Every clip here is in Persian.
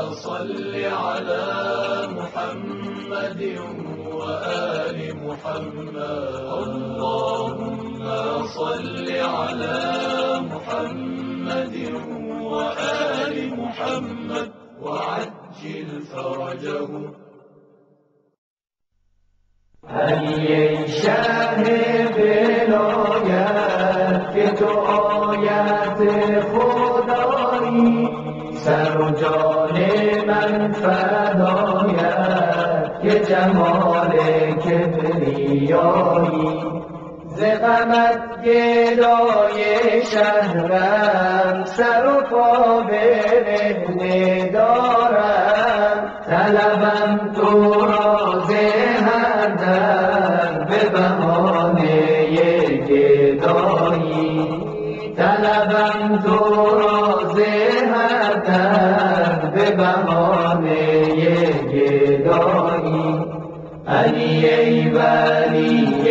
صل على محمد وآل محمد. اللهم صل على محمد وآل محمد وعجل فرجه. ای شهر ولایت که تو آیت خدایی، سر و جان من فدایت که جمال کبریایی. ز غمت گدای شهرم، سر و پا برهنه دارم. طلبم تو را ز هر دم به بهانه گدایی. طلبم تو را ز هر دم به بهانه گدایی. علی ای ولی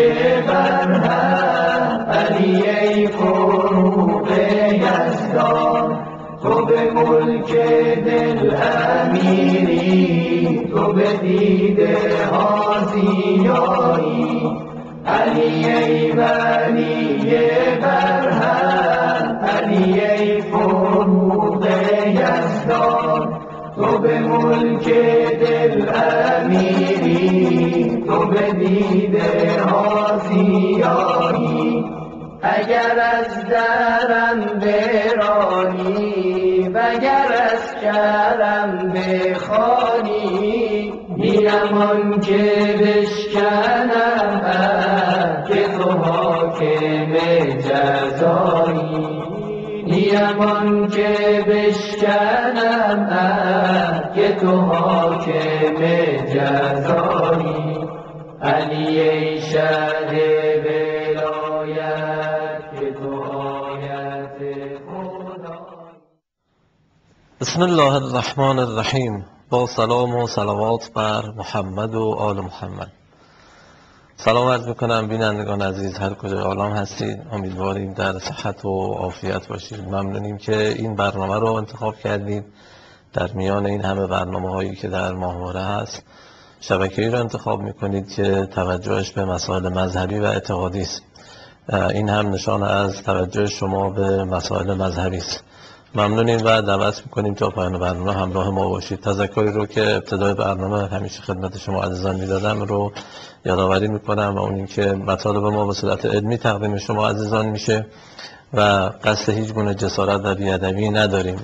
برهم، علی ای فروغ یزدان، تو به ملک دل امیری، تو به دیده ها زیایی. علی ای ولی برهم، علی ای فروغ یزدان، تو به ملک دل امیری، تو به دیده ها زیایی. اگر از درم برانی وگر از کرم بخوانی، نیم آن که بشکنم که تو حاکم جزایی. نیم آن که بشکنم که تو حاکم جزایی. علی ای شهر ولایت که تو آیت خدایی. بسم الله الرحمن الرحیم. با سلام و صلوات بر محمد و آل محمد. سلام عرض میکنم بینندگان عزیز هر کجای عالم هستید. امیدواریم در صحت و عافیت باشید. ممنونیم که این برنامه رو انتخاب کردید. در میان این همه برنامه هایی که در ماهواره هست، شبکه‌ای رو انتخاب میکنید که توجهش به مسائل مذهبی و اعتقادی است. این هم نشان از توجه شما به مسائل مذهبی است. ممنونیم و دعوت میکنیم تا پایان برنامه همراه ما باشید. تذکری رو که ابتدای برنامه همیشه خدمت شما عزیزان میدادم رو یادآوری میکنم و اون این که مطالب ما به صورت علمی تقدیم شما عزیزان میشه و قصد هیچ گونه جسارت و بی‌ادبی نداریم.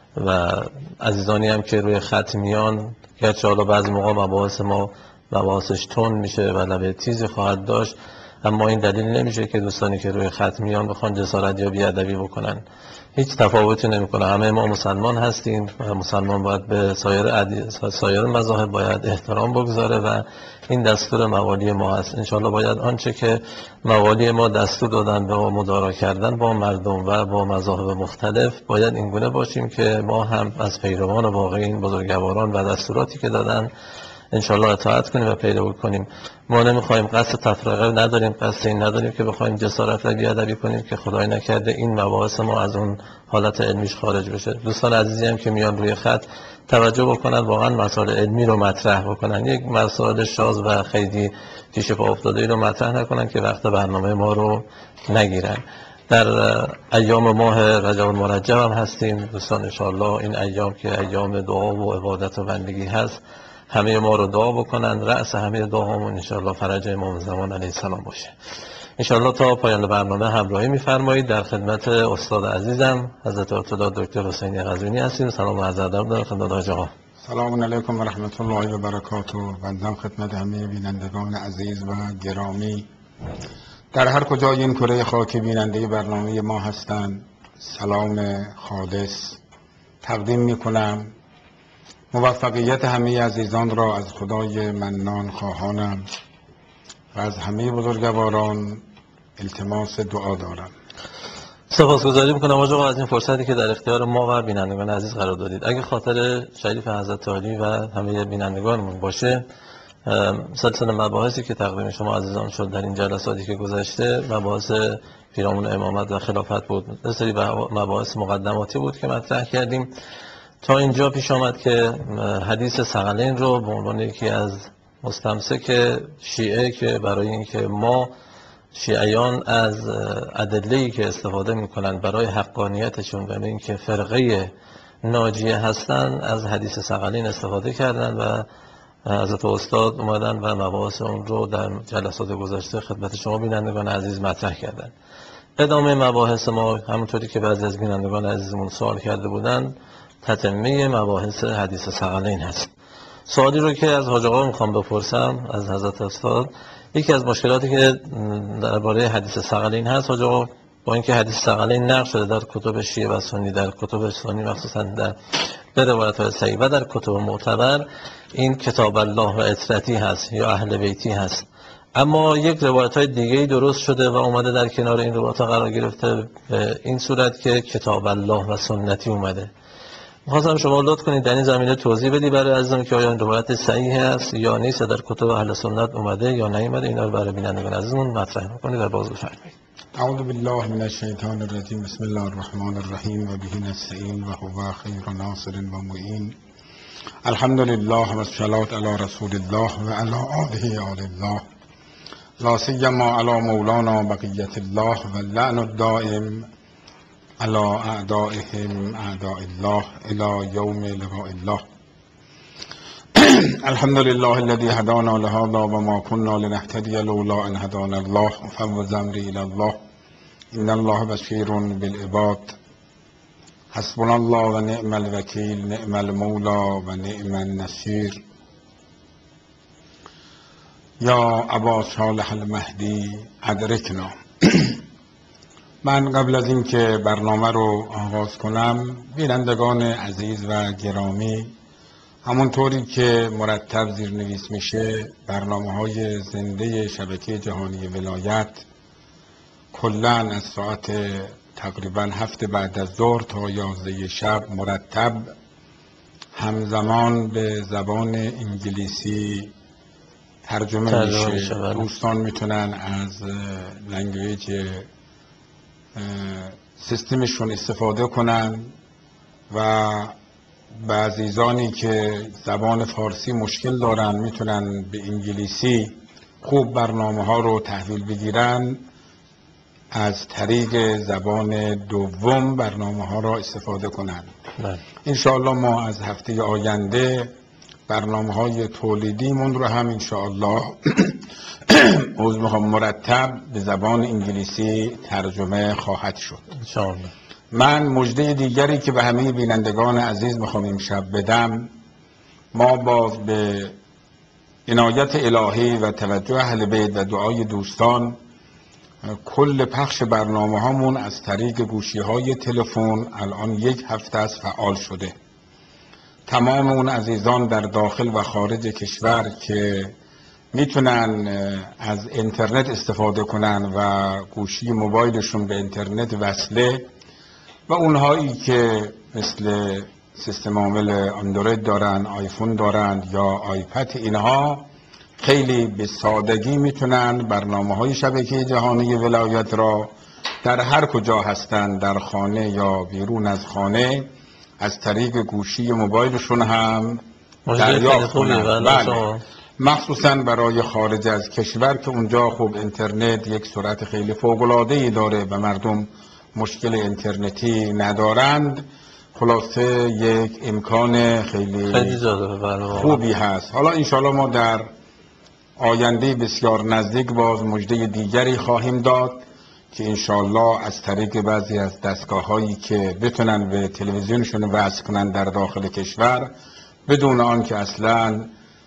و عزیزانی هم که روی خط میان، گرچه حالا بعضی موقع مباحث ما مباحثش تند میشه و لبه تیزی خواهد داشت، اما این دلیل نمیشه که دوستانی که روی خط میان بخوان جسارت یا بی‌ادبی بکنن. هیچ تفاوتی نمیکنه. همه ما مسلمان هستیم و مسلمان باید به سایر مذاهب باید احترام بگذاره و این دستور موالی ما هست. انشالله باید آنچه که موالی ما دستور دادن به مدارا کردن با مردم و با مذاهب مختلف، باید اینگونه باشیم که ما هم از پیروان واقعی این بزرگواران و دستوراتی که دادن انشالله اطاعت کنیم و پیروی کنیم. ما نمیخوایم قصد تفرقه نداریم، قصد این نداریم که بخوایم جسارت و بی‌ادبی کنیم که خدای نکرده این مباحث ما از اون حالت علمیش خارج بشه. دوستان عزیزی هم که میان روی خط توجه بکنن، واقعا مسائل علمی رو مطرح بکنن، یک مسائل شاذ و خیلی پیش پا افتاده رو مطرح نکنن که وقت برنامه ما رو نگیرن. در ایام ماه رجب المرجب هم هستیم دوستان. انشالله این ایام که ایام دعا و عبادت و بندگی هست، همه ما رو دعا بکنن. رأس همه دعامون انشالله فرج امام زمان علیه السلام باشه. انشالله تا پایان برنامه همراهی می‌فرمایید. در خدمت استاد عزیزم حضرت آیت‌الله دکتر حسینی قزوینی هستیم. سلام و عرض ادب دارم خدمت حاج آقا. سلام علیکم و رحمت الله و برکاته. بنده خدمت همه بینندگان عزیز و گرامی در هر کجای این کره خاک بیننده برنامه ما هستند سلام خالص تقدیم می‌کنم. موفقیت همه عزیزان را از خدای منان خواهانم و از همه بزرگواران التماس دعا دارم. سپاسگزاری میکنم حاج آقا از این فرصتی که در اختیار ما و بینندگان عزیز قرار دادید. اگه خاطر شریف حضرت عالی و همه بینندگانمون باشه، سلسله مباحثی که تقدیم شما عزیزان شد در این جلساتی که گذشته، مباحث پیرامون امامت و خلافت بود. سری مباحث مقدماتی بود که مطرح کردیم. تا اینجا پیش آمد که حدیث ثقلین رو به عنوان یکی از مستمسک شیعه که برای اینکه ما شیعیان از ادله‌ای که استفاده میکنن برای حقانیتشون و اینکه فرقه ناجیه هستن از حدیث ثقلین استفاده کردن و حضرت استاد اومدن و مباحث اون رو در جلسات گذشته خدمت شما بینندگان عزیز مطرح کردن. ادامه مباحث ما همونطوری که بعضی از بینندگان عزیزمون سوال کرده بودن تتمه مباحث حدیث ثقلین هست. سوالی رو که از حاج آقا میخوام بپرسم از حضرت استاد، یکی از مشکلاتی که درباره حدیث ثقلین هست حاج آقا، با اینکه حدیث ثقلین نقل شده در کتب شیعه و سنی، در کتب سنی مخصوصا در به روایت‌های صحیح و در کتب معتبر این کتاب الله و اطرتی هست یا اهل بیتی هست، اما یک روایت‌های دیگه‌ای درست شده و اومده در کنار این روایت‌ها قرار گرفته به این صورت که کتاب الله و سنتی اومده. می‌خواستم شما لطف کنید در این زمینه توضیح بدی برای عزیزان که آیا این روایت صحیح است یا نیست، در کتب اهل سنت اومده یا نیومده، اینا رو برای بینندگان عزیزمون مطرح کنید و باز بفرمایید. اعوذ بالله من الشیطان الرجیم. بسم الله الرحمن الرحیم و به نستعین و هو خیر ناصر و معین. الحمد لله و الصلاة علی رسول الله و علی آله آل الله، لا سیما علی مولانا بقیت الله و اللعن الدائم علی اعدائهم اعداء الله الی یوم لقاء الله. الحمد لله الذي هدانا لهذا وما كنا لنهتدي لولا ان هدانا الله. فوض امري الى الله ان الله بشير بالعباد. حسبنا الله ونعم الوكيل نعم المولى ونعم النصير. یا ابا صالح المهدی ادرکنا. من قبل از اینکه برنامه رو آغاز کنم بینندگان عزیز و گرامی، همونطوری که مرتب زیرنویس میشه برنامه‌های زنده شبکه جهانی ولایت کلاً از ساعت تقریباً 7 بعد از ظهر تا 11 شب مرتب همزمان به زبان انگلیسی ترجمه میشه. دوستان میتونن از لنگویج سیستمشون استفاده کنن و بعضیزانی که زبان فارسی مشکل دارن میتونن به انگلیسی خوب برنامه ها رو تحویل بگیرن، از طریق زبان دوم برنامه ها را استفاده کنن. انشاءالله ما از هفته آینده برنامه های تولیدیمون رو هم انشاءالله مرتب به زبان انگلیسی ترجمه خواهد شد انشاءالله. من مژده دیگری که به همه بینندگان عزیز میخوام امشب بدم، ما باز به عنایت الهی و توجه اهل بیت و دعای دوستان کل پخش برنامه هامون از طریق گوشی های تلفن الان 1 هفته است فعال شده. تمام اون عزیزان در داخل و خارج کشور که میتونن از اینترنت استفاده کنن و گوشی موبایلشون به اینترنت وصله و اونهایی که مثل سیستم عامل اندروید دارن، آیفون دارن یا آیپد، اینها خیلی به سادگی میتونن برنامه‌های شبکه جهانی ولایت را در هر کجا هستن، در خانه یا بیرون از خانه، از طریق گوشی موبایلشون هم دریافت کنن. بله. مخصوصا برای خارج از کشور که اونجا خب اینترنت یک سرعت خیلی فوق‌العاده‌ای داره و مردم مشکل اینترنتی ندارند، خلاصه یک امکان خیلی خوبی هست. حالا انشاءالله ما در آینده بسیار نزدیک باز مژده دیگری خواهیم داد که انشاءالله از طریق بعضی از دستگاه‌هایی که بتونن به تلویزیونشون وصل کنن در داخل کشور بدون آنکه اصلاً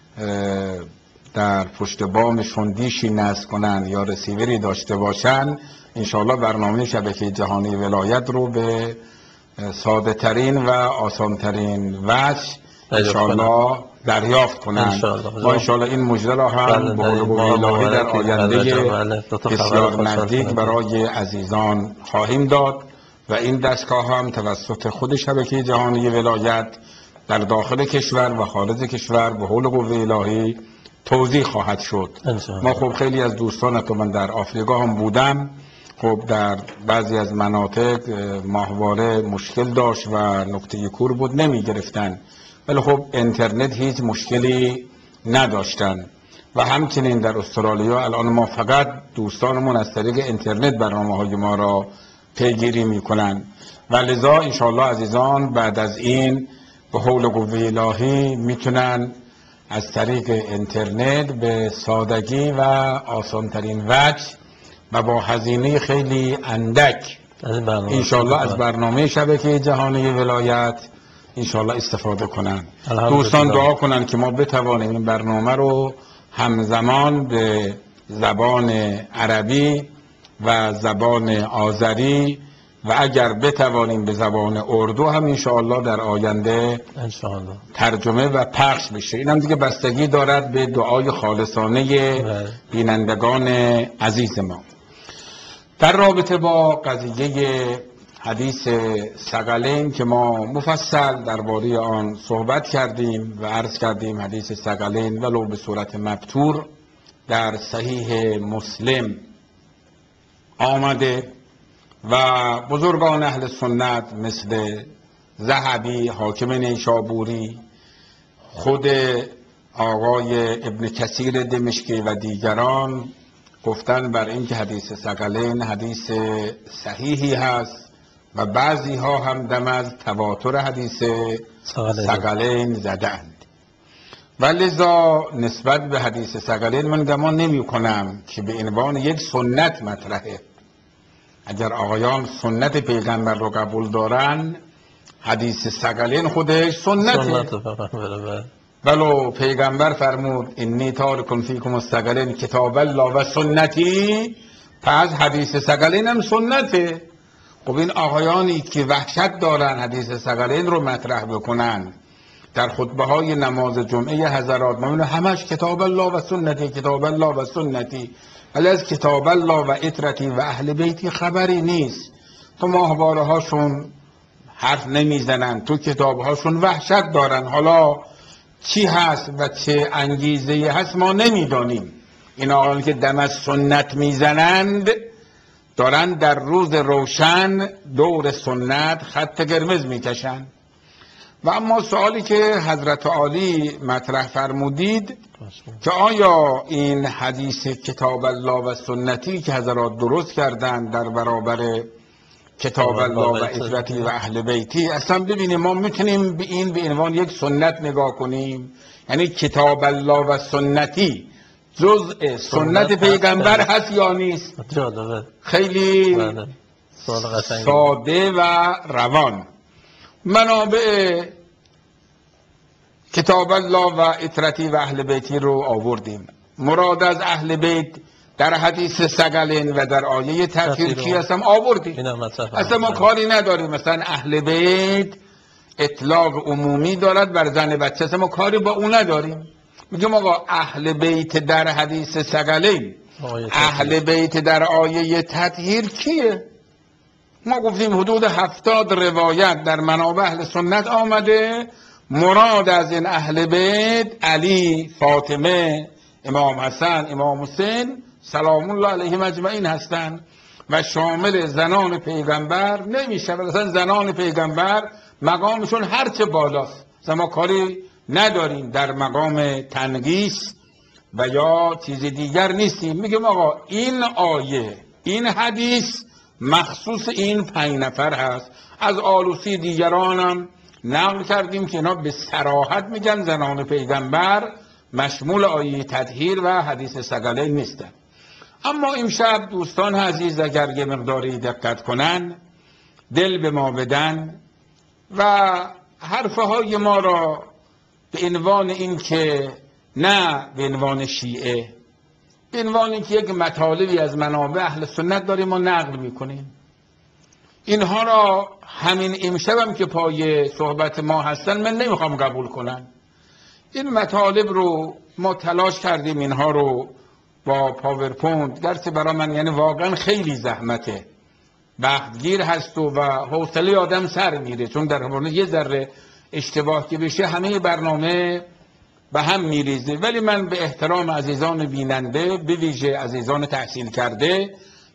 در پشت بامشون دیشی نصب کنن یا رسیوری داشته باشن، انشاءالله برنامه شبکه جهانی ولایت رو به ساده ترین و آسان ترین وجه انشاءالله دریافت کنن. ما انشاءالله این مژده را هم به حول الهی در آینده بسیار نزدیک برای عزیزان خواهیم داد و این دستگاه هم توسط خود شبکه جهانی ولایت در داخل کشور و خارج کشور به حول قوه الهی توزیع خواهد شد. ما خب خیلی از دوستان، که من در آفریقا هم بودم، خب در بعضی از مناطق ماهواره مشکل داشت و نقطه کور بود نمی گرفتن، ولی خب اینترنت هیچ مشکلی نداشتن و همچنین در استرالیا الان ما فقط دوستانمون از طریق اینترنت برنامه‌های ما را پیگیری میکنن و لذا انشاءالله عزیزان بعد از این به حول قوه الهی میتونن از طریق اینترنت به سادگی و آسانترین وجه و با هزینه خیلی اندک انشاءالله از برنامه شبکه جهانی ولایت انشاءالله استفاده کنن. دوستان دعا کنن که ما بتوانیم این برنامه رو همزمان به زبان عربی و زبان آذری و اگر بتوانیم به زبان اردو هم انشاءالله در آینده ترجمه و پخش بشه. اینم دیگه بستگی دارد به دعای خالصانه بینندگان عزیز ما. در رابطه با قضیه حدیث ثقلین که ما مفصل درباره آن صحبت کردیم و عرض کردیم حدیث ثقلین ولو به صورت مبتور در صحیح مسلم آمده و بزرگان اهل سنت مثل ذهبی، حاکم نیشابوری، خود آقای ابن کثیر دمشقی و دیگران گفتن بر این که حدیث ثقلین حدیث صحیحی هست و بعضی ها هم دم از تواتر حدیث ثقلین زدند و لذا نسبت به حدیث ثقلین من گمان نمی کنم که به عنوان یک سنت مطرحه. اگر آقایان سنت پیغمبر رو قبول دارن حدیث ثقلین خودش سنته. ولو پیغمبر فرمود انی تارک فیکم الثقلین کتاب الله و سنتی، پس حدیث ثقلین هم سنته. خب این آقایانی که وحشت دارن حدیث ثقلین رو مطرح بکنن در خطبه های نماز جمعه حضرات ما همش کتاب الله و سنتی کتاب الله و سنتی، ولی از کتاب الله و اطرتی و اهل بیتی خبری نیست. تو ماهواره هاشون حرف نمیزنن، تو کتاب هاشون وحشت دارن. حالا چی هست و چه انگیزه هست ما نمیدانیم. این آقایان که دم از سنت میزنند دارن در روز روشن دور سنت خط قرمز میکشن. و اما سوالی که حضرت عالی مطرح فرمودید که آیا این حدیث کتاب الله و سنتی که حضرات درست کردن در برابر کتاب الله و اطرتی و اهل بیتی، اصلا ببینیم ما میتونیم به این به عنوان یک سنت نگاه کنیم؟ یعنی کتاب الله و سنتی جزء سنت پیغمبر هست یا نیست؟ خیلی ساده و روان. منابع کتاب الله و اطرتی و اهل بیتی رو آوردیم. مراد از اهل بیت در حدیث ثقلین و در آیه تطهیر چی هستم آوردیم. اصلا ما کاری نداریم مثلا اهل بیت اطلاق عمومی دارد بر زن بچه، اصلا ما کاری با اون نداریم. میگم آقا اهل بیت در حدیث ثقلین، اهل بیت در آیه تطهیر کیه؟ ما گفتیم حدود 70 روایت در منابع اهل سنت آمده. مراد از این اهل بیت علی، فاطمه، امام حسن، امام حسین سلام الله علیهم اجمعین هستند و شامل زنان پیغمبر نمیشه. اصلا زنان پیغمبر مقامشون هرچه بالاست، اصلا ما کاری نداریم در مقام تنقیص و یا چیز دیگر نیستیم. میگم آقا این آیه این حدیث مخصوص این 5 نفر هست. از آلوسی دیگرانم نقل کردیم که اینا به صراحت میگن زنان پیغمبر مشمول آیه تطهیر و حدیث ثقلین نیستن. اما امشب دوستان عزیز اگر یه مقداری دقت کنن، دل به ما بدن و حرفه های ما را به عنوان این که نه به عنوان شیعه، به عنوان اینکه یک مطالبی از منابع اهل سنت داریم ما نقل میکنیم، اینها را همین امشبم که پای صحبت ما هستن من نمیخوام قبول کنن. این مطالب رو ما تلاش کردیم اینها رو با پاورپوینت، گرچه برای من یعنی واقعا خیلی زحمته، بختگیر هست و حوصله آدم سر میره، چون در مورد یه ذره اشتباه که بشه همه برنامه به هم میریزه. ولی من به احترام عزیزان بیننده، به ویژه عزیزان تحصیل کرده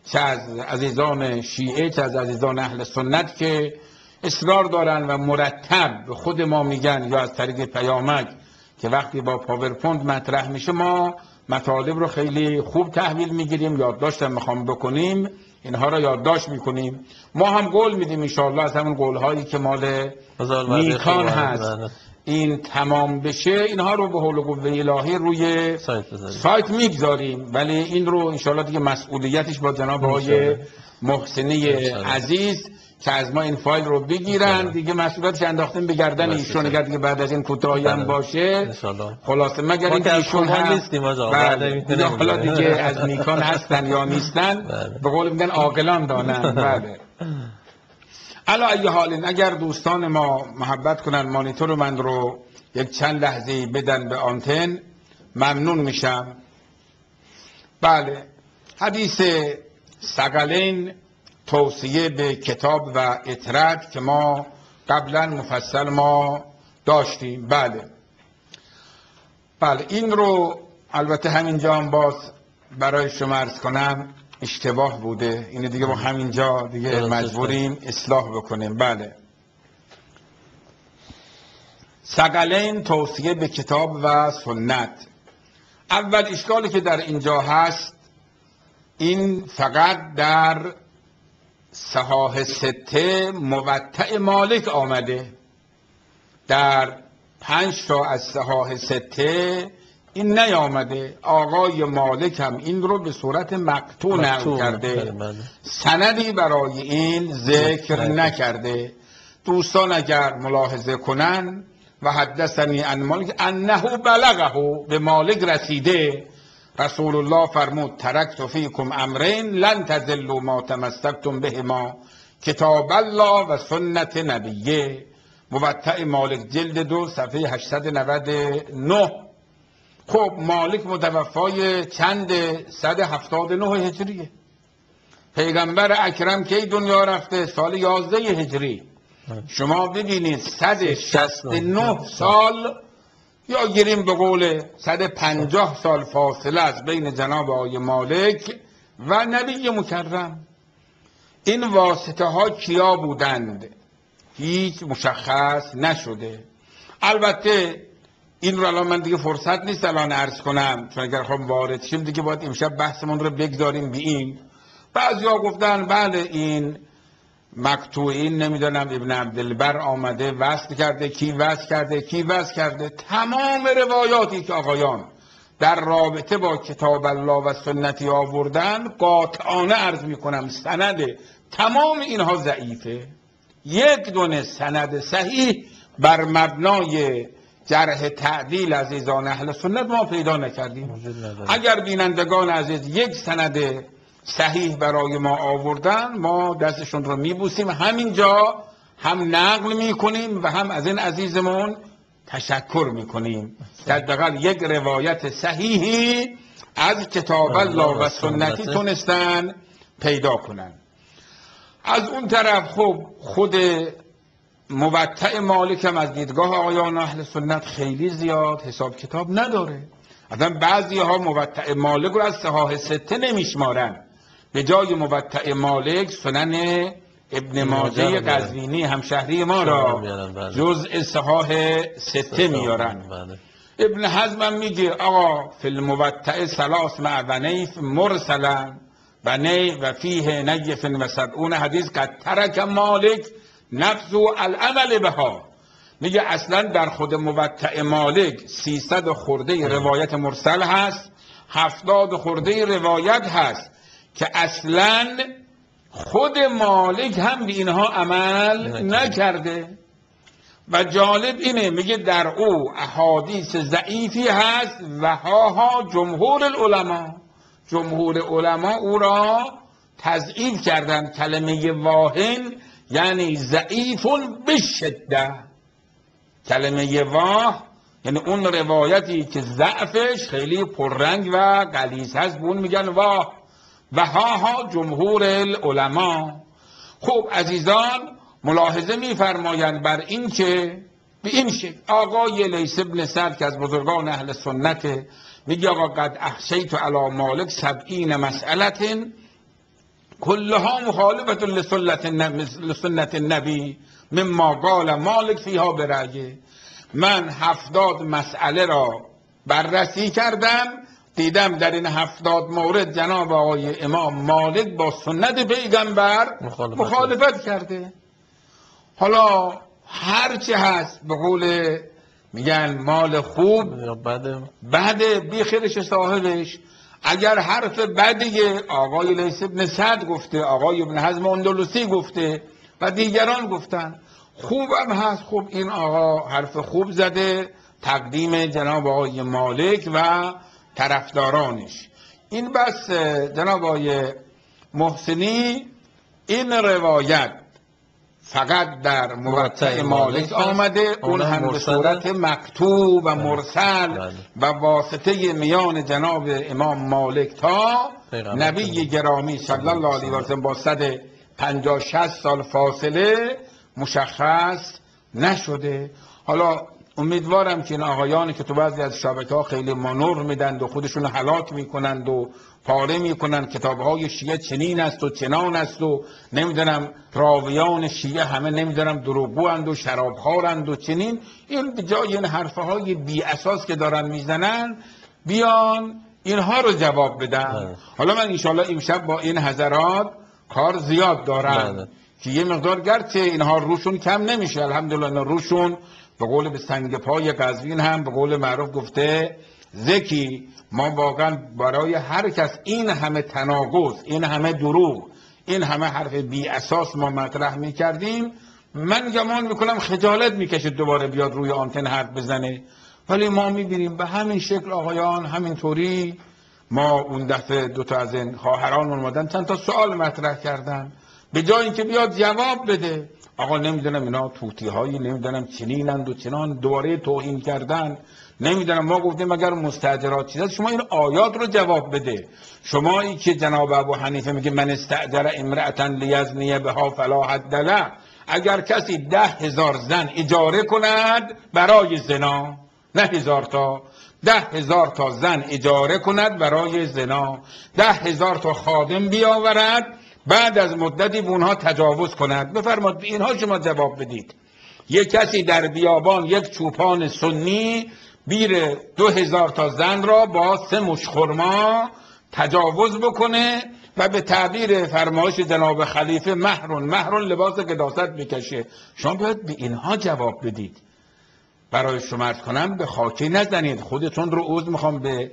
چه از عزیزان شیعه چه از عزیزان اهل سنت که اصرار دارن و مرتب به خود ما میگن یا از طریق پیامک که وقتی با پاورپوینت مطرح میشه ما مطالب رو خیلی خوب تحویل میگیریم، یادداشت هم میخوام بکنیم اینها رو یادداشت میکنیم. ما هم قول میدیم انشاءالله از همون قولهایی که مال نیکان هست این تمام بشه اینها رو به حول و قوه الهی روی سایت میگذاریم، ولی این رو انشاءالله دیگه مسئولیتش با جناب آقای محسنی عزیز که از ما این فایل رو بگیرن دیگه مسئولیتش انداختیم به گردن ایشون. اگر دیگه بعد از این کوتاهی هم باشه خلاصه مگر اینکه ایشون هم نیستیم حالا دیگه از نیکان هستن یا نیستن به قول میگن عاقلان دانن. بله علا ای حال اگر دوستان ما محبت کنن مانیتور من رو یک چند لحظه بدن به آنتن ممنون میشم. بله حدیث ثقلین توصیه به کتاب و اطرد که ما قبلا مفصل ما داشتیم. بله این رو البته همینجا هم باز برای شما عرض کنم اشتباه بوده، این دیگه با همینجا دیگه مجبوریم اصلاح بکنیم. بله ثقلین توصیه به کتاب و سنت. اول اشکالی که در اینجا هست این فقط در صحاح سته موطأ مالک آمده، در 5 تا از صحاح سته این نیامده. آقای مالک هم این رو به صورت مقطوع نقل کرده، سندی برای این ذکر نکرده. دوستان اگر ملاحظه کنن و حدثنی عن مالک انه بلغه، به مالک رسیده رسول الله فرمود ترکت فیکم امرین لن تضلوا ما تمسکتم بهما کتاب الله و سنت نبیه. موطأ مالک جلد 2 صفحه 899. خب مالک متوفای چند 179 هجریه، پیغمبر اکرم کی دنیا رفته؟ سال 11 هجری. شما ببینید 169 سال یا گیریم به قول 150 سال فاصله از بین جناب آقای مالک و نبی مکرم. این واسطه ها کیا بودند؟ هیچ مشخص نشده. البته این رو الان من دیگه فرصت نیست الان عرض کنم، چون اگر خواهم وارد شیم دیگه باید امشب بحثمون رو بگذاریم به این. بعضیا گفتن بله این مقطوعین نمیدونم ابن عبدالبر آمده وصل کرده، کی وصل کرده. تمام روایاتی که آقایان در رابطه با کتاب الله و سنتی آوردن قاطعانه عرض میکنم سند تمام اینها ضعیفه. یک دونه سند صحیح بر مبنای جرح تعدیل عزیزان اهل سنت ما پیدا نکردیم. اگر بینندگان عزیز یک سند صحیح برای ما آوردن ما دستشون رو میبوسیم، همینجا هم نقل میکنیم و هم از این عزیزمون تشکر میکنیم که حداقل یک روایت صحیحی از کتاب الله و سنتی تونستن پیدا کنن. از اون طرف خب خود موطأ مالک هم از دیدگاه آقایان اهل سنت خیلی زیاد حساب کتاب نداره. اصلا بعضی ها موطأ مالک رو از صحاح سته نمیشمارن، به جای موطأ مالک سنن ابن ماجه قزوینی همشهری ما را جزء صحاح سته میارن. ابن حزم هم میگه آقا فی الموطأ 3 مع ونیف مرسلا بنی و فیه نیف و 70 حدیث قد ترک مالک نفذ العمل بها. میگه اصلا در خود موطأ مالک 300 خورده روایت مرسل هست، 70 خورده روایت هست که اصلا خود مالک هم به اینها عمل نکرده. و جالب اینه میگه در او احادیث ضعیفی هست و ها جمهور العلماء او را تضعیف کردن. کلمه واهن یعنی ضعیفون بشده، کلمه واه یعنی اون روایتی که ضعفش خیلی پررنگ و غلیظ هست بون میگن واه. و ها جمهور العلماء. خب عزیزان ملاحظه میفرمایند بر این که به این شکل آقای لیث بن سعد که از بزرگان اهل سنت میگه آقا قد احصیت علی مالک 70 مسئله کلها مخالفت لسنت النبی مما قال مالک فیها برأیه. من 70 مسئله را بررسی کردم، دیدم در این 70 مورد جناب آقای امام مالک با سنت پیغمبر مخالفت کرده. حالا هرچی هست به قول میگن مال خوب بعد بیخیرش صاحبش. اگر حرف بدیه آقای لیث ابن سعد گفته، آقای ابن حزم اندلسی گفته و دیگران گفتن، خوبم هست، خوب این آقا حرف خوب زده، تقدیم جناب آقای مالک و طرفدارانش. این بس جناب آقای محسنی این روایت فقط در موطأ مالک آمده، اون هم به صورت مکتوب و مرسل و واسطه میان جناب امام مالک تا نبی گرامی صلی الله علیه و سلم با 150-60 سال فاصله مشخص نشده. حالا امیدوارم که این آقایانی که تو بعضی از شبکه‌ها خیلی مانور میدند و خودشون هلاک میکنند و پاره میکنند کتابهای شیعه چنین است و چنان است و نمیدونم راویان شیعه همه نمیدونم دروغگواند و شرابخوارند و چنین، این به جای این حرفهای بی اساس که دارن میزنن بیان اینها رو جواب بدن. حالا من انشالله امشب با این حضرات کار زیاد دارم که یه مقدار گرچه اینها روشون کم نمیشه، الحمدلله روشون به قول به سنگ پای قزوین هم به قول معروف گفته زکی. ما واقعا برای هر کس این همه تناقض، این همه دروغ، این همه حرف بی اساس ما مطرح میکردیم، من گمان میکنم خجالت میکشه دوباره بیاد روی آنتن حرف بزنه. ولی ما میبینیم به همین شکل آقایان همینطوری. ما اون دفعه 2 تا از این خواهران اومدن چند تا سوال مطرح کردن، به جای اینکه بیاد جواب بده آقا نمیدونم اینا توتی هایی نمیدونم چنینند و چنان، دوباره توهین کردن. نمیدونم ما گفتیم اگر مستاجرات چیزاست شما این آیات رو جواب بده. شما این که جناب ابو حنیفه میگه من استاجر امرأة لیزنی بها فلا حد له، اگر کسی 10,000 زن اجاره کند برای زنا، نه 1000 تا، 10,000 تا زن اجاره کند برای زنا، 10,000 تا خادم بیاورد، بعد از مدتی به اونها تجاوز کند، بفرماد به اینها شما جواب بدید. یک کسی در بیابان یک چوپان سنی بیر 2,000 تا زن را با 3 مشت خرما تجاوز بکنه و به تعبیر فرمایش جناب خلیفه مهرون لباس قداست بکشه، شما باید به اینها جواب بدید. برای شما عرض کنم به خاکی نزنید، خودتون رو عوض میخوام به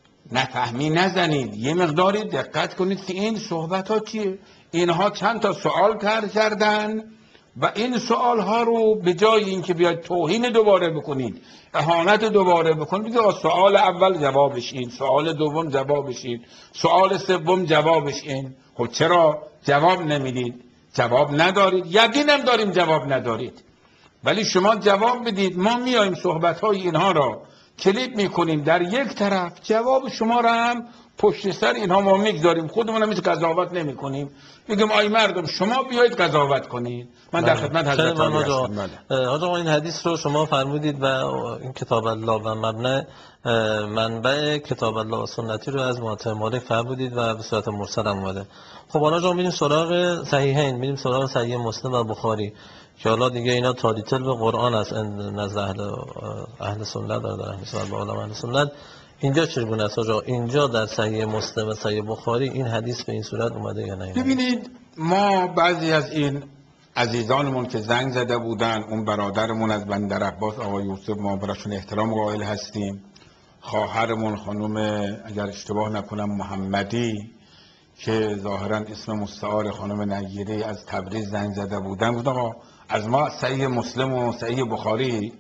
نفهمی نزنید، یه مقداری دقت کنید که این صحبت ها چیه. اینها چند تا سوال طرح کردن و این سوال ها رو به جای اینکه بیاید توهین دوباره بکنید، اهانت دوباره بکنید، بگید سوال اول جوابش این، سوال دوم جوابش این، سوال سوم جوابش این. خب چرا جواب نمیدید؟ جواب ندارید، یقینم داریم جواب ندارید، ولی شما جواب بدید. ما میایم صحبت های اینها را کلیپ میکنیم در یک طرف، جواب شما را هم پشت سر اینها ما میگذاریم، خودمون هم قضاوت نمیکنیم، میگم آی مردم شما بیایید قضاوت کنید. من در خدمت حضرت علی هستم. آقا این حدیث رو شما فرمودید و این کتاب الله و منبع کتاب الله و سنتی رو از موطأ مالک فرمودید و به صورت مرسل اومده. خب حالا جا میریم سراغ صحیحین، میریم سراغ صحیح مسلم و بخاری که حالا دیگه اینا تالیتل به قرآن است نزد اهل سنت، در اهل سنت و علما اهل سنت. اینجا چگونه است آقا؟ اینجا در صحیح مسلم و صحیح بخاری این حدیث به این صورت اومده یا نه؟ ببینید ما بعضی از این عزیزانمون که زنگ زده بودن، اون برادرمون از بندر عباس آقای یوسف، ما براشون احترام قائل هستیم. خواهرمون خانم اگر اشتباه نکنم محمدی که ظاهرا اسم مستعار خانم نگیری از تبریز زنگ زده بودن، گفت آقا از ما صحیح مسلم و صحیح بخاری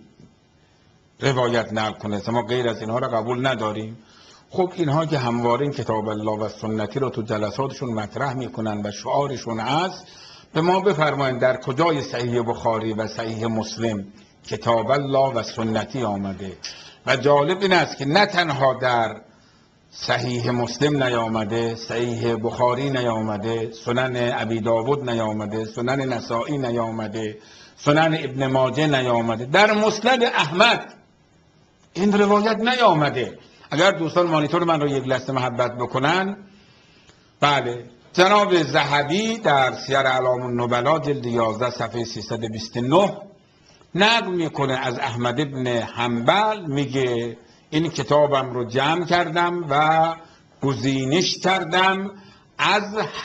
روایت نقل کنه، ما غیر از اینها را قبول نداریم. خب اینها که همواره این کتاب الله و سنتی رو تو جلساتشون مطرح میکنن و شعارشون هست، به ما بفرمایید در کجای صحیح بخاری و صحیح مسلم کتاب الله و سنتی آمده. و جالب این است که نه تنها در صحیح مسلم نیامده، صحیح بخاری نیامده، سنن ابی داود نیامده، سنن نسائی نیامده، سنن ابن ماجه نیامده، در مسند احمد این روایت نیامده. اگر دوستان مانیتور من رو یک لحظه محبت بکنن، بله جناب ذهبی در سیر اعلام النبلا جلد 11 صفحه 329 نقل میکنه از احمد ابن حنبل، میگه این کتابم رو جمع کردم و گزینش کردم از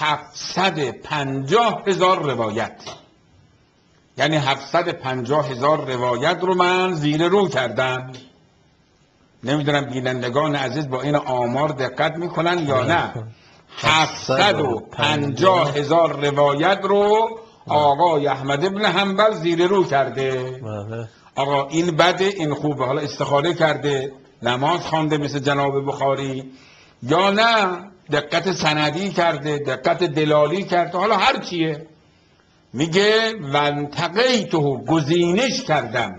750,000 روایت، یعنی 750,000 روایت رو من زیر رو کردم. نمیدونم بینندگان عزیز با این آمار دقت میکنن یا نه. 750,000 روایت رو آقای احمد ابن حنبل زیر رو کرده. آقا این بده، این خوبه، حالا استخاره کرده، نماز خوانده مثل جناب بخاری، یا نه دقت سندی کرده، دقت دلالی کرده، حالا هر چیه. میگه وانتقیته، گزینش کردم،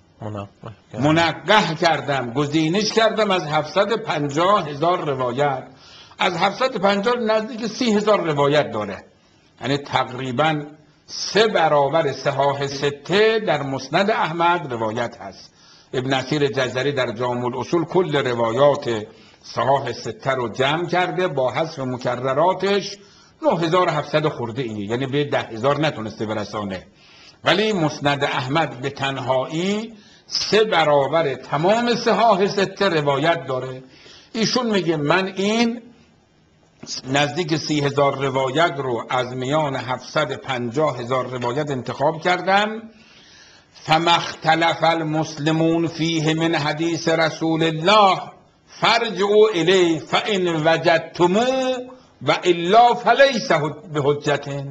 منقح کردم، گزینش کردم از 750,000 روایت. از 750 نزدیک 30,000 روایت داره، یعنی تقریبا 3 برابر صحاح سته در مسند احمد روایت هست. ابن اثیر جزری در جامع الاصول کل روایات صحاح سته رو جمع کرده، با حذف مکرراتش 9,700 خورده ایه، یعنی به 10,000 نتونسته برسانه. ولی مسند احمد به تنهایی 3 برابر تمام صحاح سته روایت داره. ایشون میگه من این نزدیک 30,000 روایت رو از میان 750,000 روایت انتخاب کردم. فما اختلف المسلمون فیه من حدیث رسول الله فرجعوا الیه فان وجدتموه و الا فلیس بحجة.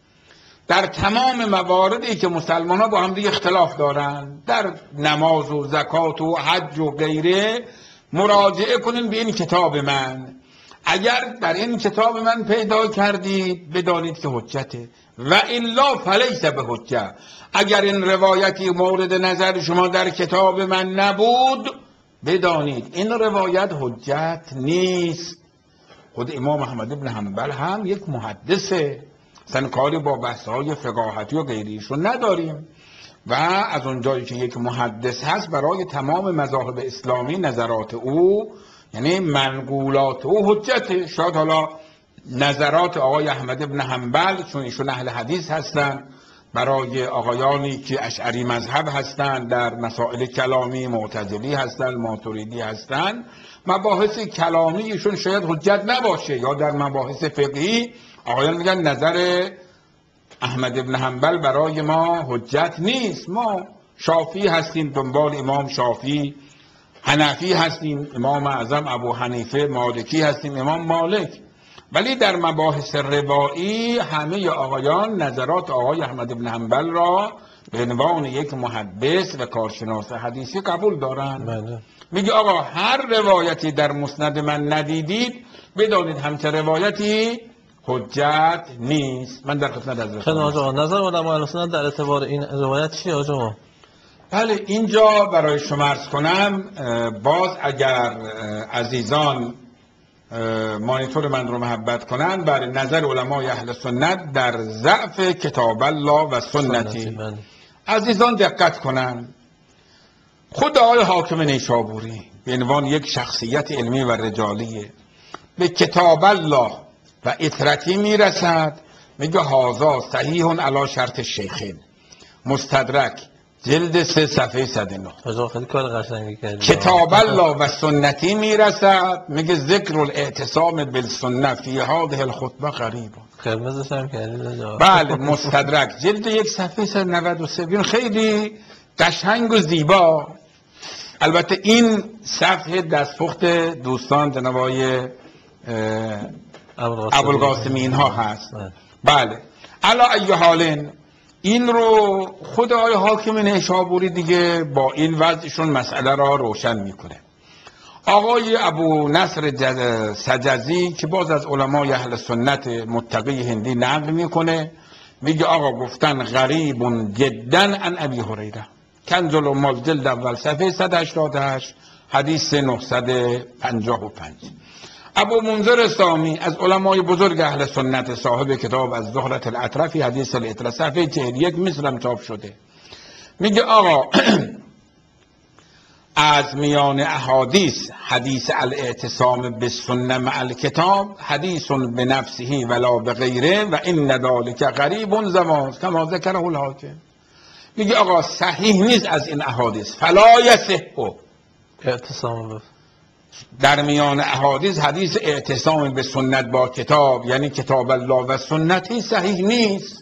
در تمام مواردی که مسلمان ها با هم دیگه اختلاف دارن، در نماز و زکات و حج و غیره، مراجعه کنین به این کتاب من. اگر در این کتاب من پیدا کردید بدانید که حجته، و الا فلیس بحجة. اگر این روایتی مورد نظر شما در کتاب من نبود بدانید این روایت حجت نیست. خود امام احمد ابن حنبل هم یک محدثه، اصلا کاری با بحث‌های فقاهتی و غیریشون نداریم، و از اونجایی که یک محدث هست برای تمام مذاهب اسلامی نظرات او، یعنی منقولات او حجته. شاید حالا نظرات آقای احمد ابن حنبل، چون ایشون اهل حدیث هستن، برای آقایانی که اشعری مذهب هستن، در مسائل کلامی معتزلی هستن، ماتریدی هستن، مباحث کلامی ایشون شاید حجت نباشه، یا در مباحث فقهی آقایان میگن نظر احمد ابن حنبل برای ما حجت نیست، ما شافعی هستیم دنبال امام شافعی، حنفی هستیم امام اعظم ابو حنیفه، مالکی هستیم امام مالک. ولی در مباحث روایی همه آقایان نظرات آقای احمد بن حنبل را به عنوان یک محدث و کارشناس حدیثی قبول دارند. میگه آقا هر روایتی در مسند من ندیدید بدانید همچه روایتی حجت نیست. من در خدمت حضرت. خیلی آقا نظر علماء اهل سنت در اعتبار این روایت چیه آقا؟ بله اینجا برای شما عرض کنم، باز اگر عزیزان مانیتور من رو محبت کنن، بر نظر علمای اهل سنت در ضعف کتاب الله و سنتی عزیزان دقت کنن. خود آقای حاکم نیشابوری به عنوان یک شخصیت علمی و رجالیه، به کتاب الله و اطرتی میرسد، میگه هازا صحیح علی شرط شیخین، مستدرک جلد 3 صفحه 109. خیلی کار قشنگی کردی. کتاب الله و سنتی میرسد، میگه ذکر الاعتصام بالسنه فی هذه الخطبه غریب. قرمزش هم کردی. بله مستدرک جلد 1 صفحه 193. خیلی قشنگ و زیبا. البته این صفحه دستپخت دوستان جناب آقای ابوالقاسم اینها هست. بله علی ای حال این رو خود آقای حاکم نیشابوری دیگه با این وضعشون مسئله را روشن میکنه. آقای ابو نصر سجزی که باز از علمای اهل سنت متقی هندی نقل میکنه، میگه آقا گفتن غریب جدا عن ابی هریره، کنز الاموال جلد اول صفحه 188 حدیث 955. ابو منذر سامی از علمای بزرگ اهل سنت صاحب کتاب از زهرة الاطرفی حدیث الاطرف صفحه 41 مثلم چاپ شده، میگه آقا از میان احادیث حدیث الاعتصام بالسنه مع الکتاب حدیث بنفسه ولا بغیره و این ذلک غریب زمان کما ذکره الحاکم. میگه آقا صحیح نیست از این احادیث، فلا یصح اعتصام در میان احادیث حدیث اعتصام به سنت با کتاب، یعنی کتاب الله و سنتی صحیح نیست.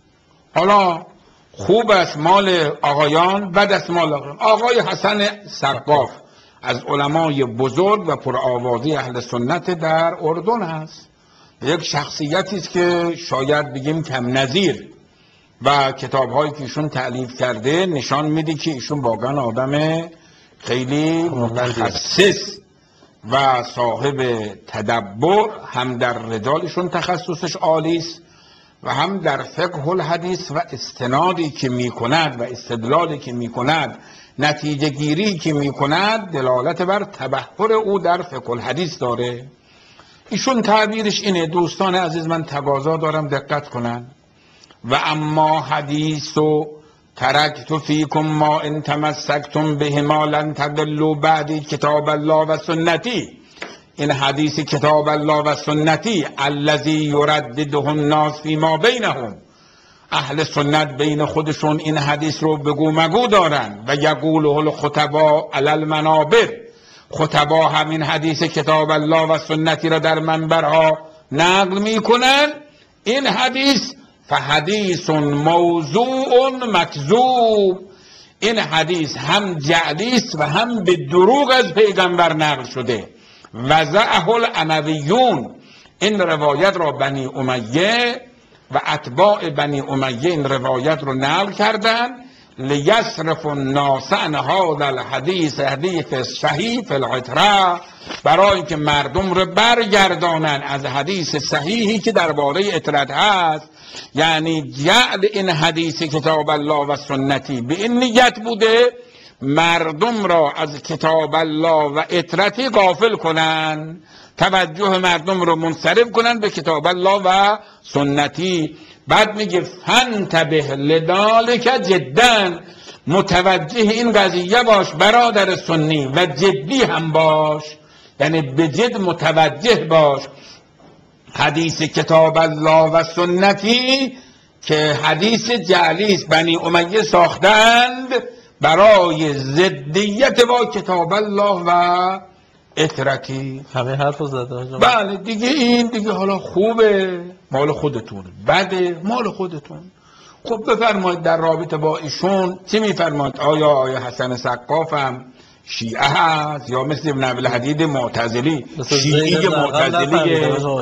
حالا خوب است مال آقایان، بد است مال آقایان. آقای حسن سقاف از علمای بزرگ و پرآوازی اهل سنت در اردن هست، یک شخصیتی است که شاید بگیم کم نظیر و کتاب‌هایی که ایشون تألیف کرده نشان میده که ایشون واقعا آدم خیلی متخصص و صاحب تدبر، هم در رجالشون تخصصش عالی است و هم در فقه الحدیث و استنادی که میکند و استدلالی که میکند، نتیجه گیری که میکند دلالت بر تبحر او در فقه الحدیث داره. ایشون تعبیرش اینه، دوستان عزیز من تقاضا دارم دقت کنن. و اما حدیث و ترکت فیکم ما ان تمسکتم بهما لن تضلوا بعدی کتاب الله و سنتی. این حدیث کتاب الله و سنتی الذی یردده الناس فیما بینهم، اهل سنت بین خودشون این حدیث رو بگو مگو دارن و یقوله الخطبا علی المنابر، خطبا همین حدیث کتاب الله و سنتی را در منبرها نقل میکنن. این حدیث فحدیث موضوع مکذوب، این حدیث هم جعلی است و هم به دروغ از پیغمبر نقل شده. وضعه الامویون، این روایت را بنی امیه و اتباع بنی امیه این روایت رو نقل کردن. لیصرف الناس عن هذا الحدیث حدیث صحیح فی العتره، برای که مردم رو برگردانن از حدیث صحیحی که درباره عترت هست. یعنی جعل این حدیث کتاب الله و سنتی به این نیت بوده مردم را از کتاب الله و عترتی غافل کنن، توجه مردم رو منصرف کنن به کتاب الله و سنتی. بعد میگه فانتبه لذالک جدا، متوجه این قضیه باش برادر سنی و جدی هم باش، یعنی به جد متوجه باش. حدیث کتاب الله و سنتی که حدیث جعلی است بنی امیه ساختند برای ضدیت با کتاب الله و عترتی. همه حرف رو زده. بله دیگه این دیگه حالا خوبه مال خودتون، بده مال خودتون. خب بفرمایید در رابطه با ایشون چی میفرمایید؟ آیا حسن سقاف هم شیعه هست یا مثل ابن عبدالحدید معتزلی شیعی معتزلی،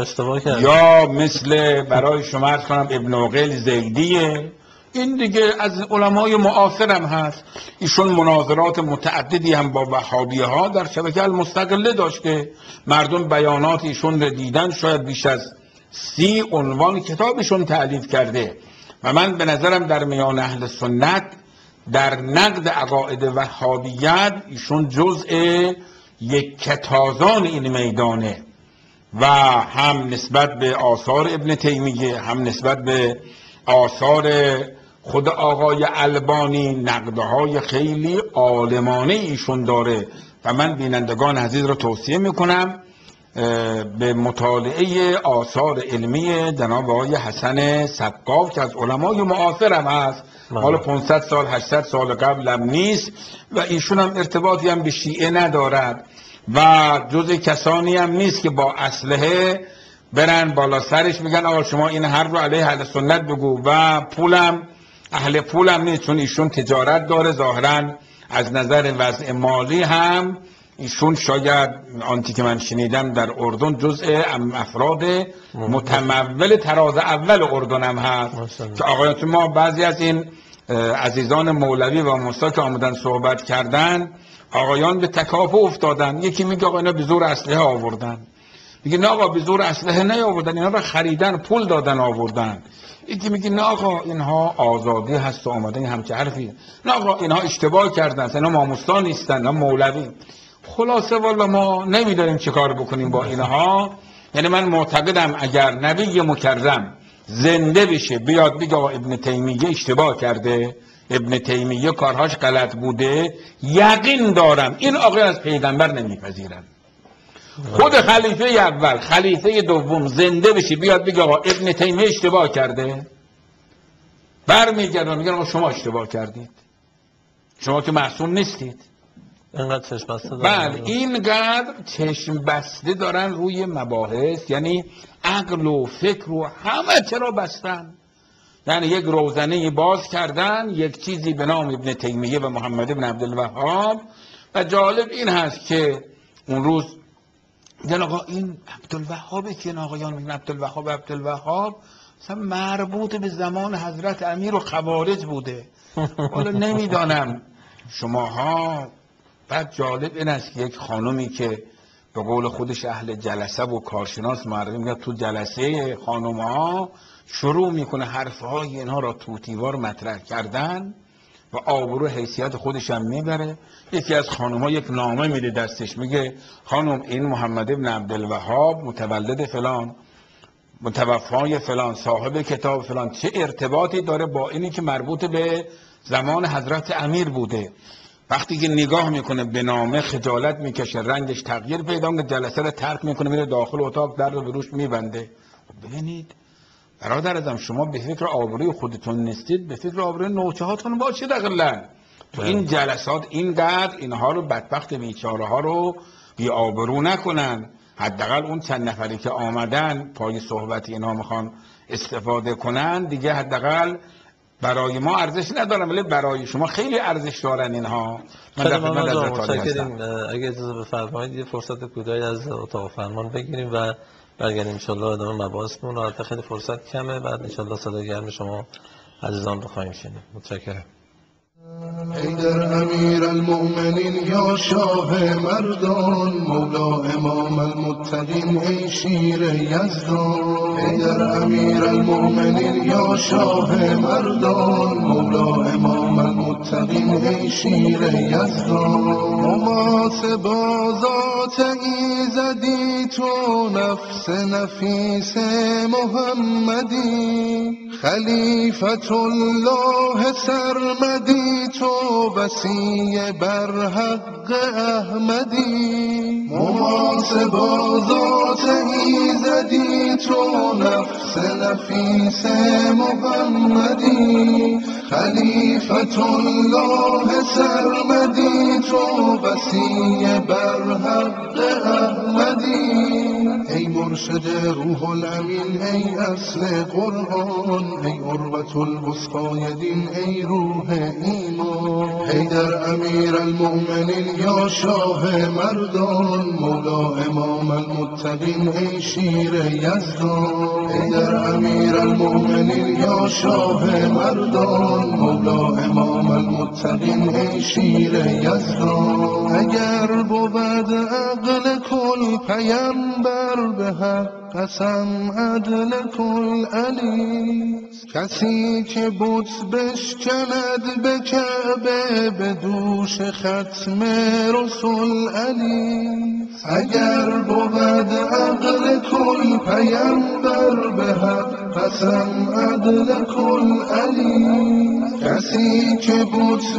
یا مثل برای شما عرض کنم ابن عقیل زیدیه؟ این دیگه از علمای معاصر هم هست. ایشون مناظرات متعددی هم با وهابیه ها در شبکه المستقله داشته، مردم بیانات ایشون رو دیدن، شاید بیش از 30 عنوان کتابشون تألیف کرده. و من به نظرم در میان اهل سنت در نقد عقاید وهابیت ایشون جزء یک کتازان این میدانه و هم نسبت به آثار ابن تیمیه هم نسبت به آثار خود آقای البانی نقدهای خیلی عالمانه ایشون داره. و من بینندگان عزیز رو توصیه میکنم به مطالعه آثار علمی جناب آقای حسن سقاف که از علمای معاصر هم هست، حالا 500 سال 800 سال قبل هم نیست و ایشون هم ارتباطی هم به شیعه ندارد و جز کسانی هم نیست که با اسلحه برن بالا سرش میگن آقا شما این حرف رو علیه اهل سنت بگو. و پولم اهل پولم نیست، چون ایشون تجارت داره ظاهرا از نظر وضع مالی هم ایشون شاید آنتی که من شنیدم در اردن جزء افراد متمول تراز اول اردن هم هست که آقایان ما بعضی از این عزیزان مولوی و مستا که آمدن صحبت کردن آقایان به تکافؤ افتادن. یکی میگه آقا اینا به زور اسلحه آوردن، میگه نه آقا به زور اسلحه نیاوردن، اینا رو خریدن پول دادن آوردن. یکی میگه نه آقا اینها آزادی هست و آمدن همچه حرفی، نه آقا اینها اشتباه کردن، اینا ماموستا نیستن، اینا مولوی. خلاصه والا ما نمیداریم چه کار بکنیم با اینها. یعنی من معتقدم اگر نبی مکرم زنده بشه بیاد بگه آقا ابن تیمیه اشتباه کرده، ابن تیمیه کارهاش غلط بوده، یقین دارم این آقای از پیغمبر نمیپذیرن. خود خلیفه اول خلیفه دوم زنده بشی بیاد بگه آقا ابن تیمیه اشتباه کرده، برمیگردن میگن آقا شما اشتباه کردید، شما که معصوم نیستید. اینقدر چشم بسته دارن. بله اینقدر چشم بسته دارن روی مباحث، یعنی عقل و فکر و همه چرا بستن. یعنی یک روزنه باز کردن، یک چیزی به نام ابن تیمیه و محمد ابن عبدالوهاب. و جالب این هست که اون روز دیدن آقا این عبدالوهابه که این آقایان میگن عبدالوهاب مثلا مربوط به زمان حضرت امیر و خوارج بوده. حالا نمیدانم شماها. بعد جالب این است که یک خانومی که به قول خودش اهل جلسه و کارشناس معرفی میاد تو جلسه خانومها شروع میکنه حرفهای اینها را توتیوار مطرح کردن و آبرو حیثیت خودش هم میبره. یکی از خانومها یک نامه میده دستش، میگه خانم این محمد ابن عبدالوهاب متولد فلان، متوفای فلان، صاحب کتاب فلان، چه ارتباطی داره با اینی که مربوط به زمان حضرت امیر بوده؟ وقتی که نگاه میکنه به نامه خجالت میکشه، رنگش تغییر پیدا میکنه، جلسه رو ترک میکنه، میره داخل اتاق، در رو به روش میبنده. ببینید برادر ازم، شما به فکر آبروی خودتون نیستید، به فکر آبروی نوچه هاتون باشید. اقلا تو این جلسات اینقدر اینها رو بدبخت بیچاره ها رو بی آبرو نکنن. حداقل اون چند نفری که آمدن پای صحبت اینها میخوان استفاده کنن دیگه حداقل برای ما ارزش ندارن، ولی برای شما خیلی ارزش دارن اینها. من در خدمت حضرت هستم. اگه اجازه بفرمایید یه فرصت کوتاهی از اتاق فرمان بگیریم و برگردیم ان شاء الله ادامه مباحثمون. البته خیلی فرصت کمه، بعد ان شاء الله صدای گرم شما عزیزان رو خواهیم شنید. متشکرم. حیدر امیر المؤمنین یا شاه مردان، مولا امام المتقین ای شیر یزدان. حیدر امیر المؤمنین یا شاه مردان، مولا امام المتقین ای شیر یزدان. محاسبازات ایزدی تو نفس نفیس محمدی، خلیفت الله سرمدی تو بسی بر حق احمدی. محاسبازات ایزدی تو نفس نفیس محمدی، خلیفت الله سرمدی تو بسی بر حق احمدی. ای مرشد روح الامین ای اصل قرآن، ای عروة الوثقی دین ای روح ایمان. حیدر امیر المؤمنین یا شاه مردان، مولا امام المتقین ای شیر یزدان. حیدر امیر المؤمنین یا شاه مردان، مولا امام المتقین ای شیر یزدان. اگر بود عقل کل پیمبر به حق قسم عدل کل علی، کسی که بت بشکند به کعبه به دوش ختم رسول علی. اگر بود عقل کل پیمبر به حق قسم عدل کل علی، کسی که بت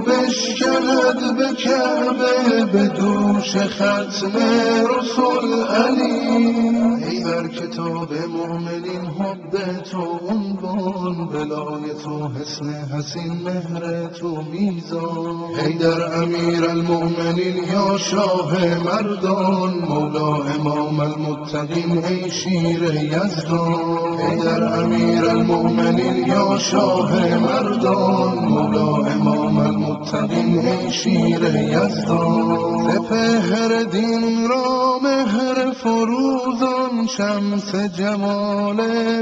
بشکند به کعبه به دوش ختم رسول علی. ای بر کتاب مؤمنین حب تو عنوان، بلای تو حسن حسین مهر تو میزان. حیدر امیر المؤمنین یا شاه مردان، مولا امام المتقین ای شیر یزدان. حیدر امیر المؤمنین یا شاه مردان، مولا امام المتقین ای شیر یزدان. سپهر دین را مهر فروزان، شمس جمال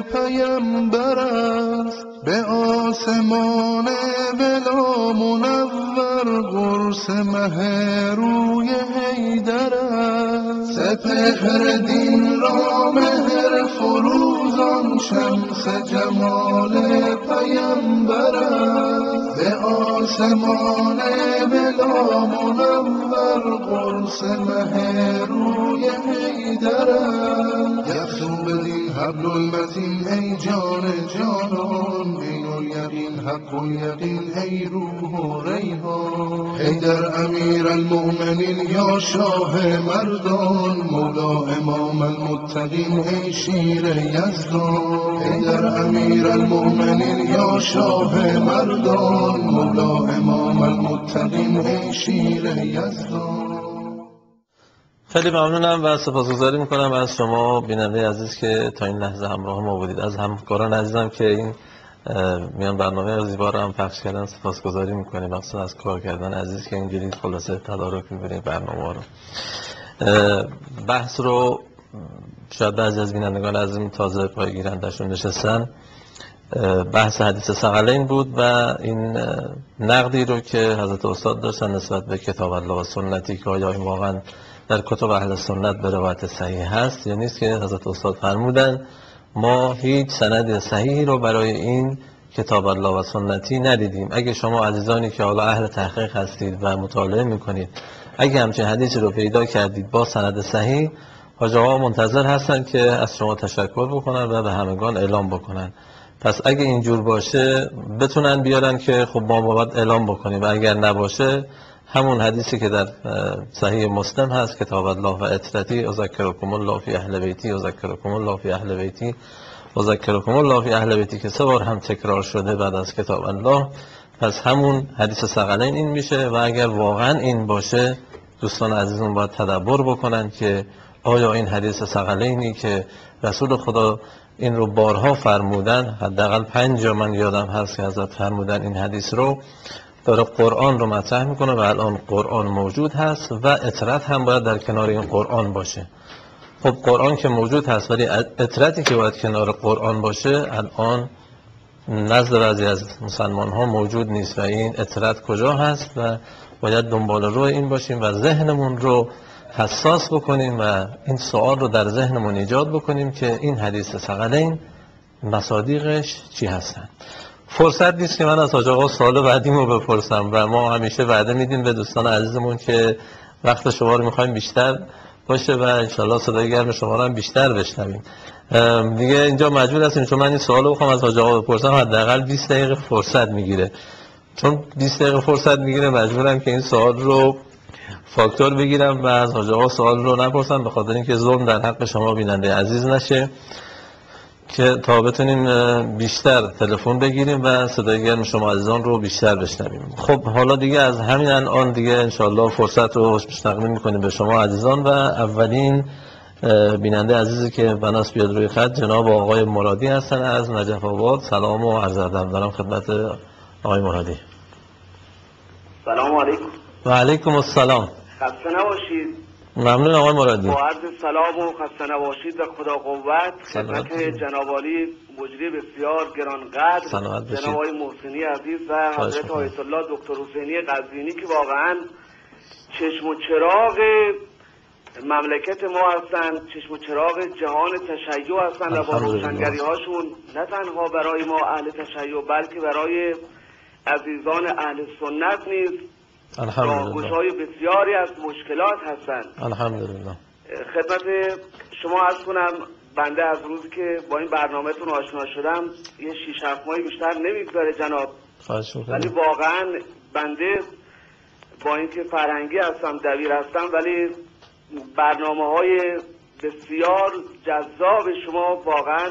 پیمبر است، به آسمان بلا منور قرص مه روی حیدر است. سپهر دین را مهر فروزان، شمس جمال پیمبر است، به آسمان بلا منور قرص مه روی حیدر است. یفزون بدین حبل المتین ای جان جانان، ای الیقین حق الیقین ای روح و ریحان حیدر امیر المؤمنین یا شاه مردان مولا امام المتقین ای شیر یزدان حیدر امیر المؤمنین یا شاه مردان مولا امام المتقین ای شیر یزدان. خیلی ممنونم و سپاسگزاری میکنم از شما بیننده عزیز که تا این لحظه همراه ما بودید. از همکاران عزیزم که این میان برنامه زیبا رو هم پخش کردن سپاسگزاری میکنیم، مخصوصا از کار کردن عزیز که اینجوری خلاصه تدارک میکنیم برنامه رو. بحث رو شاید بعضی از بینندگان عزیزم تازه پای گیرندشون نشستن. بحث حدیث ثقلین بود و این نقدی رو که حضرت استاد داشتن نسبت به کتاب الله و سنتی که آیا این واقعا در کتب اهل سنت به روایت صحیح هست یا نیست، که حضرت استاد فرمودن ما هیچ سند صحیحی رو برای این کتاب الله و سنتی ندیدیم. اگه شما عزیزانی که حالا اهل تحقیق هستید و مطالعه میکنید اگه همچین حدیثی رو پیدا کردید با سند صحیح، حاج آقا منتظر هستن که از شما تشکر بکنن و به همگان اعلام بکنن. پس اگه اینجور باشه بتونن بیارن که خب ما باید اعلام بکنیم، و اگر نباشه همون حدیثی که در صحیح مسلم هست کتاب الله و اطرتی اذکرکم الله فی اهل بیتی اذکرکم الله فی اهل بیتی اذکرکم الله فی اهل بیتی که 3 بار هم تکرار شده بعد از کتاب الله، پس همون حدیث ثقلین این میشه. و اگر واقعا این باشه دوستان عزیزمون باید تدبر بکنن که آیا این حدیث ثقلینی که رسول خدا این رو بارها فرمودن، حداقل 5 جا من یادم هست که حضرت فرمودن این حدیث رو، داره قرآن رو مطرح میکنه و الان قرآن موجود هست و اطرت هم باید در کنار این قرآن باشه. خب قرآن که موجود هست ولی اطرتی که باید کنار قرآن باشه الان نزد بعضی از مسلمان ها موجود نیست و این اطرت کجا هست و باید دنبال روی این باشیم و ذهنمون رو حساس بکنیم و این سوال رو در ذهنمون ایجاد بکنیم که این حدیث ثقلین مصادیقش چی هستن. فرصت نیست که من از حاج آقا سوال بعدیمو بپرسم و ما همیشه وعده میدیم به دوستان عزیزمون که وقت شما رو میخوایم بیشتر باشه و انشالله صدای گرم شما رو هم بیشتر بشنویم. دیگه اینجا مجبور هستیم چون من این سوال رو بخوام از حاج آقا بپرسم حداقل 20 دقیقه فرصت میگیره. چون 20 دقیقه فرصت میگیره مجبورم که این سوال رو فاکتور بگیرم و از حاج آقا سوال رو نپرسم، به خاطر اینکه ظلم در حق شما بیننده عزیز نشه، که تا بتونیم بیشتر تلفن بگیریم و صدای گرم شما عزیزان رو بیشتر بشنویم. خب حالا دیگه از همین الان دیگه انشالله فرصت رو تقدیم میکنیم به شما عزیزان و اولین بیننده عزیزی که بناس بیاد روی خط جناب آقای مرادی هستن از نجف آباد. سلام و عرض ادب دارم خدمت آقای مرادی. سلام علیکم. و علیکم السلام. خسته نباشید. ممنون آقای مرادی. با عرض سلام و خسته نباشید و خدا قوت خدمت جناب عالی مجری بسیار گرانقدر جناب آقای محسنی عزیز و حضرت آیت الله دکتر حسینی قزوینی که واقعا چشم و چراغ مملکت ما هستند، چشم و چراغ جهان تشیع هستند و با روشنگری هاشون نه تنها برای ما اهل تشیع بلکه برای عزیزان اهل سنت نیز راهگشای بسیاری از مشکلات هستند. الحمدلله. خدمت شما عرض کنم بنده از روزی که با این برنامه‌تون آشنا شدم یه 6-7 ماهی بیشتر نمیگذره جناب، ولی واقعا بنده با اینکه فرهنگی هستم دبیر هستم ولی برنامه‌های بسیار جذاب شما واقعا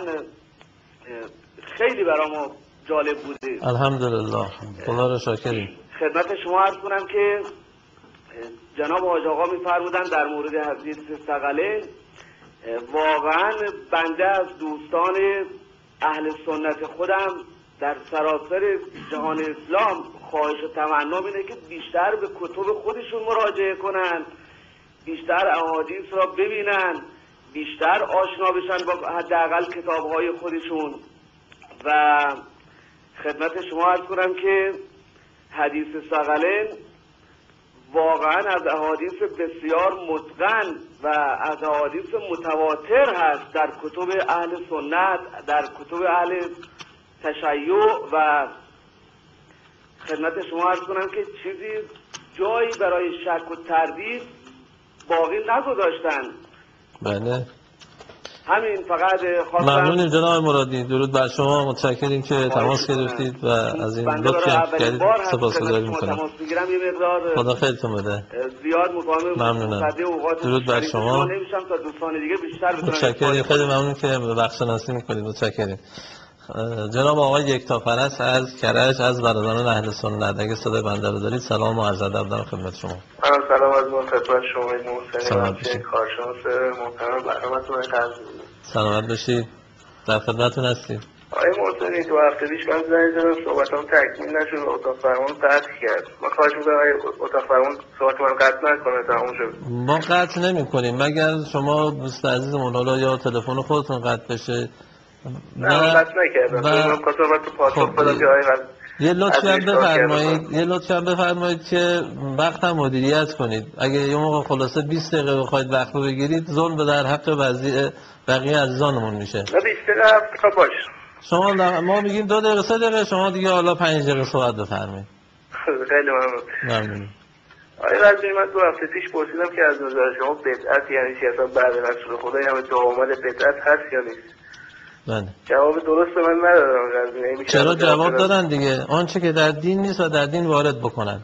خیلی برای ما جالب بوده. الحمدلله. خدا رو شاکریم. خدمت شما عرض کنم که جناب حاج آقا می‌فرمودن در مورد حدیث ثقلین، واقعا بنده از دوستان اهل سنت خودم در سراسر جهان اسلام خواهش و تمنام اینه که بیشتر به کتب خودشون مراجعه کنن، بیشتر احادیث را ببینن، بیشتر آشنا بشن با حداقل کتاب‌های خودشون. و خدمت شما عرض کنم که حدیث ثقلین واقعا از احادیث بسیار متقن و از احادیث متواتر هست در کتب اهل سنت، در کتب اهل تشیع و خدمت شما عرض کنم که چیزی جایی برای شک و تردید باقی نگذاشتن. بله. همین فقط خواستم. ممنونیم جناب مرادی، درود بر شما، متشکریم که تماس گرفتید و از این لطفی هم کردید سپاسگزاری میکنم. خدا خیرتون بده. زیاد ممنونم. درود بر شما. نمیشم تا دوستان دیگه بیشتر بتونن. متشکریم، خیلی ممنون که وقت شناسی میکنید. متشکریم. جناب آقای یکتاپرست از کرج از برادران اهل سنت، اگه صدای بنده رو دارید سلام و عرض ادب دارم خدمت شما. سلام از من خدمت شما محسنی کارشناس محترم برنامه‌تون قرض می‌دم. سلامت باشید، در خدمتتون هستیم. آقای محسنی تو هفته پیش من زنگ زدم صحبتام تکمیل نشد و اتاق فرمان قطع کرد. من خواهش می‌کنم اتاق فرمان صحبت من قطع نکنه تموم شه. ما قطع نمی‌کنیم مگر شما دوست عزیزمون حالا یا تلفن خودتون قطع بشه. نه قطع نکردم. من خواستم تو پاسخ بدم که آقای یه لطفی هم بفرمایید که وقت هم مدیریت کنید. اگه یه موقع خلاصه 20 دقیقه بخواید وقت رو بگیرید ظلم در حق بقیه عزیزانمون میشه. نه 20 دقیقه باشه. شما ما میگیم 2 دقیقه 3 دقیقه، شما دیگه حالا 5 دقیقه صحبت بفرمایید. خیلی ممنون. آقای رضوی من 2 هفته پیش پرسیدم که از نظر شما بدعت یعنی چی، اصلا بعد رسول خدا یعنی دعامل بدعت هست یا نیست؟ بله. جواب درست من ندادم. چرا جواب دادن دیگه؟ آنچه که در دین نیست و در دین وارد بکنن.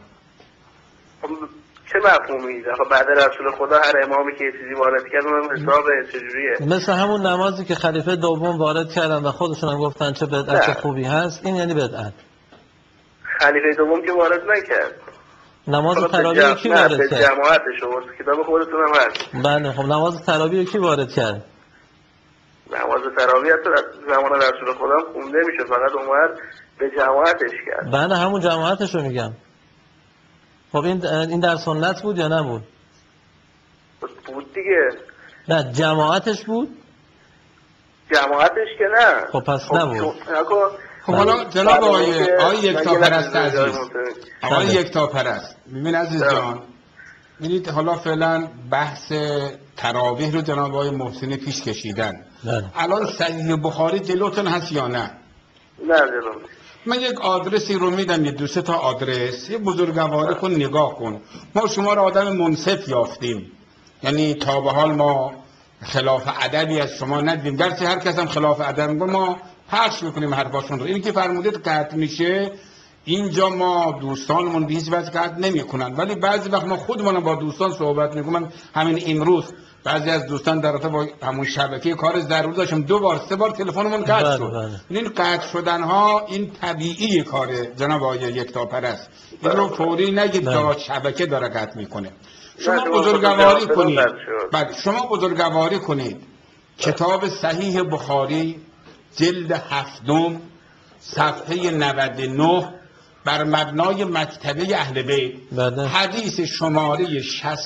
چه مفهومی؟ بعد رسول خدا هر امامی که یه چیزی وارد کرد اونم حساب چجوریه؟ مثل همون نمازی که خلیفه دوم وارد کردن و خودشون هم گفتن چه بدعت خوبی هست، این یعنی بدعت. خلیفه دوم که وارد نکرد. نماز تراویح کی وارد کرد؟ جماعتش رو کتاب خودتون هم هست. بله خب نماز تراویح کی وارد کرد؟ نماز تراویح تو زمان رسول خدا خونده میشه، فقط اومد به جماعتش کرد. بله همون جماعتش رو میگم. خب این در سنت بود یا نبود؟ بود دیگه. نه جماعتش بود؟ جماعتش که نه. خب پس نبود. خب حالا جناب آقای یکتاپرست عزیز، آقای یکتاپرست ببین عزیز جان، ببینید حالا فعلا بحث تراویح رو جناب آقای محسنی پیش کشیدن. الان صحیح بخاری جلوتون هست یا نه؟ نه جلوم. من یک آدرسی رو میدم، یه 2-3 تا آدرس، یه بزرگواری کن نگاه کن. ما شما رو آدم منصف یافتیم، یعنی تا به حال ما خلاف ادبی از شما ندیدیم، گرچه هر کس هم خلاف ادب میگه ما پخش میکنیم حرفاشون رو. اینی که فرمودید قطع میشه، اینجا ما دوستانمون به هیچ وجه قطع نمیکنن، ولی بعضی وقت ما خودمون با دوستان صحبت میکنم. همین امروز بعضی از دوستان در رابطه با همون شبکه کار ضروری داشتم 2-3 بار تلفنمون قطع شد. این قطع شدن ها این طبیعی کاره جناب آقای یکتاپرست. این رو فوری نگید تا شبکه داره قطع میکنه. شما بزرگواری کنید. بعد شما بزرگواری کنید کتاب صحیح بخاری جلد 7 صفحه 99 بر مبنای مکتبه اهل بیت حدیث شماره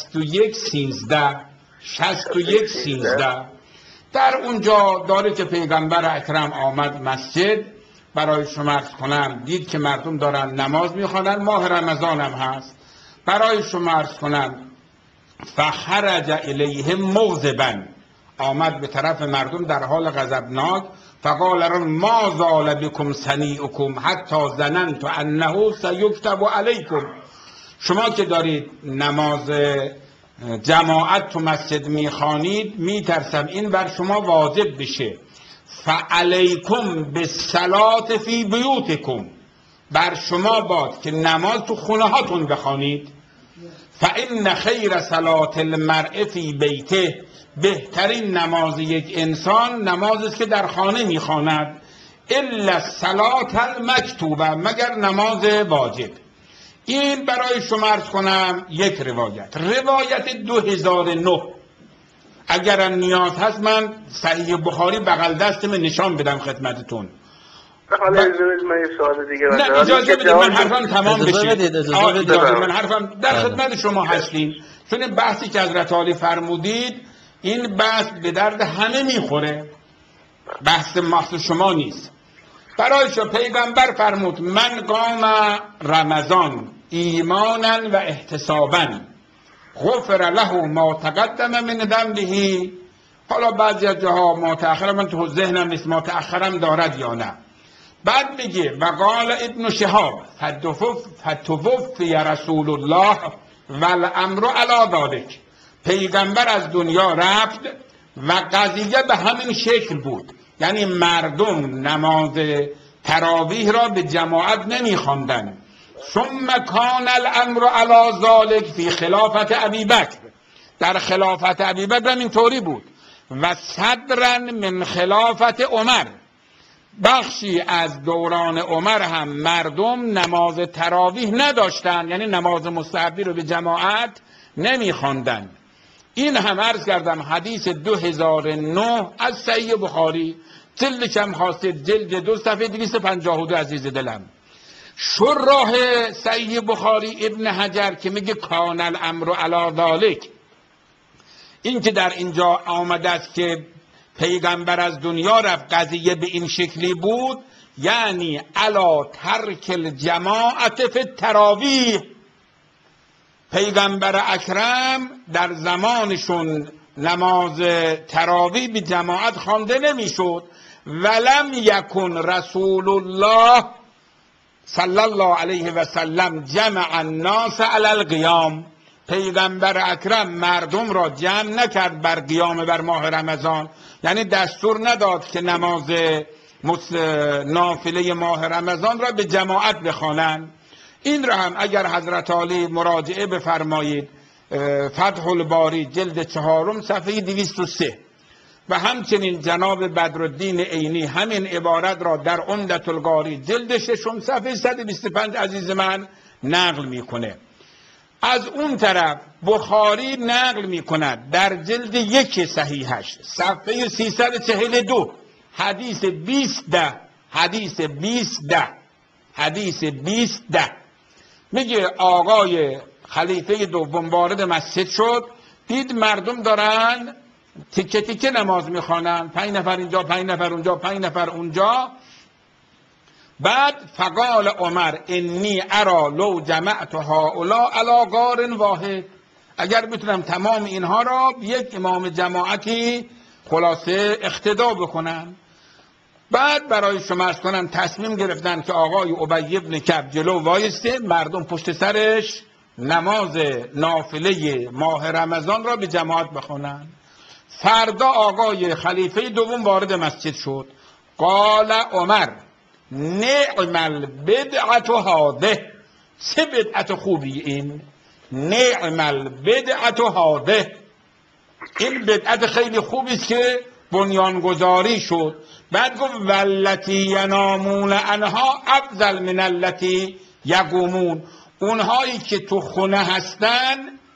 6113 در اونجا داره که پیغمبر اکرم آمد مسجد، برای شما عرض کنم دید که مردم دارن نماز میخوانن، ماه رمضان هم هست، برای شما عرض کنم فخرج الیهم مغضبا، آمد به طرف مردم در حال غضبناک، فقال لهم ما زال بكم صنیعکم حتی ظننت انه سیکتب علیکم. شما که دارید نماز جماعت تو مسجد میخوانید میترسم این بر شما واجب بشه، فعلیکم بالصلاة فی بیوتکم، بر شما باد که نماز تو خونه هاتون بخوانید. فان خیر صلاة المرء فی بیته، بهترین نماز یک انسان نمازی است که در خانه میخواند، الا الصلاة المکتوبه، مگر نماز واجب. این برای شما عرض کنم یک روایت 2009 اگرم نیاز هست من صحیح بخاری بغل دستم نشان بدم خدمتتون. حالا من یه سوال دیگه نه اجازه بدید من حرفم تمام بشه. من حرفم در خدمت شما هستیم، چون بحثی که حضرت عالی فرمودید این بحث به درد همه میخوره، بحث مخصوص شما نیست. برایش پیغمبر فرمود من قام رمضان ایمانا و احتسابا غفر له ما تقدم من ذنبه. حالا بعضی از جاها متأخر من تو ذهنم نیست متأخرم دارد یا نه. بعد میگه و قال ابن شهاب فتوفی رسول الله والامر علی ذلک، پیغمبر از دنیا رفت و قضیه به همین شکل بود، یعنی مردم نماز تراویح را به جماعت نمی‌خواندند. ثم کان الامر علی ذلک فی خلافت ابی بکر، در خلافت ابی بکر هم اینطوری بود. و صدرا من خلافت عمر، بخشی از دوران عمر هم مردم نماز تراویح نداشتند، یعنی نماز مستحبی رو به جماعت نمی‌خواندند. این هم عرض کردم حدیث 2009 از صحیح بخاری، جلد کم خواستید، جلد 2 صفحه 252 عزیز دلم. شراح صحیح بخاری ابن حجر که میگه کان الامر علی ذلک، این که در اینجا آمده است که پیغمبر از دنیا رفت قضیه به این شکلی بود، یعنی علی ترک الجماعت فی التراویح، پیغمبر اکرم در زمانشون نماز تراویح به جماعت خوانده نمیشد. ولم یکن رسول الله صلی الله علیه و سلم جمع الناس علی القیام، پیغمبر اکرم مردم را جمع نکرد بر قیام بر ماه رمضان، یعنی دستور نداد که نماز نافله ماه رمضان را به جماعت بخوانند. این را هم اگر حضرت عالی مراجعه بفرمایید، فتح الباری جلد 4 صفحه 203 و همچنین جناب بدرالدین عینی همین عبارت را در عمدة القاری جلد 6 صفحه 125 عزیز من نقل میکنه. از اون طرف بخاری نقل میکند در جلد 1 صحیحش صفحه 342 حدیث 20 میگه آقای خلیفه دوم وارد مسجد شد، دید مردم دارن تیکه تیکه نماز میخوانن، 5 نفر اینجا، 5 نفر اونجا، 5 نفر اونجا. بعد فقال عمر انی ارا لو جمعت هؤلاء علی غار واحد، اگر بتونم تمام اینها را یک امام جماعتی خلاصه اقتدا بکنم. بعد برای شما از کنم تصمیم گرفتن که آقای ابی بن کعب جلو وایسته، مردم پشت سرش نماز نافله ماه رمضان را به جماعت بخونن. فردا آقای خلیفه دوم وارد مسجد شد، قال عمر نعم البدعت هذه، چه بدعت خوبی این، نعم البدعت هذه، این بدعت خیلی خوبی است که بنیانگذاری شد. بعد گفت والتی ینامون عنها افضل من التی یقومون، اونهایی که تو خونه هستن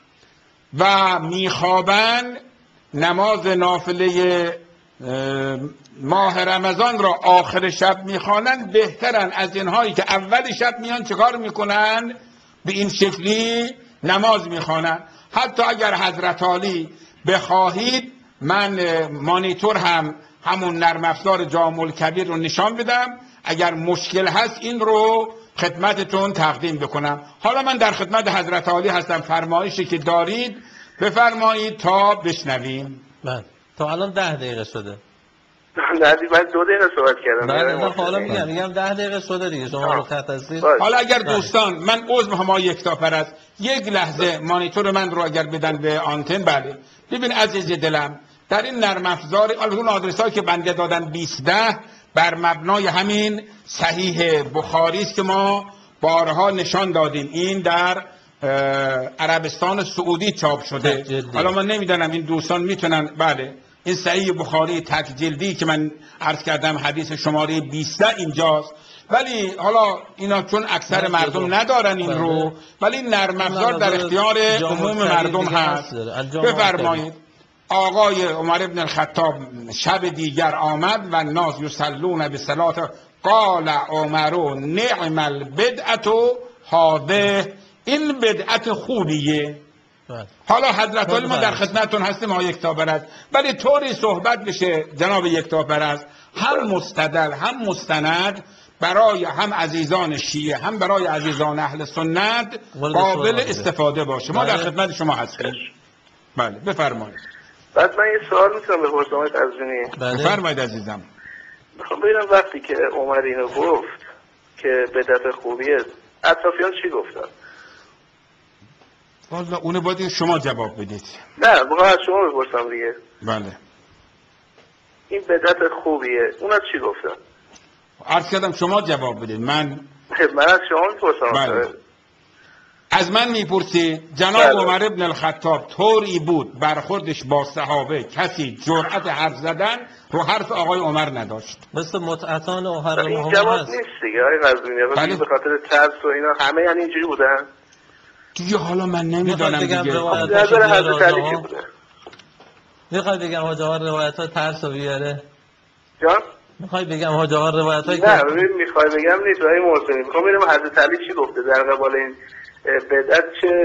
و میخوابن نماز نافله ماه رمضان را آخر شب میخوانن بهترن از اینهایی که اول شب میان چکار میکنن به این شکلی نماز میخوانن. حتی اگر حضرت عالی بخواهید من مانیتور هم همون نرم افزار جامع الکبیر رو نشان بدم، اگر مشکل هست این رو خدمتتون تقدیم بکنم. حالا من در خدمت حضرت عالی هستم، فرمایشی که دارید بفرمایید تا بشنویم. بله تا الان 10 دقیقه شده. من 2 دقیقه صحبت کردم. بله حالا میگم 10 دقیقه شده دیگه، شما رو تحت هستید. حالا اگر دوستان من عذر میخوام یکتاپرست، یک لحظه مانیتور من رو اگر بدن به آنتن. بله ببین عزیز دلم، در این نرم افزار اون آدرسایی که بنده دادن 2010 بر مبنای همین صحیح بخاری است که ما بارها نشان دادیم، این در عربستان سعودی چاپ شده. حالا من نمیدونم این دوستان میتونن، بله این صحیح بخاری تک جلدی که من عرض کردم حدیث شماره 20 اینجاست، ولی حالا اینا چون اکثر مردم ندارن این رو، ولی نرم افزار در اختیار عموم مردم هست. بفرمایید. آقای عمر ابن الخطاب شب دیگر آمد و ناس یصلون بصلات، قال عمر نعم البدعت هذه، این بدعت خوبیه. حالا حضرت علی ما در خدمتتون هستیم ها یکتاپرست، ولی طوری صحبت بشه جناب یکتاپرست هم مستدل هم مستند برای هم عزیزان شیعه هم برای عزیزان اهل سنت قابل استفاده باشه. ما در خدمت شما هستیم. بله بفرمایید. بعد من یه سوال میتونم بپرسم از تزمینی؟ بفرمایید عزیزم. میخوام ببینم وقتی که عمر اینو گفت که بدعت خوبیه، اطرافیان چی گفتن؟ والا اونو باید شما جواب بدید. نه میخوام از شما بپرسم دیگه. بله این بدعت خوبیه، اونا چی گفتن؟ عرض کردم شما جواب بدید. من از شما میپرسم. بله. از من میپرسی جناب بله. عمر ابن الخطاب طوری بود برخوردش با صحابه کسی جرأت حرف زدن رو حرف آقای عمر نداشت. مثل متعتان و حرم این هم جواب هست. نیست دیگه آقای قزوینی. بله. به خاطر ترس و اینا همه یعنی اینجوری بودن دیگه. حالا من نمیدانم دیگه. نظر حضرت علی چی بوده؟ میخوای بگم حاج آقا روایت های ترس رو بیاره؟ جان؟ میخوای بگم حاج آقا روایت های نه میخوای بگم نیست آقای محسنی. میخوام ببینم حضرت علی چی گفته در قبال این بدعت.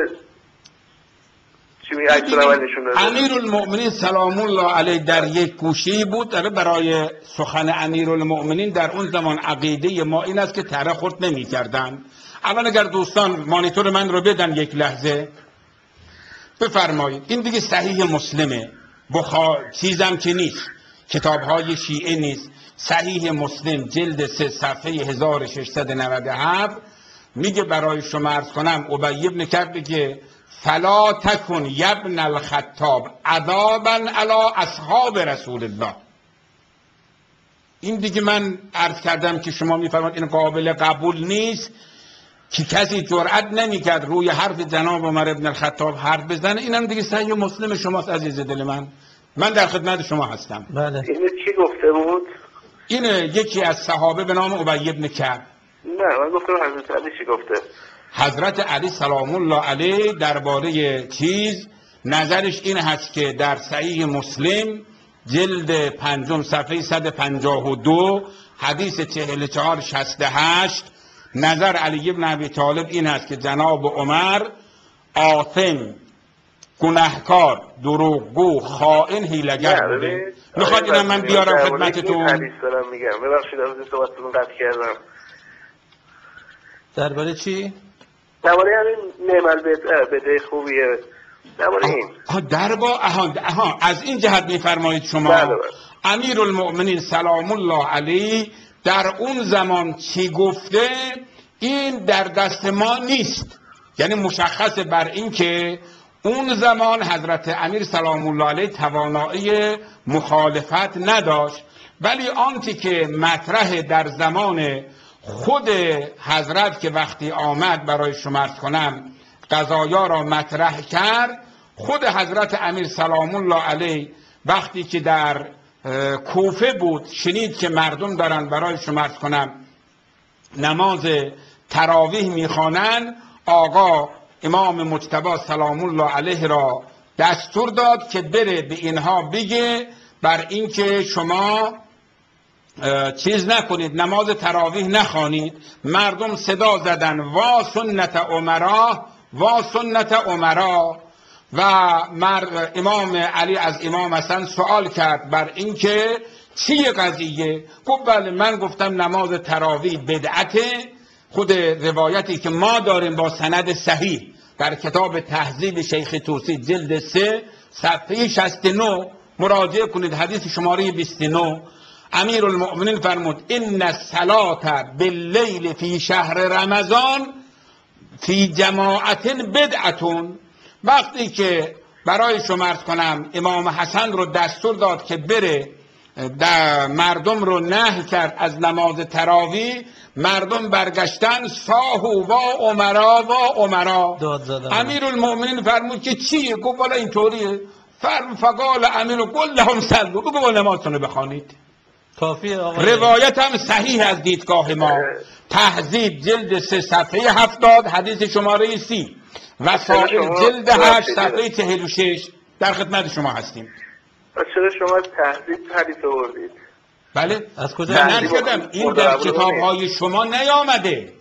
چی میگه عکس العمل نشون داده؟ امیرالمؤمنین سلام الله علیه در یک گوشه بود. برای سخن امیرالمؤمنین در اون زمان عقیده ما این است که تره خورد نمی‌کردند. الان اگر دوستان مانیتور من رو بدن یک لحظه بفرمایید. این دیگه صحیح مسلمه، چیزم که نیست، کتاب‌های شیعه نیست. صحیح مسلم جلد 3 صفحه 1697 میگه برای شما عرض کنم ابی بن کعب که فلا تکن یبن الخطاب عذابا علی اصحاب رسول الله. این دیگه من عرض کردم که شما میفرمایید این قابل قبول نیست که کسی جرأت نمیکرد روی حرف جناب عمر ابن الخطاب حرف بزنه. اینم دیگه صحیح مسلم شماست عزیز دل من در خدمت شما هستم. بله. اینو کی گفته بود؟ این یکی از صحابه به نام ابی بن کعب. نه من گفتم حضرت علی چی گفته. حضرت علی سلام الله علیه درباره نظرش این هست که در صحیح مسلم جلد 5 صفحه 152 حدیث 4468 نظر علی بن ابی طالب این هست که جناب عمر آثم، گناهکار، دروغگو، خائن، حیله‌گر بوده. میخواد اینم من بیارم خدمتتون؟ حدیث دارم میگم. ببخشید از صحبتتون قطع کردم. درباره چی؟ درباره همین نعم البدعه خوبیه. درباره این از این جهت میفرمایید شما. بله. امیرالمؤمنین سلام الله علیه در اون زمان چی گفته این در دست ما نیست. یعنی مشخص بر این که اون زمان حضرت امیر سلام الله علیه توانایی مخالفت نداشت، ولی آنچه که مطرح در زمان خود حضرت که وقتی آمد برای شما عرض کنم قضایا را مطرح کرد، خود حضرت امیر سلام الله علیه وقتی که در کوفه بود شنید که مردم دارن برای شما عرض کنم نماز تراویح میخوانند، آقا امام مجتبی سلام الله علیه را دستور داد که بره به اینها بگه بر اینکه شما چیز نکنید، نماز تراویح نخوانید. مردم صدا زدن وا سنت عمرا، وا سنت عمرا. و امام علی از امام حسن سوال کرد بر اینکه چی قضیه؟ گفت بله من گفتم نماز تراویح بدعته. خود روایتی که ما داریم با سند صحیح در کتاب تهذیب شیخ طوسی جلد 3 صفحه 69 مراجعه کنید، حدیث شماره 29. امیرالمؤمنین فرمود ان الصلاة باللیل فی شهر رمضان فی جماعت بدعتون. وقتی که برای شما عرض کنم امام حسن رو دستور داد که بره مردم رو نهی کرد از نماز تراویح، مردم برگشتن ساهو و عمرا و عمرا. امیرالمؤمنین فرمود که چیه؟ گفت والا اینطوریه. فقال امیر قل لهم صلوا، بگو نمازتون رو بخوانید. کافیه آقا. روایت هم صحیح از دیدگاه ما، تهذیب جلد 3 صفحه 70 حدیث شماره 30 و سائر جلد 8 صفحه 46 در خدمت شما هستیم. چرا شما از تهذیب حدیث آوردید؟ بله از کجا؟ من کردم این در کتاب‌های شما نیامده.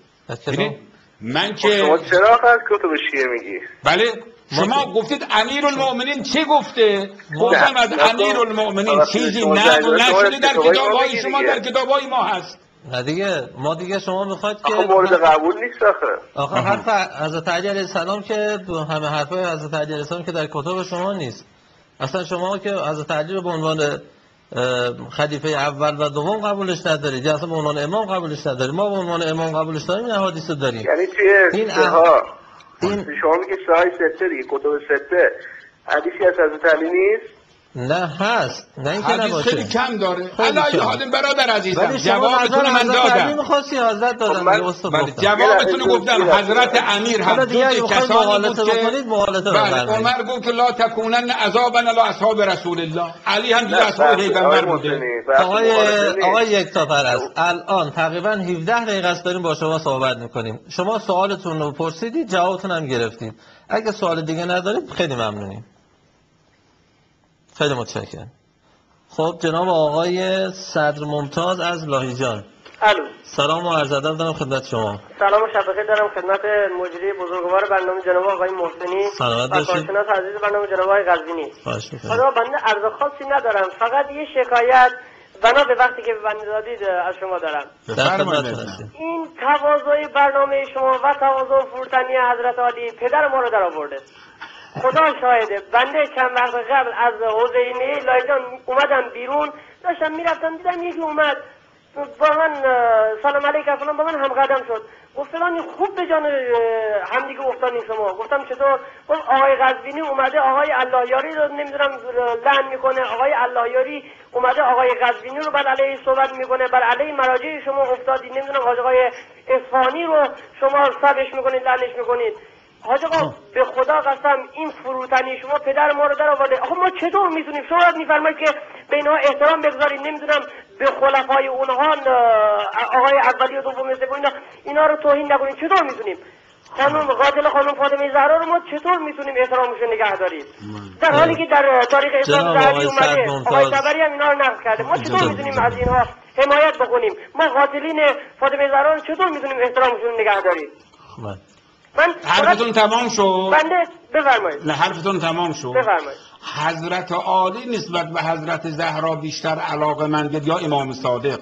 من که شما چرا از کتب شیعه میگی؟ بله شما گفتید امیرالمؤمنین چه گفته؟ گفتم از امیرالمؤمنین چیزی نشده در کتاب‌های شما، در کتاب‌های ما هست. نه دیگه ما دیگه شما میخواید که آخه مورد قبول نیست آخه حرف حضرت علی علیه السلام که همه حرفای حضرت علی علیه السلام که در کتاب شما نیست. اصلا شما که حضرت علی رو به عنوان خلیفه اول و دوم قبولش ندارید، یا اصلا به عنوان امام قبولش ندارید. ما به عنوان امام قبولش داریم، این احادیث رو داریم. یعنی توی شما میگه صحیح 6 دیگه، کتب 6 حدیثی از حضرت علی نیست؟ نه هست، نه اینکه حدیث نباشه. خیلی کم داره. خیلی علی کم. حال برادر عزیزم ولی شما جوابتون من دادم. می‌خواستی حضرت دادم من- دیگه استاد بله گفتم. جوابتون گفتم. حضرت امیر حالا هم دیگه جزء می‌خواید کسانی مغالطه بود که بکنید مغالطه بله بفرمایید. عمر گفت که لا تکونن عذابنا لا اصحاب رسول الله. علی هم دیگه اصحاب پیغمبر بوده. آقای یکتاپرست الان تقریبا 17 دقیقه است داریم با شما صحبت میکنیم. شما سوالتون رو پرسیدید، جوابتون هم گرفتید. اگه سوال دیگه ندارید خیلی ممنونیم. خیلی متشکرم. خب جناب آقای صدر ممتاز از لاهیجان. الو. سلام و عرض ادب دارم خدمت شما. سلام و شب بخیر دارم خدمت مجری بزرگوار برنامه جناب آقای محسنی سلامت و باشید. کارشناس عزیز برنامه جناب آقای قزوینی. خواهش می‌کنم. خدا بنده عرض خاصی ندارم، فقط یه شکایت بنا به وقتی که به بنده دادید از شما دارم. در خدمتتون هستیم. این تواضع برنامه شما و تواضع فروتنی حضرت عالی پدر ما رو در آورده. خدا شاهده، بنده چند وقت قبل از حسینیه لایجان اومدم بیرون، داشتم میرفتم دیدم یکی اومد با من سلام علیکم فلان با من هم قدم شد، گفت فلانی خوب به جان همدیگه افتادین شما. گفتم چطور؟ گفت آقای قزوینی اومده آقای اللهیاری رو نمیدونم لعن میکنه، آقای اللهیاری اومده آقای قزوینی رو بر علیه صحبت میکنه، بر علیه مراجع شما افتادید، نمیدونم حاج آقای اصفهانی رو شما سبش میکنید، لعنش میکنید. حاج آقا به خدا قسم این فروتنی شما پدر ما رو در آورده. آخه ما چطور میتونیم؟ شما میفرمایید که به اینها احترام بگذارید، نمیدونم به خلفای اونها آقای اولی و دوم سوم اینا رو توهین نکنید. چطور میتونیم؟ خانم قاتل خانم فاطمه زهرا رو ما چطور میتونیم احترامش رو نگه داریم؟ در حالی که در تاریخ اسلام ذهبی اومده، آقای طبری هم اینا رو نقل کرده. ما چطور میتونیم از اینها حمایت بکنیم؟ ما قاتلین فاطمه زهرا رو چطور میتونیم احترامش رو نگه داریم؟ من حرفتون تمام شد؟ بنده بفرمایید. نه حرفتون تمام شد. بفرمایید. حضرت عالی نسبت به حضرت زهرا بیشتر علاقه‌مندید یا امام صادق؟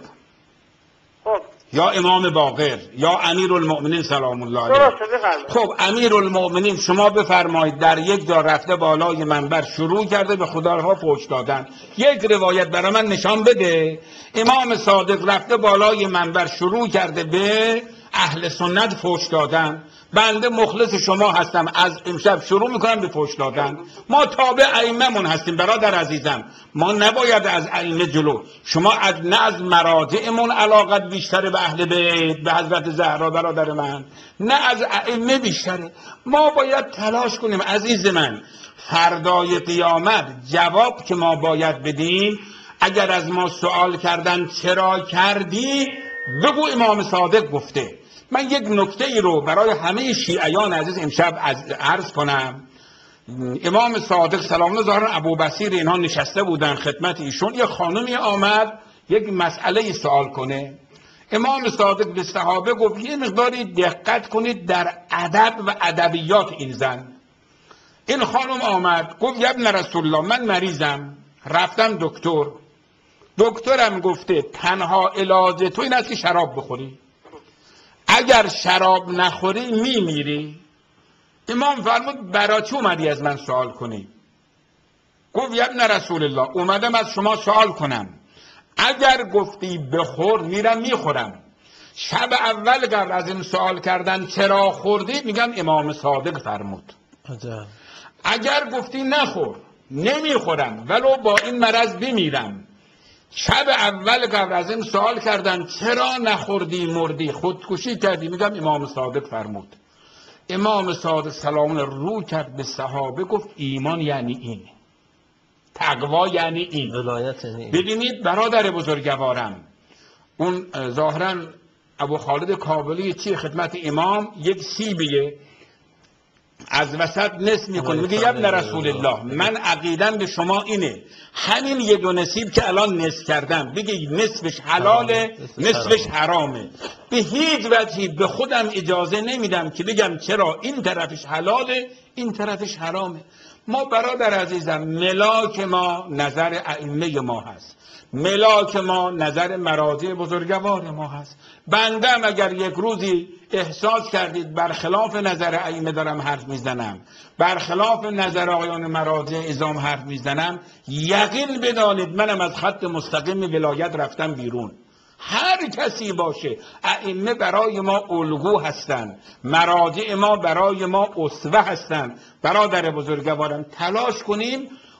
خب یا امام باقر یا امیرالمؤمنین سلام الله علیه؟ درسته بفرمایید. خب امیرالمؤمنین شما بفرمایید در یک جا رفته بالای منبر شروع کرده به خداها فحش دادن. یک روایت برای من نشان بده امام صادق رفته بالای منبر شروع کرده به اهل سنت فحش دادن. بنده مخلص شما هستم، از امشب شروع میکنم به فحش دادن. ما تابع ائمه‌مون هستیم برادر عزیزم، ما نباید از ائمه جلو. شما نه از مراجعمون علاقت بیشتره به اهل بیت، به حضرت زهرا برادر من، نه از ائمه بیشتره. ما باید تلاش کنیم عزیز من، فردای قیامت جواب که ما باید بدیم، اگر از ما سوال کردن چرا کردی، بگو امام صادق گفته. من یک نکته ای رو برای همه شیعیان عزیز امشب عرض کنم. امام صادق سلام الله ظاهرا ابو بصیر اینها نشسته بودن خدمت ایشون، یک خانمی آمد یک مسئله سوال کنه. امام صادق به صحابه گفت یه مقداری دقت کنید در ادب و ادبیات این زن. این خانم آمد گفت یا ابن رسول الله من مریضم، رفتم دکترم گفته تنها علاج تو این است که شراب بخوری، اگر شراب نخوری میمیری. امام فرمود برای چی اومدی از من سوال کنی؟ گفت یا ابن رسول الله اومدم از شما سوال کنم، اگر گفتی بخور میرم میخورم. شب اول قبل از این سوال کردن چرا خوردی میگم امام صادق فرمود. اگر گفتی نخور نمیخورم ولو با این مرض بمیرم. شب اول قبل از این سوال کردن چرا نخوردی مردی خودکشی کردی، میگم امام صادق فرمود. امام صادق سلام الله رو کرد به صحابه گفت ایمان یعنی این، تقوا یعنی این، ولایت یعنی این. ببینید برادر بزرگوارم، اون ظاهرا ابو خالد کابلی چی خدمت امام یک سیبیه از وسط نصف میکنه، میگه یا ابن رسول الله من عقیدم به شما اینه همین یه دو نصیب که الان نصف کردم بگه نصفش حلاله نصفش حرامه. به هیچ وجهی به خودم اجازه نمیدم که بگم چرا این طرفش حلاله این طرفش حرامه. ما برادر عزیزم ملاک ما نظر ائمه ما هست، ملاک ما نظر مراجع بزرگوار ما هست. بندم اگر یک روزی احساس کردید برخلاف نظر ائمه دارم حرف میزنم، برخلاف نظر آقایان مراجع اعظام حرف میزنم، یقین بدانید منم از خط مستقیم ولایت رفتم بیرون. هر کسی باشه، ائمه برای ما الگو هستند، مراجع ما برای ما اسوه هستند. برادر بزرگوارم تلاش کنیم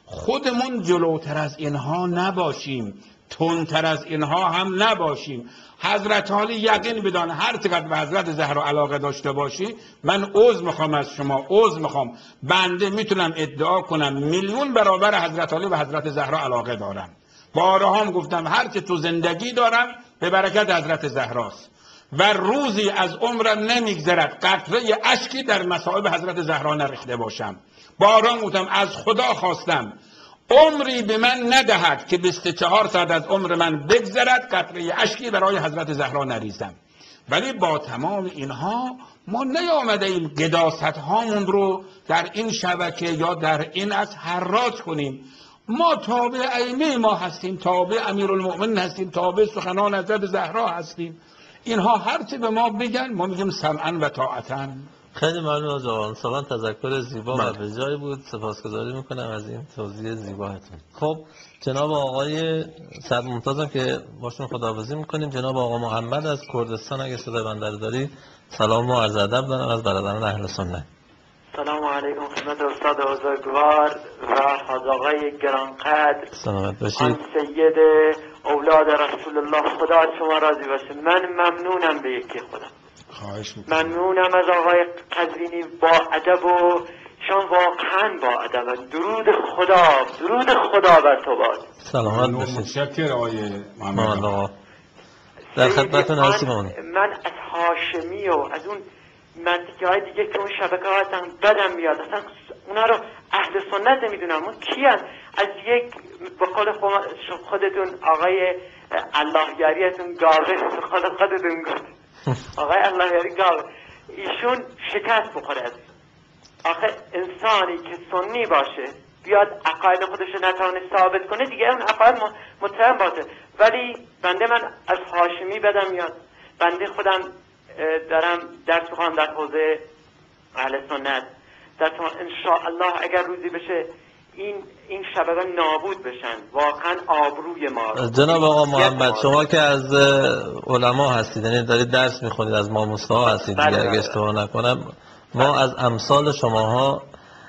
خودمون جلوتر از اینها نباشیم، تندتر از اینها هم نباشیم. حضرت علی یقین بدان هر چقدر به حضرت زهرا علاقه داشته باشی، من عذر میخوام از شما، عذر میخوام، بنده میتونم ادعا کنم میلیون برابر حضرت علی و حضرت زهرا علاقه دارم. بارها هم گفتم هر که تو زندگی دارم به برکت حضرت زهراست و روزی از عمرم نمیگذرد قطره اشکی در مصائب حضرت زهرا نریخته باشم. بارها گفتم از خدا خواستم عمری به من ندهد که 24 ساعت از عمر من بگذرد قطره اشکی برای حضرت زهرا نریزم. ولی با تمام اینها ما نیامده ایم قداست هامون رو در این شبکه یا در این از حراج کنیم. ما تابع ائمه ما هستیم، تابع امیرالمؤمنین هستیم، تابع سخنان حضرت زهرا هستیم. اینها هرچی به ما بگن ما میگیم سمعا و طاعتا. خیلی ممنون از آقا صاحب، تذکر زیبا و به جای بود. سپاسگزاری میکنم از این توضیح زیباتون. خب جناب آقای سعد ممتازم که باشون خداحافظی میکنیم. جناب آقا محمد از کردستان اگه صدای بنده رو داری سلام و عرض ادب دارم از برادران اهل سنت. سلام علیکم خدمت استاد بزرگوار و حاج آقای گرانقدر. سلامت باشید. آن سید اولاد رسول الله، خدا شما راضی باشه. من ممنونم به یکی خدا. خواهش میکنم. ممنونم از آقای قزوینی، با ادب و شان واقعا با ادب. درود خدا بر تو باد. سلامت باشید. متشکرم آقای محمد آقا. در خدمتتون هستیم. من از هاشمی و از اون منطقه های دیگه که اون شبکه ها هستن بدم میاد، اصلا اونا رو اهل سنت نمیدونم اون کیان. از یک به قول خودتون آقای الله یاریتون گاوه، خودتون آقای الله یاری گاوه، ایشون شکست بخوره. از آخه انسانی که سنی باشه بیاد عقاید خودش رو نتونه ثابت کنه دیگه اون عقاید متهم باشه. ولی بنده من از هاشمی بدم میاد. بنده خودم دارم درس میخوام در حوزه اهل سنت. ان شاء الله اگر روزی بشه این شبکه نابود بشن، واقعا آبروی ما. جناب آقا محمد شما که از علما هستید، یعنی دارید درس میخونید، از ماموس‌ها هستید اگه اشتباه نکنم، ما از امثال شماها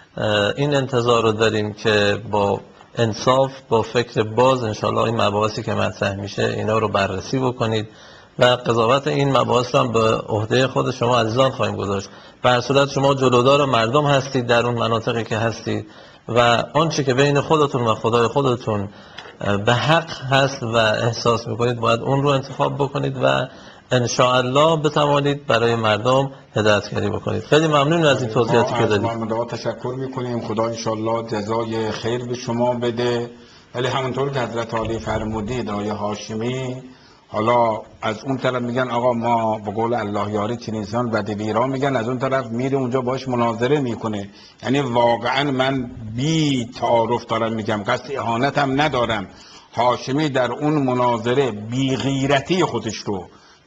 این انتظار رو داریم که با انصاف، با فکر باز انشاءالله این مباحثی که مطرح میشه اینا رو بررسی بکنید و قضاوت این مباحث رو هم به عهده خود شما عزیزان خواهیم گذاشت. به هر صورت شما جلودار مردم هستید در اون مناطقی که هستید و آنچه که بین خودتون و خدای خودتون به حق هست و احساس میکنید باید اون رو انتخاب بکنید و انشاءالله بتوانید برای مردم هدایتگری بکنید. خیلی ممنون از این توضیحاتی که دادید. ما تشکر میکنیم. خدا انشاءالله جزای خیر به شما بده. ولی همونطور که حضرت علی فرمودید آقای هاشمی، حالا از اون طرف میگن آقا ما به قول الله یاری چنیزان بدویرا میگن، از اون طرف میره اونجا باش مناظره میکنه. یعنی واقعا من بی تعارف دارم میگم، قصد اهانتم ندارم. هاشمی در اون مناظره بیغیرتی خودش رو،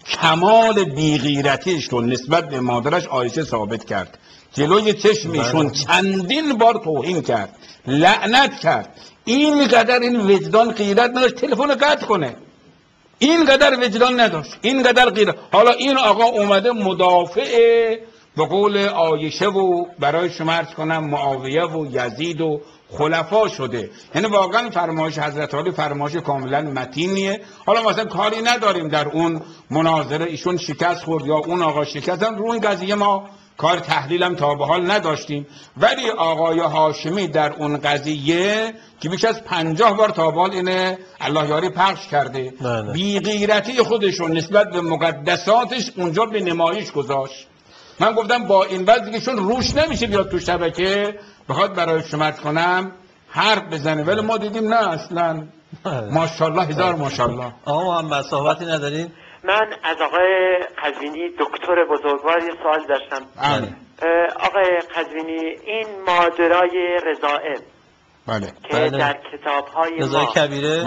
کمال بیغیرتیش رو نسبت به مادرش عایشه ثابت کرد. جلوی چشمشون چندین بار توهین کرد، لعنت کرد. اینقدر این وجدان غیرت نداشت تلفن قطع کنه، اینقدر وجدان نداشت، اینقدر غیرت. حالا این آقا اومده مدافع به قول عایشه و برای شما عرض کنم معاویه و یزید و خلفا شده. یعنی واقعا فرمایش حضرت علی فرمایش کاملا متینیه. حالا مثلا کاری نداریم در اون مناظره ایشون شکست خورد یا اون آقا شکست، هم روی این قضیه ما کار تحلیلم تا به حال نداشتیم. ولی آقای هاشمی در اون قضیه که بیش از 50 بار تا به حال اینه الله یاری پخش کرده، بی غیرتی خودشون نسبت به مقدساتش اونجا به نمایش گذاشت. من گفتم با این وضع دیگه چون روش نمیشه بیاد تو شبکه بخواد برای شما کنم حرف بزنه، ولی ما دیدیم نه اصلا. ماشاءالله هزار ماشاءالله. آقا محمد صحبتی ندارین؟ من از آقای قزوینی دکتر بزرگوار یه سوال داشتم. آقای قزوینی این ماجرای رضائم که در کتاب‌های ما کبیره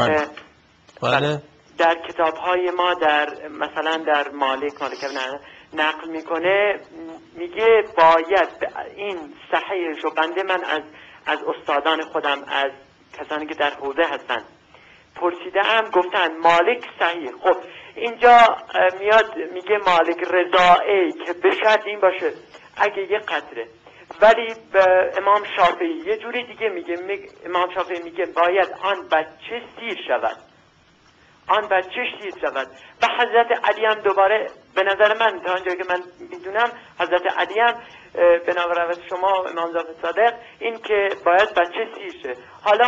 در کتاب‌های ما در مثلا در مالک نقل میکنه، میگه باید این صحیحش رو بنده من از استادان خودم، از کسانی که در حوزه هستن پرسیدم، گفتن مالک صحیح. خب اینجا میاد میگه مالک رضائه که به شرط این باشه اگه یه قطره ولی به امام شافعی یه جوری دیگه میگه. امام شافعی میگه باید آن بچه سیر شود، آن بچه سیر شود. و حضرت علی هم دوباره به نظر من تا اونجایی که من میدونم حضرت علی هم بنابر روایت شما امام جعفر صادق این که باید بچه سیر شه. حالا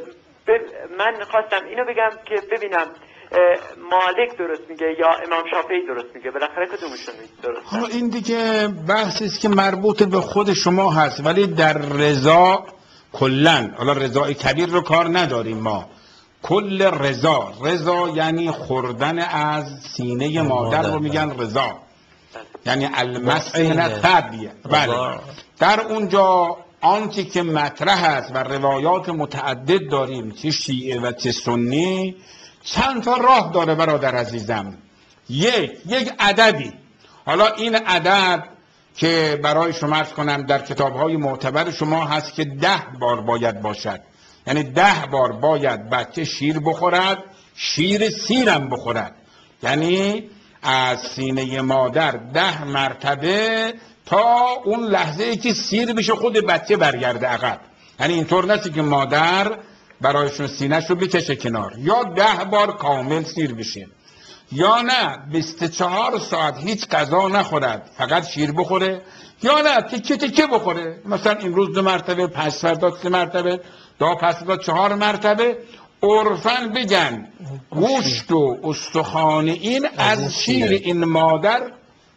من خواستم اینو بگم که ببینم مالک درست میگه یا امام شافعی درست میگه، بالاخره کدومشون درست؟ حالا این دیگه بحثی است که مربوط به خود شما هست، ولی در رضا کلن، حالا رضای کبیر رو کار نداریم ما، کل رضا یعنی خوردن از سینه مادر رو میگن رضا، یعنی المس من الثدی. بله، در اونجا آنچه که مطرح است و روایات متعدد داریم، چه شیعه و چه سنی، چند تا راه داره برادر عزیزم. یک عددی، حالا این عدد که برای شما عرض کنم در کتاب‌های معتبر شما هست که 10 بار باید باشد، یعنی 10 بار باید بچه شیر بخورد، شیر سیرم بخورد، یعنی از سینه مادر 10 مرتبه تا اون لحظه ای که سیر بشه خود بچه برگرده عقب. یعنی اینطور نیست که مادر برایشون سینه‌ش رو بکشه کنار، یا 10 بار کامل سیر بشه، یا نه 24 ساعت هیچ غذا نخورد فقط شیر بخوره، یا نه تیکه تیکه بخوره، مثلا امروز 2 مرتبه، پس فردا 3 مرتبه، دا پس فردا 4 مرتبه. عرفاً بگن گوشت و استخوان این از شیر این مادر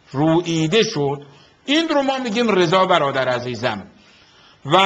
روییده شد. این رو ما میگیم رضا برادر عزیزم. و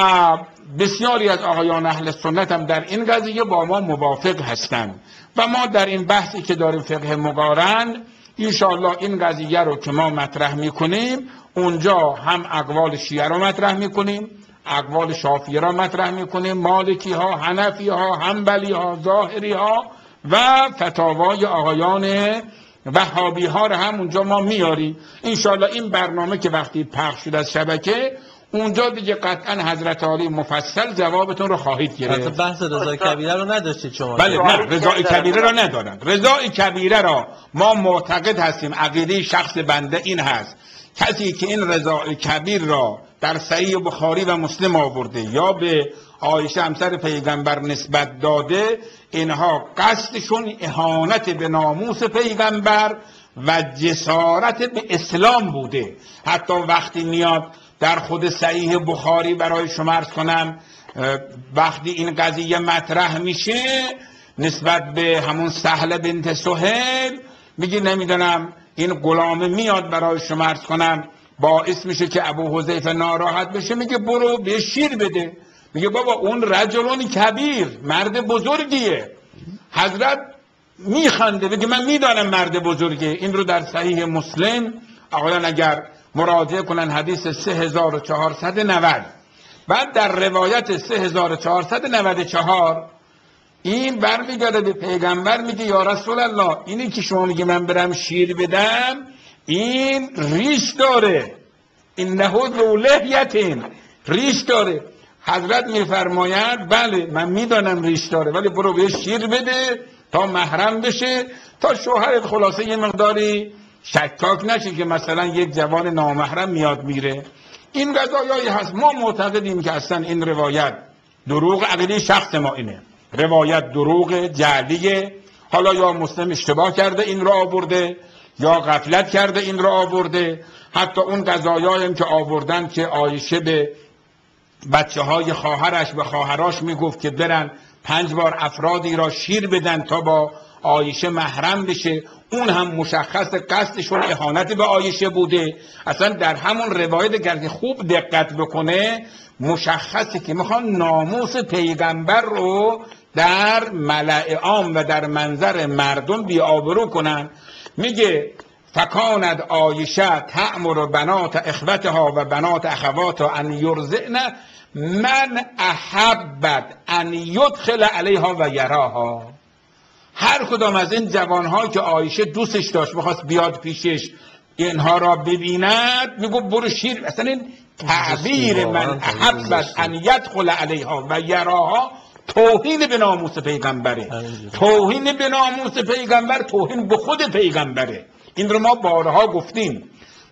بسیاری از آقایان اهل سنت هم در این قضیه با ما موافق هستند و ما در این بحثی که داریم فقه مقارن انشاءالله این قضیه رو که ما مطرح میکنیم اونجا هم اقوال شیعه رو مطرح میکنیم، اقوال شافعی را مطرح میکنیم، مالکی ها، حنفی ها، حنبلی ها، ظاهری ها و فتاوای آقایان وهابی ها رو هم اونجا ما میاریم. انشاءالله این برنامه که وقتی پخش شد از شبکه اونجا دیگه قطعا حضرت عالی مفصل جوابتون رو خواهید گرفت. بحث رضای کبیره رو نداشتید شما؟ بله، نه رضای کبیره رو ندارن. رضای کبیره را ما معتقد هستیم، عقیده شخص بنده این هست کسی که این رضای کبیر را در صحیح بخاری و مسلم آورده یا به عایشه همسر پیغمبر نسبت داده، اینها قصدشون اهانت به ناموس پیغمبر و جسارت به اسلام بوده. حتی وقتی میاد در خود صحیح بخاری برای شما عرض کنم، وقتی این قضیه مطرح میشه نسبت به همون سهل بنت سهیل، میگه نمیدونم این غلامه میاد برای شما عرض کنم باعث میشه که ابو حذیفه ناراحت بشه، میگه برو به شیر بده. میگه بابا اون رجلون کبیر، مرد بزرگیه. حضرت میخنده بگه من میدانم مرد بزرگیه. این رو در صحیح مسلم آقایان اگر مراجعه کنن حدیث 3490. بعد در روایت 3494 این برمیگرده به پیغمبر میگه یا رسول الله اینی که شما میگه من برم شیر بدم این ریش داره، انه ذو لحیة، ریش داره. حضرت میفرماید بله من میدانم ریش داره، ولی برو بهش شیر بده تا محرم بشه، تا شوهرت خلاصه یه مقداری شکاک نشه که مثلا یک جوان نامحرم میاد میره. این قضایایی هست. ما معتقدیم که اصلا این روایت دروغ، عقیده شخص ما اینه، روایت دروغ جعلیه. حالا یا مسلم اشتباه کرده این را آورده یا غفلت کرده این را آورده. حتی اون قضایایی هم که آوردن که عایشه به بچه های خواهرش و خواهراش میگفت که برن 5 بار افرادی را شیر بدن تا با عایشه محرم بشه، اون هم مشخص قصدشون اهانت به عایشه بوده. اصلا در همون روایت اگر خوب دقت بکنه مشخصه که میخوان ناموس پیغمبر رو در ملأ عام و در منظر مردم بی‌آبرو کنن. میگه فکاند عایشه تأمر بنات اخوتها و بنات اخواتها ان یرضعن من احبت ان یدخل علیها و یراها. هر کدام از این جوانها که عایشه دوستش داشت بخواست بیاد پیشش اینها را ببیند، میگو برو شیر. اصلا این تعبیر من احبت ان یدخل علیها و یراها توهین به ناموس پیغمبره. توهین به ناموس پیغمبر توهین به خود پیغمبره. این رو ما بارها گفتیم.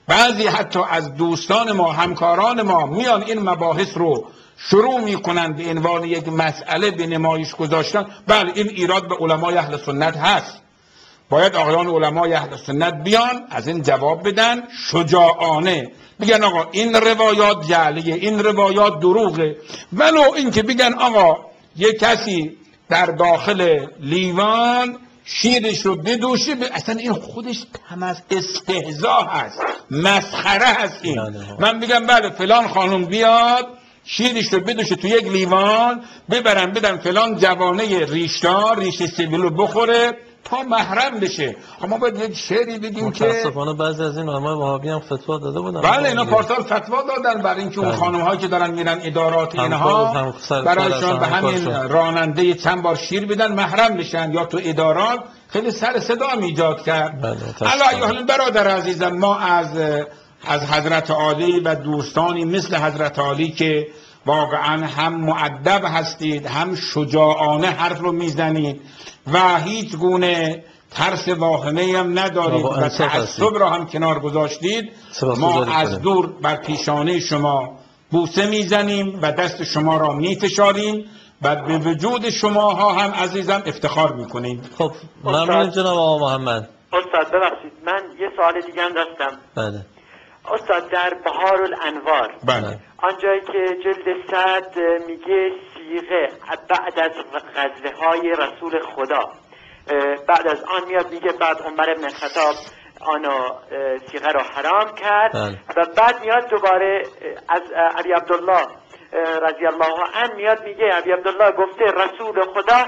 بعضی حتی از دوستان ما، همکاران ما میان این مباحث رو شروع میکنند به عنوان یک مسئله به نمایش گذاشتن. بله این ایراد به علمای اهل سنت هست، باید آقایان علمای اهل سنت بیان از این جواب بدن شجاعانه، بگن آقا این روایات جعلیه، این روایات دروغه، ولو اینکه بگن آقا یک کسی در داخل لیوان شیرش رو بدوشه، اصلا این خودش استهزا هست، مسخره هست این. من بگم بله فلان خانم بیاد شیرش رو بدوشه تو یک لیوان، ببرن بدن فلان جوانه ریشدار ریش سیبیل رو بخوره تا محرم بشه. اما باید یک شعری بگیم که متاسفانه بعضی از این علمای وهابی هم فتوا داده بودن. بله اینا پارسال فتوا دادن برای اینکه اون خانم هایی که دارن میرن ادارات اینها برایشون به همین راننده چند بار شیر بدن محرم بشن یا تو ادارات، خیلی سر صدا ایجاد کرد. علی برادر عزیزم، ما از حضرت عالی و دوستانی مثل حضرت عالی که واقعا هم مؤدب هستید، هم شجاعانه حرف رو میزنید و هیچ گونه ترس واهمه هم ندارید و تعصب را هم کنار گذاشتید، ما از دور بر پیشانه شما بوسه میزنیم و دست شما را میفشاریم و به وجود شماها هم عزیزم افتخار میکنیم. خب ممنون جناب آقا محمد. استاد ببخشید من یه سوال دیگه هم داشتم. بله استاد در بهار الانوار آنجایی که جلد 100 میگه صیغه بعد از غزوه های رسول خدا، بعد از آن میاد میگه بعد عمر بن خطاب آنو صیغه رو حرام کرد و بعد میاد دوباره از علی عبدالله رضی الله عنه میاد میگه علی عبدالله گفته رسول خدا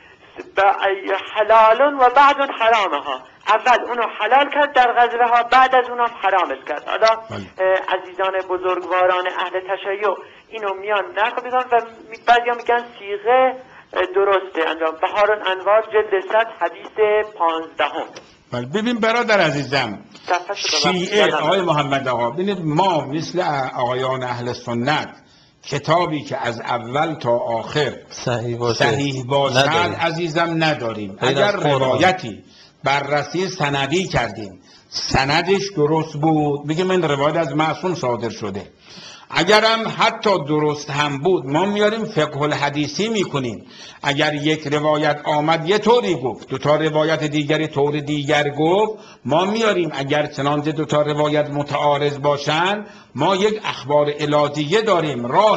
حلال و بعد حرامها، اول اونو حلال کرد در غزوه ها، بعد از اونم حرامش کرد. حالا عزیزان بزرگواران اهل تشیع اینو میان نقل میدن و بعضیا میگن صیغه درسته. انجام بهار الانوار جلد 100 حدیث 15. ببین برادر عزیزم، شیعه آقای محمد آقا، ببینید ما مثل آقایان اهل سنت کتابی که از اول تا آخر صحیح باشد عزیزم نداریم. اگر روایتی بررسی سندی کردیم سندش درست بود بگیم این روایت از معصوم صادر شده، اگرم حتی درست هم بود ما میاریم فقه الحدیثی میکنیم. اگر یک روایت آمد یه طوری گفت، دو تا روایت دیگری طور دیگر گفت، ما میاریم. اگر چنانچه دو تا روایت متعارض باشن ما یک اخبار علاجیه داریم، راه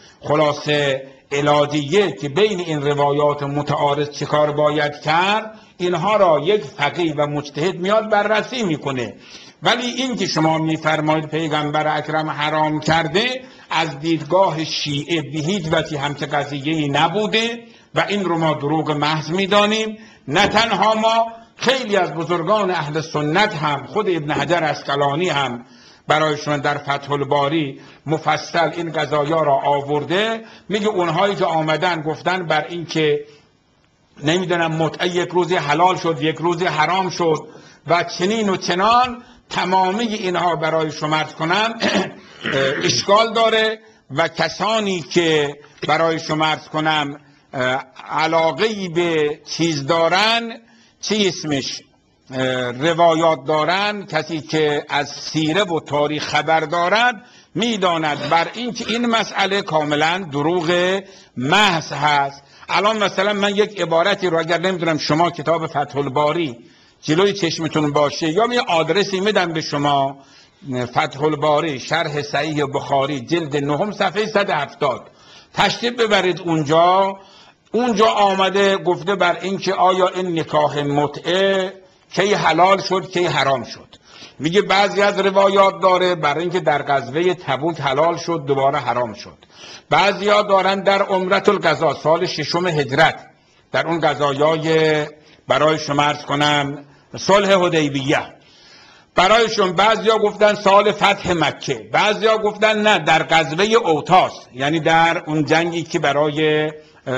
خلاصه علاجیه که بین این روایات متعارض چیکار باید کرد، اینها را یک فقیه و مجتهد میاد بررسی میکنه. ولی این که شما میفرمایید پیغمبر اکرم حرام کرده، از دیدگاه شیعه به هیچ وجه همچه قضیه‌ای نبوده و این رو ما دروغ محض میدانیم. نه تنها ما، خیلی از بزرگان اهل سنت هم، خود ابن حجر اسقلانی هم برایشون در فتح الباری مفصل این قضایا را آورده. میگه اونهایی که آمدن گفتن بر این که نمیدونم متعه یک روزی حلال شد یک روزی حرام شد و چنین و چنان، تمامی اینها برای شمارت کنم اشکال داره و کسانی که برای شمارت کنم علاقه‌ای به چیز دارن، چی اسمش، روایات دارن، کسی که از سیره و تاریخ خبر دارد میداند بر این که این مسئله کاملا دروغ محض هست. الان مثلا من یک عبارتی رو اگر نمیدونم شما کتاب فتح الباری جلوی چشمتون باشه یا می آدرسی میدم به شما، فتح الباری شرح صحیح بخاری جلد 9 صفحه 170 تشریف ببرید اونجا آمده گفته بر این که آیا این نکاح متعه کی حلال شد کی حرام شد. میگه بعضی از روایات داره برای اینکه در غزوه تبوک حلال شد دوباره حرام شد. بعضیا دارن در عمرة القضا سال 6 هجرت در اون قضایای برای شما عرض کنم صلح حدیبیه برایشون، بعضیا گفتن سال فتح مکه، بعضیا گفتن نه در غزوه اوتاس، یعنی در اون جنگی که برای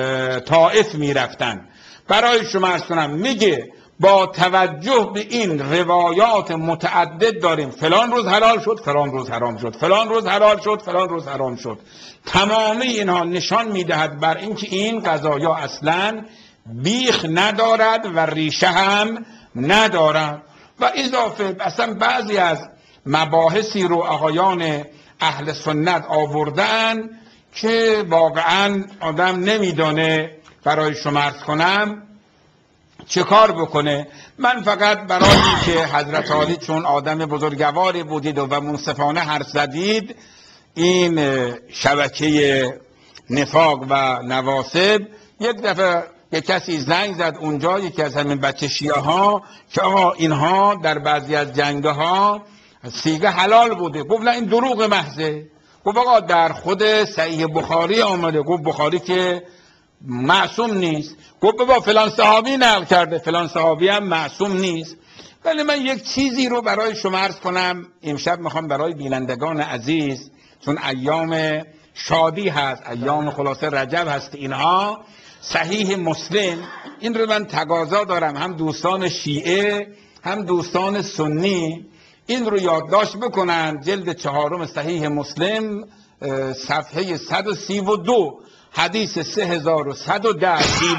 طائف میرفتن. برای شما عرض کنم میگه با توجه به این روایات متعدد داریم فلان روز حلال شد فلان روز حرام شد، فلان روز حلال شد فلان روز حرام شد. تمامی اینها نشان میدهد بر اینکه این قضایا اصلا بیخ ندارد و ریشه هم ندارد. و اضافه اصلا بعضی از مباحثی رو آقایان اهل سنت آوردن که واقعا آدم نمیدونه برای شما عرض کنم چه کار بکنه. من فقط برای که حضرت عالی چون آدم بزرگواری بودید و منصفانه حرف زدید، این شبکه نفاق و نواسب، یک دفعه یک کسی زنگ زد اونجا، یکی از همین بچه شیعه ها، که آقا اینها در بعضی از جنگه ها سیگه حلال بوده. گفت نه این دروغ محضه. گفت آقا در خود صحیح بخاری آمده. گفت بخاری که معصوم نیست. گفت بابا فلان صحابی نقل کرده، فلان صحابی هم معصوم نیست. ولی من یک چیزی رو برای شما عرض کنم امشب، میخوام برای بینندگان عزیز، چون ایام شادی هست، ایام خلاصه رجب هست، اینها صحیح مسلم، این رو من تقاضا دارم هم دوستان شیعه هم دوستان سنی این رو یادداشت بکنن. جلد 4 صحیح مسلم صفحه 132 حدیث 3110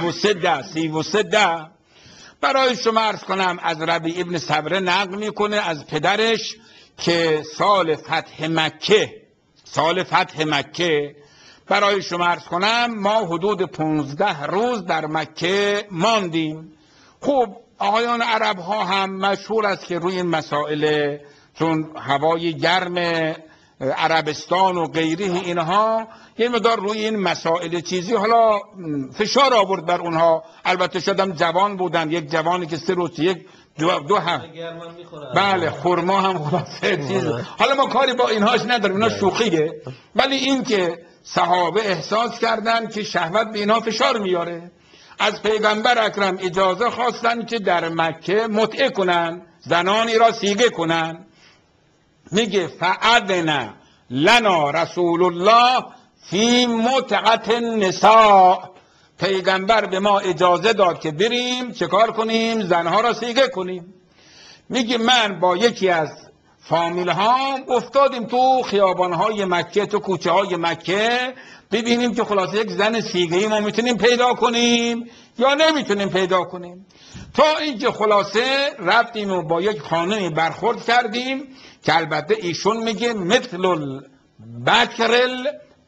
3310 برای شما عرض کنم. از ربیع ابن صبره نقل میکنه از پدرش که سال فتح مکه برای شما عرض کنم ما حدود 15 روز در مکه ماندیم. خب آقایان عرب ها هم مشهور است که روی این مسائل، چون هوای گرم عربستان و غیره اینها یه مقدار روی این مسائل چیزی حالا فشار آورد بر اونها. البته شدم جوان بودن، یک جوانی که 3 روز یک دو هم بله خرما هم خلاصه چیز. حالا ما کاری با اینهاش نداریم، اینا شوخیه، ولی این که صحابه احساس کردن که شهوت به اینها فشار میاره، از پیغمبر اکرم اجازه خواستن که در مکه متعه کنن، زنانی را سیگه کنن. میگه فأذن لنا رسول الله فی متعت النساء، پیغمبر به ما اجازه داد که بریم چه کار کنیم؟ زنها را سیگه کنیم. میگه من با یکی از فامیل ها افتادیم تو خیابانهای مکه، تو کوچه های مکه، ببینیم که خلاصه یک زن سیگه‌ای ما میتونیم پیدا کنیم یا نمیتونیم پیدا کنیم. تا اینکه خلاصه رفتیم و با یک خانمی برخورد کردیم که البته ایشون میگه مثل البکرل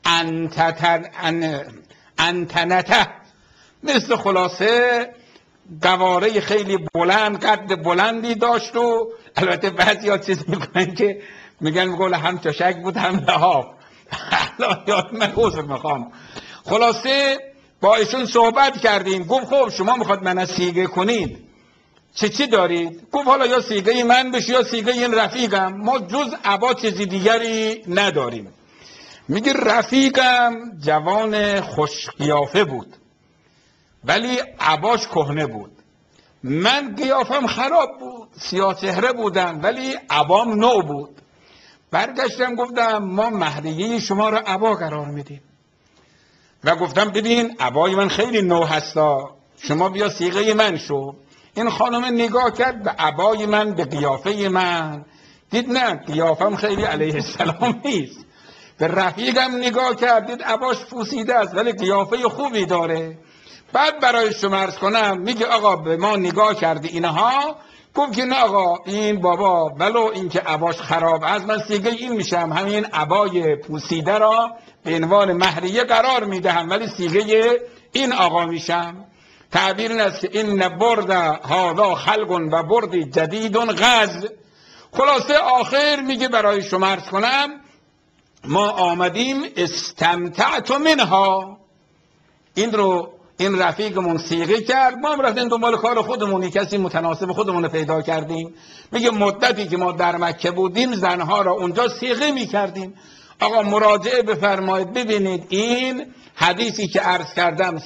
انتنته، مثل خلاصه قواره خیلی بلند، قد بلندی داشت. و البته بعضی ها چیز میکنن که میگن هم تشک بود هم لحاف. یاد من عذر میخوام. خلاصه با ایشون صحبت کردیم. گفت خب شما میخواد من سیگه کنید، چی دارید؟ گفت حالا یا سیگه من بشه یا سیگه این رفیقم، ما جز عبا چیزی دیگری نداریم. میگه رفیقم جوان خوش قیافه بود ولی عباش کهنه بود، من قیافم خراب بود، سیاه چهره بودم ولی عبام نو بود. برگشتم گفتم ما مهریه شما را عبا قرار میدیم و گفتم ببین عبای من خیلی نو هستا، شما بیا سیغه من شو. این خانم نگاه کرد به عبای من، به قیافه من، دید نه قیافم خیلی علیه السلام نیست. به رفیقم نگاه کرد، دید عباش پوسیده است ولی قیافه خوبی داره. بعد برای شما عرض کنم میگه آقا به ما نگاه کرده اینها، گفت که نه آقا این بابا ولو اینکه عباش خراب است من سیگه این میشم، همین عبای پوسیده را به عنوان مهریه قرار میدهم ولی سیگه این آقا میشم. تعبیر این است که این برد هادا خلق و برد جدید غز. خلاصه آخر میگه برای شما عرض کنم ما آمدیم استمتعت منها، این رفیقمون سیغه کرد، ما هم رفتیم دنبال کار خودمونی، کسی متناسب خودمون پیدا کردیم. میگه مدتی که ما در مکه بودیم زنها را اونجا سیغه میکردیم. آقا مراجعه بفرمایید ببینید این حدیثی که عرض کردم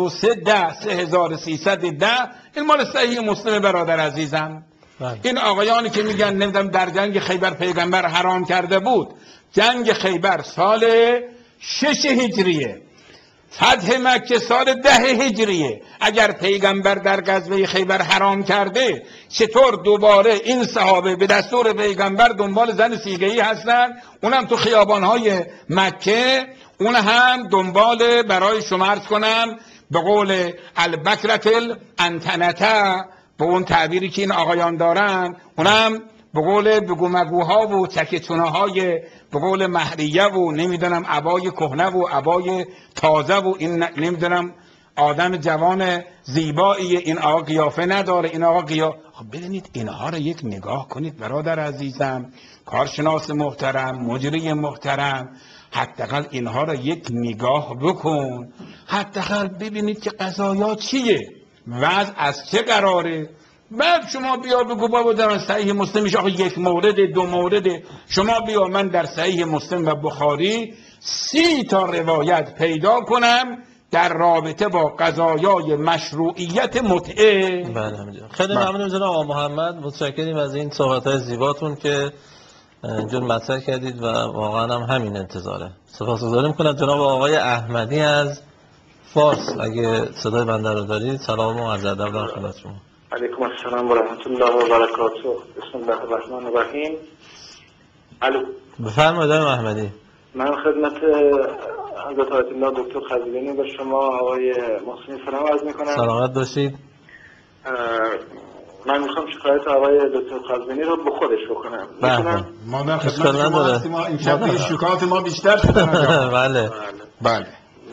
3310 این مال صحیح مسلم برادر عزیزم. این آقایانی که میگن نمیدونم در جنگ خیبر پیغمبر حرام کرده بود، جنگ خیبر سال 6 هجریه، فتح مکه سال 10 هجریه. اگر پیغمبر در غزوه خیبر حرام کرده، چطور دوباره این صحابه به دستور پیغمبر دنبال زن سیگه‌ای هستن؟ اونم تو خیابانهای مکه، اون هم دنبال برای شما عرض کنم به قول البکرت الانتنته، به اون تعبیری که این آقایان دارن، اونم به قول بگومگوها و چکچونه‌های به قول مهریه و نمیدونم عبای کهنه و عبای تازه و این نمیدونم آدم جوان زیبایی، این آقا قیافه نداره، این آقا خب ببینید اینها رو یک نگاه کنید برادر عزیزم، کارشناس محترم، مجری محترم، حداقل اینها رو یک نگاه بکن، حداقل ببینید که قضایا چیه، وضع از چه قراره. بعد شما بیا بگو بابا در صحیح مسلم میشه آخه یک مورد دو مورد، شما بیا من در صحیح مسلم و بخاری 30 تا روایت پیدا کنم در رابطه با قضایای مشروعیت متعه. بله همینجا. خیلی ممنونم جناب آقا محمد، متشکریم از این صحبت‌های زیباتون که اینجور مطرح کردید و واقعا هم همین انتظاره. سپاسگزاری می‌کنم. جناب آقای احمدی از فارس اگه صدای بنده رو دارید، سلام و عرض ادب دارم خدمت شما. علیکم السلام و رحمت الله و برکاته. بسم الله الرحمن الرحیم. الو بفرمایید آقای احمدی. من خدمت حضرت آیت الله دکتر خزیلینی به شما آقای محسنی سلام عرض میکنم. سلامت باشید. من میخوام شکایت آقای دکتر خزیلینی رو به خودش بکنم. بله. ما در خدمت شما هستیم، این شب شکایت ما بیشتر شده. بله. بله.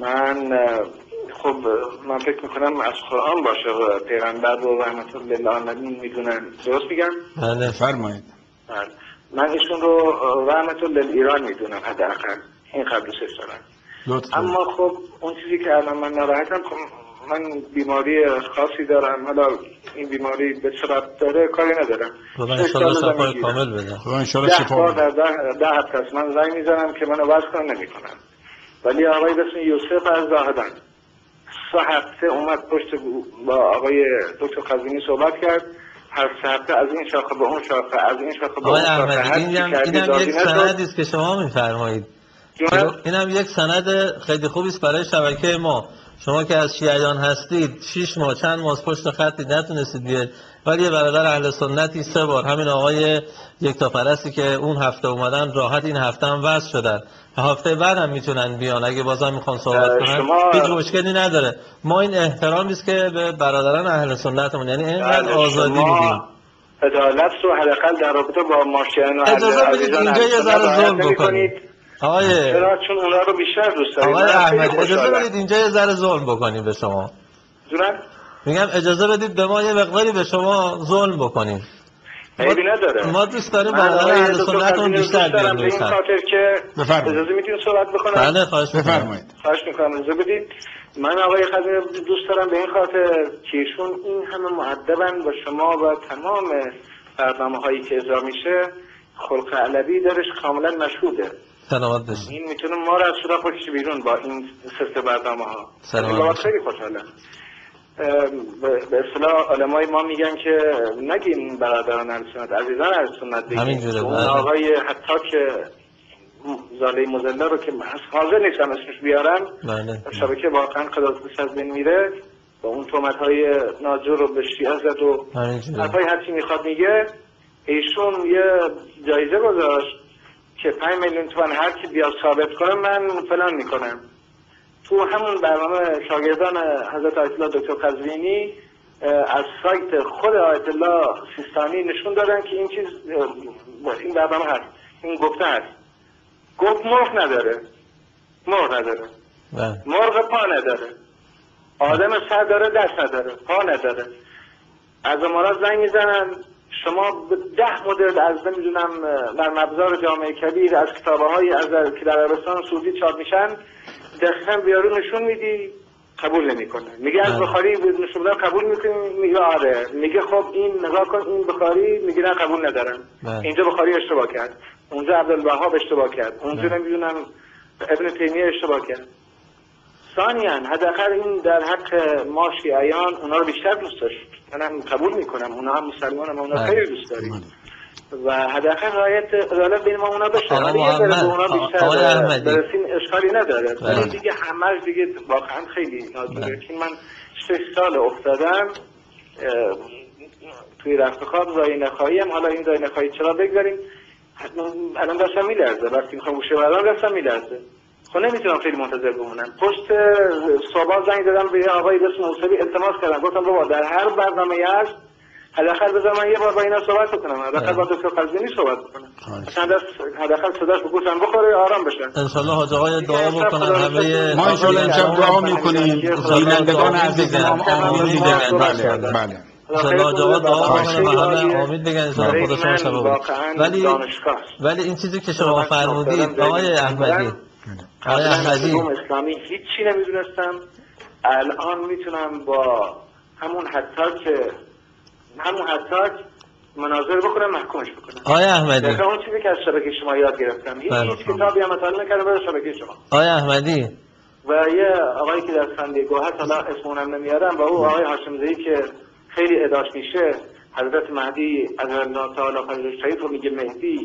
من فکر میکنم از قرآن باشه پیغمبر رو رحمت للعالمین میدونن. درست میگم؟ بله فرمایید. بله. من ایشون رو رحمت للایران میدونم حداقل این قبل 3 سال. اما خب اون چیزی که الان من ناراحتم، من بیماری خاصی دارم، حالا این بیماری به سبب داره کاری ندارم. خدا انشالله شفای کامل بده. خدا انشالله شفا بده. 10 هفته است من زنگ میزنم که منو وصل کنم نمیکنم. ولی آقای بسم یوسف از زاهدان 3 هفته اومد پشت با آقای دکتر خزینی صحبت کرد، هر 3 هفته از این شاخه به اون شاخه، از این شاخه به اون شاخه. اینم یک سندی است که شما میفرمایید. اینم یک سند خیلی خوبی است برای شبکه ما. شما که از شیعیان هستید 6 ماه چند ماه پشت خطی نتونستید بیاید، ولی برادر اهل سنتی 3 بار، همین آقای یکتاپرستی که اون هفته اومدن راحت این هفته هم وصل شدن، هفته بعد هم میتونن بیان اگه بازم میخوان صحبت کنن هیچ مشکلی نداره. ما این احترامی است که به برادران اهل سنتمون، یعنی اینقدر آزادی میدیم. عدالت رو حداقل در رابطه با ماشیان و اجازه بدید اینجا یه ذره ظلم بکنید. چرا؟ چون اونا رو بیشتر دوست داریم. آقای احمدی اجازه بدید اینجا یه ذره ظلم بکنیم به شما. جونم؟ میگم اجازه بدید به ما یه مقداری به شما ظلم بکنیم. عیبی نداره. ما دوست داریم برادران اهل سنتمون بیشتر بیان. به این خاطر که اجازه میتونید صحبت بکنم؟ بله خواهش بفرمایید. خواهش میکنم اجازه بدید. من آقای خزینی دوست دارم به این خاطر که ایشون این همه مؤدبن و شما و تمام برنامه‌هایی که اجرا میشه خلق علوی درش کاملا مشهوده. سلامت باشید. این میتونه ما رو از سوراخ بکشه بیرون با این سلسله برنامه‌ها. سلامت. خیلی خوشحالم. به اصطلاح علمای ما میگن که نگیم برادران اهل سنت، عزیزان اهل سنت بگیم. اون آقای حتی که زاله مزله رو که حاضر نیستم اسمش بیارم، شبکه واقعا قداس از بین میره با اون تهمت‌های ناجور رو به شیعه زد و حرفای هرچی میخواد میگه. ایشون یه جایزه گذاشت که 5 میلیون تومان هر کی بیاد ثابت کنه من فلان میکنم. تو همون برنامه شاگردان حضرت آیت الله دکتر قزوینی از سایت خود آیت الله سیستانی نشون دادن که این چیز این برنامه هست، این گفته هست. گفت مرغ نداره، مرغ پا نداره، آدم سر داره دست نداره، پا نداره. از امارات زنگ میزنن شما به 10 مدل از نمیدونم در مبزار جامعه کبیر از کتاب‌های از که در عربستان سعودی چاپ میشن دقیقاً بیارو نشون میدی قبول نمیکنه. میگه از بخاری نشون بدم قبول میکنی؟ میگه آره. میگه خب این نگاه کن این بخاری، میگه نه قبول ندارم. اینجا بخاری اشتباه کرد، اونجا عبدالوهاب اشتباه کرد، اونجا نمیدونم ابن تیمیه اشتباه کرد. ثانیاً حداقل این در حق ما شیعیان اونا رو بیشتر دوست داشت. منم قبول میکنم اونا هم مسلمانم، اونا خیلی دوست داریم و حداقل رعایت عدالت بین ما اونا بشه. ولی یه ذره اونا بیشتر برسیم اشکالی نداره. ولی دیگه همش دیگه واقعا خیلی نادره که من 6 سال افتادم توی رفت خواب زای نخواهیم. حالا این زای نخواهی چرا بگذاریم؟ الان داشتم میلرزه، وقتی میخوام گوشه بردارم داشتم میلرزه. خب نمیتونم خیلی منتظر بمونم. پشت صبح زنگ دادم به آقای بسم موسوی التماس کردم، گفتم بابا در هر برنامه‌ای هست حداقل بذار من یه بار با اینا صحبت بکنم، حداقل با دکتر قزوینی صحبت بکنم، مثلا حداقل صداش به گوشم بخوره آرام بشن. ان شاء الله حاج آقای دعا بکنن همه ما ان شاء الله امشب دعا میکنیم، بینندگان عزیز ما آمین دیگه. بله بله ان شاء الله حاج آقا دعا بکنن و همه آمین بگن ان شاء الله خدا شما شفا بده. ولی این چیزی که شما فرمودید آقای احمدی، آقای احمدی اسلامی هیچی نمیدونستم، الان میتونم با همون حتی مناظره بکنم محکومش بکنم. آقای احمدی اون چیزی که از شبکه شما یاد گرفتم، هیچ کتابی هم مطالعه نکردم برای شبکه شما. آقای احمدی و یه آقایی که در سندگاه هست، حالا اسمونم نمیارم، و او آقای هاشمزایی که خیلی ادعاش میشه حضرت مهدی از الله تعالی فضل شریف رو میگه مهدی،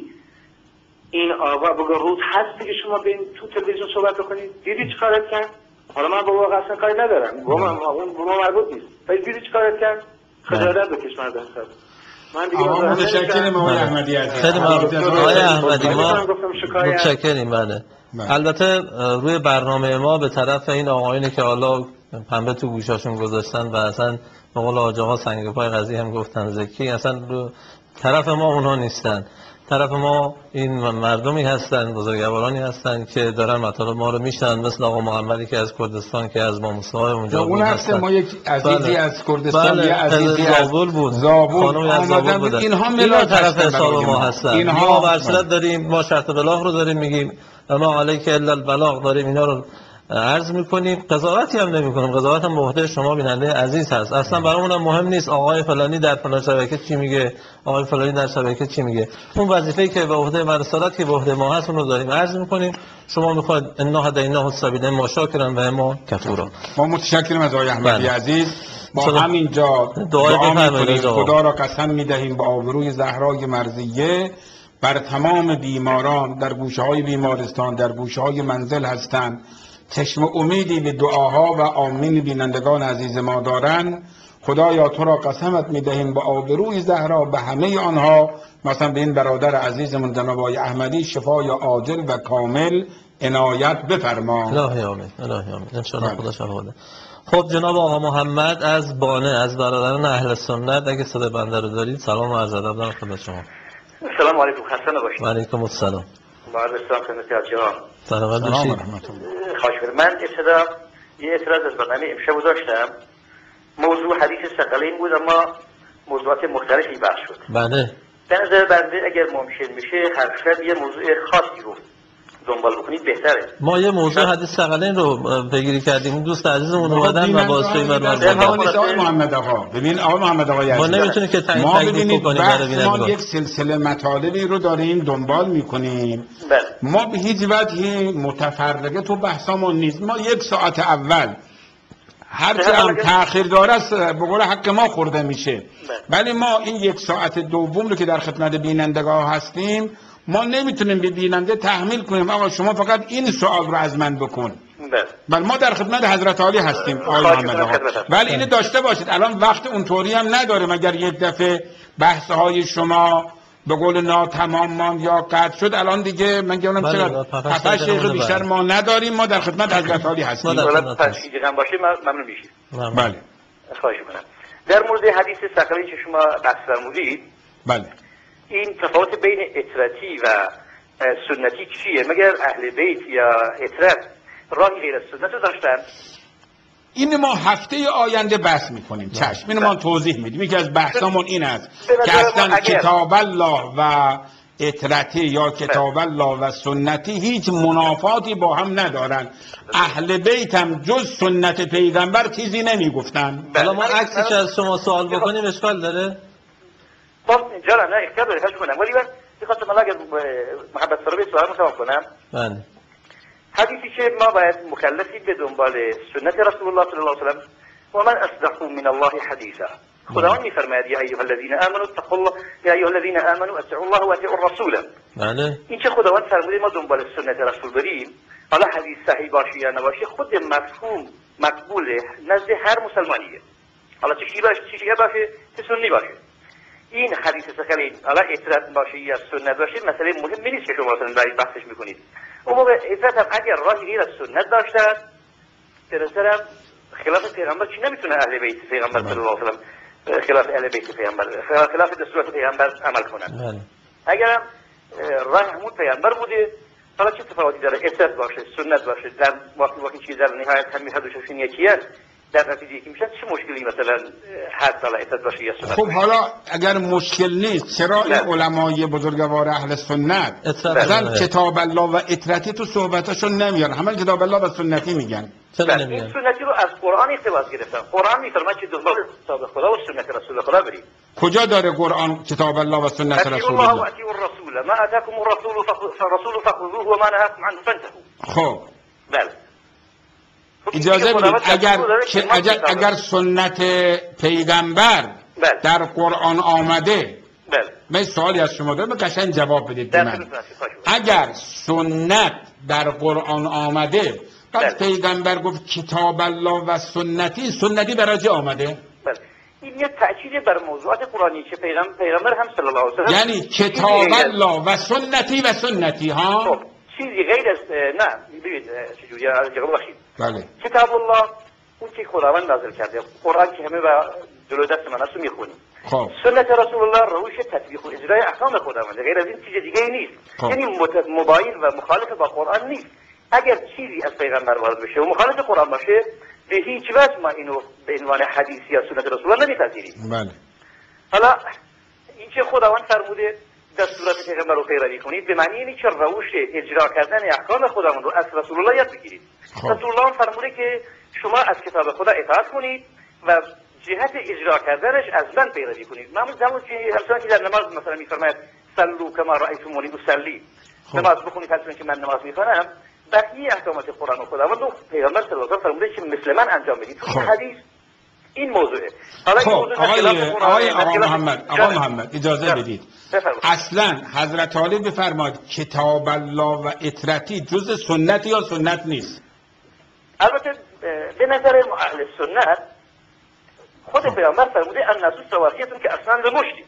این آقا بگو روز هستی که شما به تو تلویزیون صحبت بکنید؟ دیدی چی کارت کرد؟ حالا من با واقع اصلا کاری ندارم، اون ما مربوط نیست، ولی دیدی چی کارت کرد؟ خجالت بکش مرد حساب. من دیگه متشکرم آقای احمدی عزیز. خیلی ممنون آقای احمدی، ما متشکریم. بله البته روی برنامه ما به طرف این آقایونی که حالا پنبه تو گوشاشون گذاشتن و اصلا به قول حاج آقا سنگ پای قضیه هم گفتن زکی، اصلا رو طرف ما اونها نیستن. طرف ما این مردمی هستند، بزرگوارانی هستند که دارن مطالب ما رو میشنن، مثل آقا محمدی که از کردستان که از ماموسای اونجا بود هستن. ما یک عزیزی از کردستان، یه عزیزی از زابل بود، خانمی از زابل بود. اینها طرف حساب ما هستن. ما ورشلت داریم، ما شرط بلاغ رو داریم میگیم و ما علیک الا البلاغ داریم، اینا رو عرض میکنیم. قضاوتی هم نمیکنیم، قضاوت هم به عهده شما بیننده عزیز هست. اصلا برامون هم مهم نیست آقای فلانی در فلان شبکه چی میگه، آقای فلانی در شبکه چی میگه. اون وظیفه‌ای که به عهده رسالت که به عهده ما هست اون رو داریم عرض میکنیم. شما میخواید انا هدیناه السبیل اما شاکرا و اما کفورا. ما متشکرم از آقای احمدی عزیز. ما همینجا دعا میکنیم، خدا را قسم میدهیم با آبروی زهرای مرضیه بر تمام بیماران در گوشه‌های بیمارستان، در گوشه‌های منزل هستند، چشم امیدی به دعاها و آمین بینندگان عزیز ما دارن. خدایا تو را قسمت میدهیم با آبروی زهرا به همه آنها، مثلا به این برادر عزیزمون جناب آقای احمدی شفای عاجل و کامل عنایت بفرما. الهی آمین، الهی آمین ان شاء الله خدا شفا بده. خب جناب آقا محمد از بانه، از برادران اهل سنت، اگه صدای بنده رو دارید سلام و عرض ادب دارم خدمت شما. سلام علیکم، خسته نباشید. و علیکم السلام. بعد از خدمت جناب. سلام باشید. خواهش می‌کنم. من ابتدا یه اعتراض از برنامه امشب داشتم. موضوع حدیث ثقلین بود اما موضوعات مختلفی بحث شد. بله. به نظر بنده اگر ممکن میشه هر شب یه موضوع خاصی رو دنبال بکنید بهتره. ما یه موضوع حدیث ثقلین رو پیگیری کردیم، دوست عزیزمون اومدن و واسطه آقای محمد آقا. ببین آقای محمد آقا عزیز، ما نمیتونیم که تعیین کنیم برای ببینید ما یک سلسله مطالبی رو داریم دنبال میکنیم. ما به هیچ وجهی متفرقه تو بحثامون نیست. ما یک ساعت اول هرچی هم تأخیر داره است به قول حق ما خورده میشه، ولی ما این یک ساعت دوم رو که در خدمت بینندگان هستیم ما نمیتونیم به بیننده تحمیل کنیم آقا شما فقط این سوال رو از من بکن. بله ما در خدمت حضرت عالی هستیم آقای محمد آقا، ولی اینو داشته باشید الان وقت اونطوری هم نداریم. اگر یک دفعه بحث های شما به قول ناتمام ماند یا قطع شد الان دیگه من گفتم چرا 7 دقیقه بیشتر ما نداریم. ما در خدمت حضرت عالی هستیم. حالا پس دیگه هم باشه ممنون میشید. بله خواهش می‌کنم. در مورد حدیث ثقلین که شما بحث فرمودید، بله این تفاوت بین اطرتی و سنتی چیه؟ مگر اهل بیت یا اطرت راهی غیر از سنت رو داشتن؟ این ما هفته آینده بحث میکنیم. چشم اینو ما توضیح میدیم. یکی از بحثامون این است که اصلا کتاب الله و اطرتی یا کتاب الله و سنتی هیچ منافاتی با هم ندارن. اهل بیت هم جز سنت پیغمبر چیزی نمیگفتن. حالا ما عکسش از شما سوال بکنیم اشکال داره؟ باز اینجا نه اختیار داره خواهش کنم، ولی من میخواستم اگر محبت سرابی سوال متوام کنم. بله. حدیثی که ما باید مکلفیم به دنبال سنت رسول الله صلی الله علیه و سلم و من اصدق من الله حدیثا. خداوند میفرماید یا ایها الذین آمنوا اتقوا الله یا ایها الذین آمنوا اطیعوا الله و اطیعوا الرسول. بله. این که خداوند فرموده ما دنبال سنت رسول بریم، حالا حدیث صحیح باشه یا نباشه خود مفهوم مقبوله نزد هر مسلمانیه. حالا چه شیعه باشه چه سنی باشه. این حدیث ثقلین حالا اطرت باشه یا سنت باشه مسئله مهمی نیست که شما مثلا برای بحثش میکنید. اون موقع اطرت هم اگر راهی غیر از سنت داشتن به نظرم خلاف پیغمبر چی نمیتونه اهل بیت پیغمبر صلی الله علیه و سلم خلاف اهل بیت پیامبر، خلاف دستورات پیامبر عمل کنن. اگر راه همون پیامبر بوده، حالا چه تفاوتی داره؟ اطاعت باشه، سنت باشه، در واقعی چیز در نهایت همین هر دوشون یکیه، در نتیجه که میشن چه مشکلی مثلا حد سال اطاعت باشه یا سنت؟ خب حالا اگر مشکل نیست چرا این علمای بزرگوار اهل سنت مثلا کتاب الله و اطرتی تو صحبتاشون نمیارن، همه کتاب الله و سنتی میگن؟ این سنتی رو از قرآن اقتباس گرفتن. قرآن میفرماید که دنبال کتاب خدا و سنت رسول خدا برید. کجا داره قرآن کتاب الله و سنت رسول الله؟ اطیعوا الرسول ما اتاکم الرسول فخذوه و ما نهاکم عنه فانتهوا. خب بله اجازه بدید اگر سنت پیغمبر در قرآن آمده، من سوالی از شما دارم قشنگ جواب بدید به من. اگر سنت در قرآن آمده بعد پیغمبر گفت کتاب الله و سنتی برای چه آمده؟ این یه تأکید بر موضوعات قرآنی که پیغمبر هم صلی الله علیه و سلم یعنی کتاب الله و سنتی ها. خب چیزی غیر از نه ببینید چجوری از جواب بخشید. بله کتاب الله اون که خداوند نازل کرده، قرآن که همه و جلوی دست من هست میخونیم. خب سنت رسول الله روش تطبیق و اجرای احکام خداوند، غیر از این چیز دیگه ای نیست. یعنی مباین و مخالف با قرآن نیست. اگر چیزی از پیغمبر وارد بشه و مخالف قرآن باشه به هیچ وجه ما اینو به عنوان حدیث یا سنت رسول الله نمیپذیریم. بله حالا این که خداوند فرموده دستورات پیغمبر رو پیروی کنید به معنی اینه که روش اجرا کردن احکام خداوند رو از رسول الله یاد بگیرید. رسول الله فرموده که شما از کتاب خدا اطاعت کنید و جهت اجرا کردنش از من پیروی کنید. معمولا زمان که در نماز مثلا میفرماید صلوا کما رأیتمونی اصلی، نماز بخونید همچون که من نماز میخوانم. بقیه احکامات قرآن و خداوند و پیغمبر صلی الله علیه و آله فرموده که مثل من انجام بدید. تو حدیث این موضوعه. حالا خب آقای محمد اجازه بدید. اصلا حضرت علی بفرمایید کتاب الله و اطرتی جز سنت یا سنت نیست؟ البته به نظر اهل سنت خود پیامبر فرموده الناس سواسیتون که اصلا به مشتی.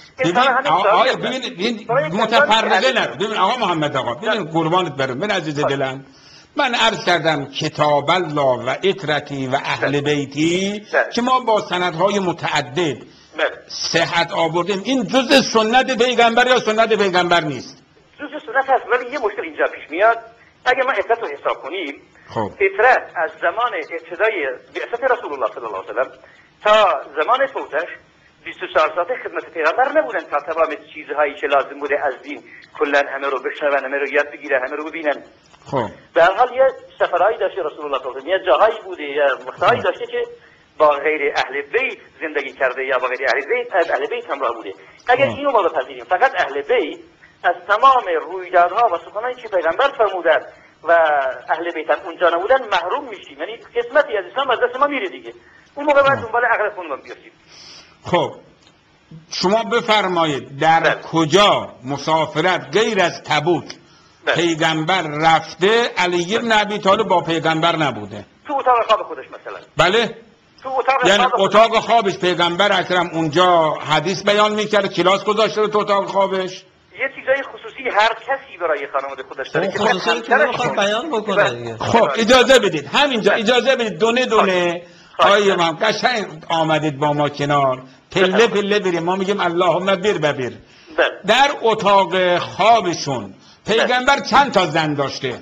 ببین متفرقه نرو. ببین آقا محمد ببین قربانت برم، من عزیز دلم، من عرض کردم کتاب الله و اطرتی و اهل بیتی که ما با سندهای متعدد صحت آوردیم، این جز سنت پیغمبر یا سنت پیغمبر نیست؟ جز سنت هست، ولی یه مشکل اینجا پیش میاد. اگه ما اطرت رو حساب کنیم، اطرت از زمان ابتدای بعثت رسول الله صلی الله علیه و سلم تا زمان فوتش 24 ساعت خدمت پیغمبر نبودن تا تمام چیزهایی که لازم بوده از دین کلا همه رو بشنون، همه رو یاد بگیرن، همه رو ببینن. خب در حال یه سفرهایی داشته رسول الله صلی الله علیه و سلم، یه جاهایی بوده یا مقطعی داشته که با غیر اهل بیت زندگی کرده یا با غیر اهل بیت همراه بوده. اگر اینو ما بپذیریم فقط اهل بیت از تمام رویدادها و سخنانی که پیغمبر فرمودن و اهل بیت اونجا نبودن محروم میشیم، یعنی قسمتی از اسلام از دست ما میره دیگه. اون موقع بعد دنبال عقل خودمون بیافتیم. خب شما بفرمایید در کجا مسافرت غیر از تبوک پیغمبر رفته علی بن ابی طالب با پیغمبر نبوده؟ تو اتاق خواب خودش مثلا. بله یعنی اتاق خوابش پیغمبر اکرم اونجا حدیث بیان میکرد، کلاس گذاشته تو اتاق خوابش؟ یه چیزای خصوصی هر کسی برای خانواده خودش داره که خصوصی بیان بکنه. خب اجازه بدید همینجا اجازه بدید دونه آیه ما قشنگ آمدید با ما کنار، پله پله بریم، ما میگیم اللهم بر. در اتاق خوابشون پیغمبر چند تا زن داشته؟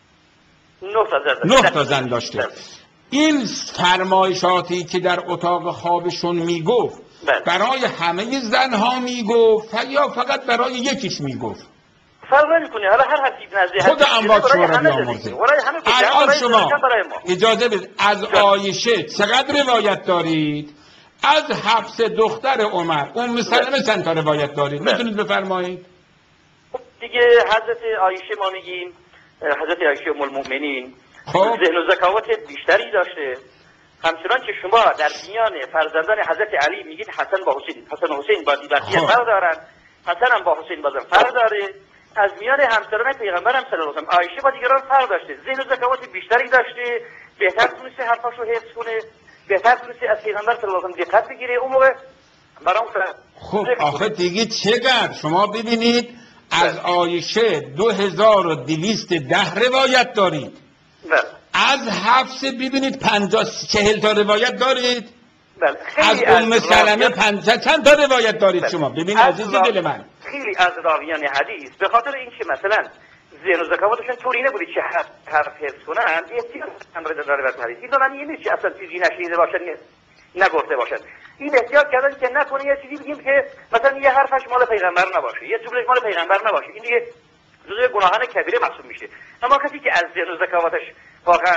9 تا زن داشته. این فرمایشاتی که در اتاق خوابشون میگفت برای همه زنها میگفت یا فقط برای یکیش میگفت؟ فرق نمی‌کنه. حالا هر حدیث نزدیک خود اموات شما را بیامرزه. الان شما اجازه بدید از عایشه چقدر روایت دارید؟ از حبس دختر عمر سلمه چند تا روایت دارید؟ میتونید بفرمایید؟ دیگه حضرت عایشه ما میگیم حضرت عایشه ام المؤمنین ذهن و ذکاوت بیشتری داشته. همچنان که شما در میان فرزندان حضرت علی میگید حسن و حسین با دیبرتی فرق دارن، حسن هم با حسین بازم فرق داره. از میان همسران پیغمبر هم صلی الله علیه و آله عایشه با دیگران فرق داشته، ذهن و ذکاوت بیشتری داشته، بهتر تونسته حرفاشو حفظ کنه، بهتر تونسته از پیغمبر صلی الله علیه و آله دقت بگیره. اون موقع برام خب آخه دیگه چقدر شما ببینید از عایشه 2210 روایت دارید. از حفص ببینید 40 تا روایت دارید. خیلی از ام سلمه چند تا روایت دارید شما؟ ببین عزیز دل من، خیلی از راویان حدیث به خاطر اینکه مثلا ذهن و ذکاوتشون طوری نبوده که حرف حفظ کنن احتیاط داره بر حدیث. این معنی نیست که اصلا چیزی نشنیده باشن نگفته باشن. این احتیاط کردن که نکنه یه چیزی بگیم که مثلا یه حرفش مال پیغمبر نباشه، یه جملهش مال پیغمبر نباشه، این دیگه جزء گناهان کبیره محسوب میشه. اما کسی که از ذهن و ذکاوتش واقعا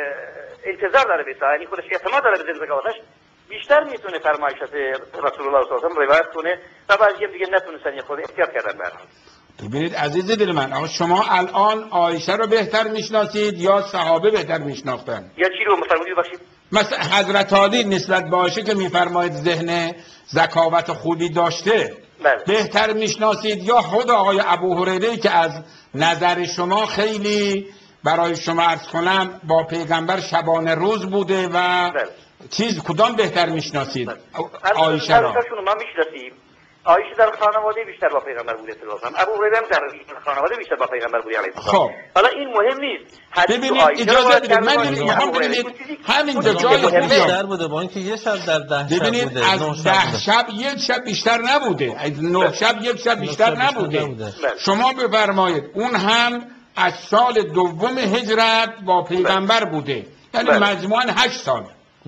انتظار داره به یعنی خودش اعتماد داره به ذهن و ذکاوتش، بیشتر میتونه فرمایشات رسول الله صلی الله علیه و آله روایت کنه و بعضی دیگه نتونستن یه خود احتیاط کردن برام. ببینید عزیز دل من، آقا شما الان عایشه رو بهتر میشناسید یا صحابه بهتر میشناختن؟ یا چی رو مفرمودید باشید؟ مثلا حضرت علی نسبت به عایشه که میفرمایید ذهن ذکاوت خوبی داشته بهتر میشناسید یا خود آقای ابو هریره که از نظر شما خیلی برای شما عرض کنم با پیغمبر شبانه روز بوده و چیز کدام بهتر میشناسید؟ عایشه را ما میشناسیم. عایشه در خانواده بیشتر با پیغمبر بوده صلی الله علیه و آله. ابو هریره در خانواده بیشتر با پیغمبر بوده علیه السلام. خب حالا این مهم نیست. ببینید اجازه بدید من میخوام ببینید همینجا جای بیشتر بوده با اینکه یه شب در 10 شب ببینید بوده. از 10 شب یک شب بیشتر نبوده، از 9 شب یک شب بیشتر نبوده. شما بفرمایید اون هم از سال دوم هجرت با پیغمبر بوده، یعنی مجموعاً 8 سال.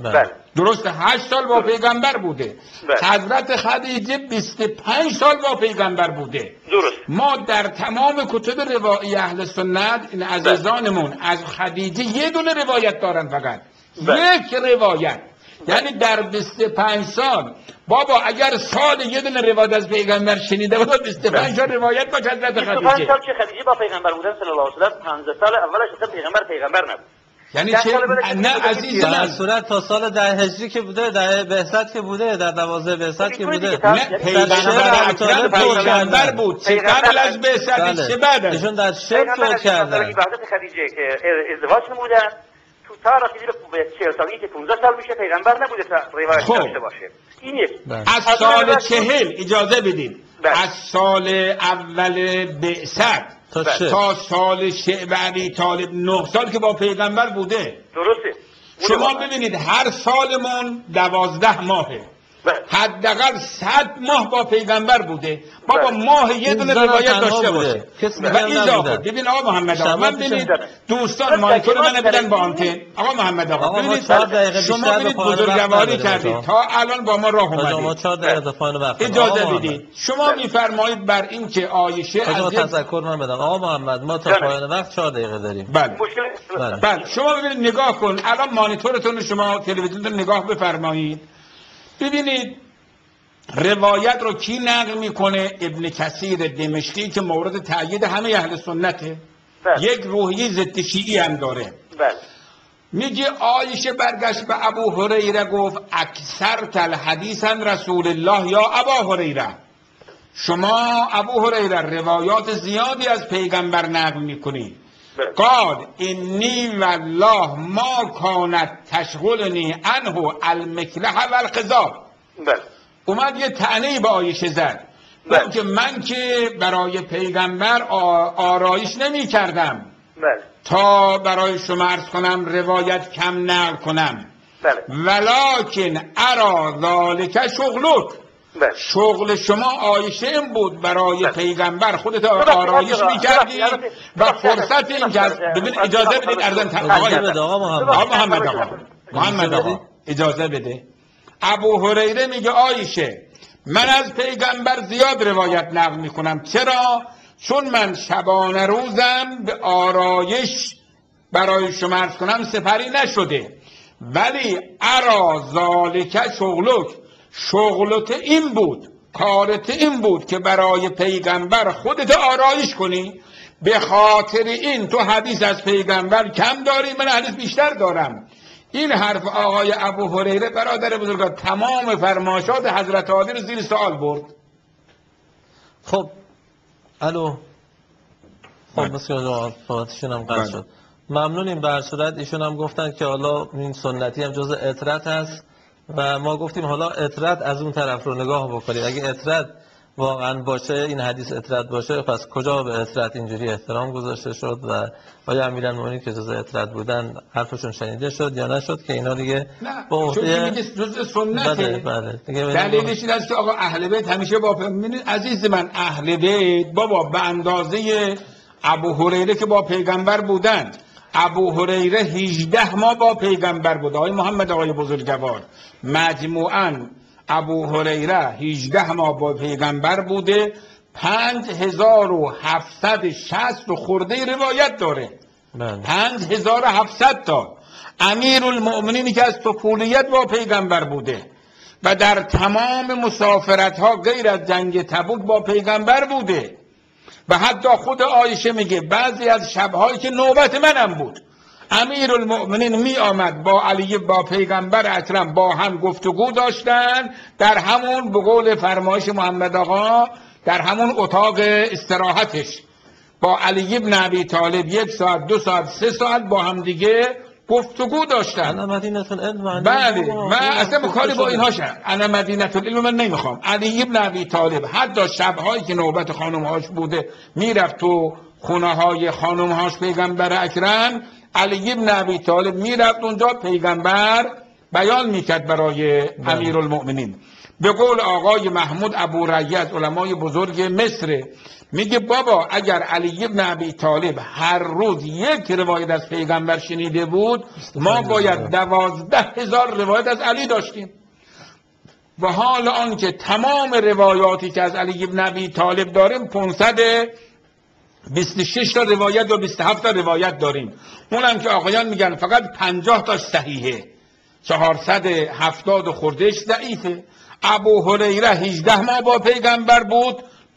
درست 8 سال با پیغمبر بوده. حضرت خدیجه 25 سال با پیغمبر بوده. درست. ما در تمام کتب روایی اهل سنت این عزیزانمون از خدیجه یه دونه روایت دارن فقط. یک روایت. یعنی در 25 سال بابا اگر سال یه دونه روایت از پیغمبر شنیده بود 25 سال روایت با حضرت خدیجه. 25 سال که خدیجه با پیغمبر بودن صلی الله علیه و آله 15 سال اولش اصلا پیغمبر نبود. یعنی چه نه عزیز در صورت تا سال 10 هجری که بوده، 10 بعثت که بوده، در 12 بعثت که بوده، نه پیغمبر اکرم پیغمبر بود، چه قبل از بعثت چه بعد از ایشون در شرک فوت کردن. حضرت خدیجه که ازدواج نمودن تو تا رسیدی به 40 سالگی که 15 سال میشه پیغمبر نبوده تا روایت داشته باشه. این یک از سال 40 اجازه بدید از سال اول بعثت تا سال شعبانی طالب 9 سال که با پیغمبر بوده. درسته. شما ببینید هر سالمون 12 ماهه، حداقل 100 ماه با پیغمبر بوده. بابا ماه یه دونه روایت داشته باشه و اضافه. ببین آقا محمد آقا، من ببینید دوستان مانیتور من بدن با آنتن. آقا محمد آقا ببینید شما ببینید بزرگواری کردید تا الان با ما راه اومدید. اجازه بدید شما میفرمایید بر این که عایشه از تذکر من بدم. آقا محمد ما تا پایان وقت 4 دقیقه داریم. بله شما ببینید نگاه کن الان مانیتورتون رو شما تلویزیونتون نگاه بفرمایید. ببینید روایت رو کی نقل میکنه؟ ابن کثیر دمشقی که مورد تأیید همه اهل سنته. یک روحیه ضد شیعی هم داره. میگه عایشه برگشت به ابو هریره گفت اکثر تل حدیثن رسول الله یا ابا هریره، شما ابو هریره روایات زیادی از پیغمبر نقل میکنی. قال انی والله ما کانت تشغلنی عنه المکلح والخضاب. اومد یه طعنه‌ای به عایشه زد که من که برای پیغمبر آرایش نمی کردم تا برای شما عرض کنم روایت کم نقل کنم. ولکن ارا ذالک شغلک، شغل شما عایشه این بود برای پیغمبر خودت آرایش میکردی و فرصت این که ببین اجازه بدید ارزم محمد آقا اجازه بده. ابو هریره میگه عایشه من از پیغمبر زیاد روایت نقل میکنم. چرا؟ چون من شبانه روزم به آرایش برای شما عرض کنم سپری نشده. ولی ارا ذالک شغلک، شغلت این بود، کارت این بود که برای پیغمبر خودت آرایش کنی. به خاطر این تو حدیث از پیغمبر کم داری، من حدیث بیشتر دارم. این حرف آقای ابو هریره برادر بزرگوار تمام فرمایشات حضرت علی رو زیر سوال برد. خب الو خب بسیار صحبتشون هم قطع شد. ممنونیم. به هر صورت ایشون هم گفتن که حالا این سنتی هم جزء اطرت هست و ما گفتیم حالا اطرت از اون طرف رو نگاه بکنید. اگه اطرت واقعا باشه این حدیث اطرت باشه، پس کجا به اطرت اینجوری احترام گذاشته شد و آیا امیرالمومنین که جزء اطرت بودن حرفشون شنیده شد یا نشد که اینا دیگه با عهده جزء سنته. دلیلش این است که آقا اهل بیت همیشه با عزیز من اهل بیت بابا به اندازه ابو هریره که با پیغمبر بودند. ابو هریره 18 ماه با پیغمبر بود. آقای محمد آقای بزرگوار مجموعاً ابو هریره 18 ماه با پیغمبر بوده، 5760 خورده روایت داره. 5700 تا. امیرالمؤمنینی که از طفولیت با پیغمبر بوده و در تمام مسافرت ها غیر از جنگ تبوک با پیغمبر بوده و حتی خود عایشه میگه بعضی از شبهایی که نوبت منم بود امیرالمؤمنین می آمد با علی با پیغمبر اکرم با هم گفتگو داشتن در همون به قول فرمایش محمد آقا در همون اتاق استراحتش با علی ابن ابی طالب 1 ساعت 2 ساعت 3 ساعت با هم دیگه گفتگو داشتن. بله من اصلا کاری با اینها شد. انا مدینه العلم من نمیخوام. علی ابن ابی طالب حتی شبهایی که نوبت خانمهاش بوده میرفت تو خونه های خانمهاش پیغمبر اکرم، علی ابن ابی طالب میرفت اونجا پیغمبر بیان میکرد برای امیرالمؤمنین. به قول آقای محمود ابو رعی از علمای بزرگ مصر میگه بابا اگر علی ابن ابی طالب هر روز یک روایت از پیغمبر شنیده بود ما باید 12,000 روایت از علی داشتیم. و حال آنکه تمام روایاتی که از علی ابن ابی طالب داریم 526 تا روایت و 27 تا روایت داریم. اونم که آقایان میگن فقط 50 تاش صحیحه، 470 خوردهش ضعیفه. ابو هریره 18 ماه با پیغمبر بود،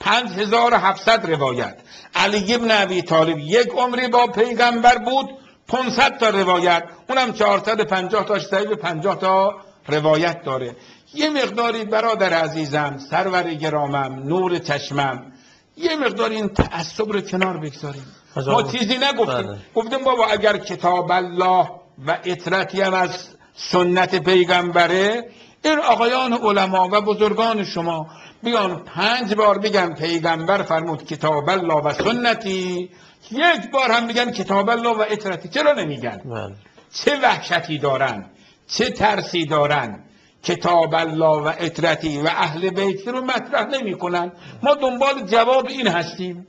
5700 روایت. علی ابن ابی طالب 1 عمری با پیغمبر بود، 500 تا روایت، اونم 450 تاش ضعیف، 50 تا روایت داره. یه مقداری برادر عزیزم، سرور گرامم، نور چشمم، یه مقدار این تعصب رو کنار بگذاریم. ما چیزی نگفتیم. گفتیم بابا اگر کتاب الله و اطرتی هم از سنت پیغمبره، این آقایان علما و بزرگان شما بیان 5 بار بگن پیغمبر فرمود کتاب الله و سنتی، 1 بار هم بگن کتاب الله و اطرتی. چرا نمیگن؟ چه وحشتی دارن، چه ترسی دارن؟ کتاب الله و اطرتی و اهل بیت رو مطرح نمی کنن. ما دنبال جواب این هستیم.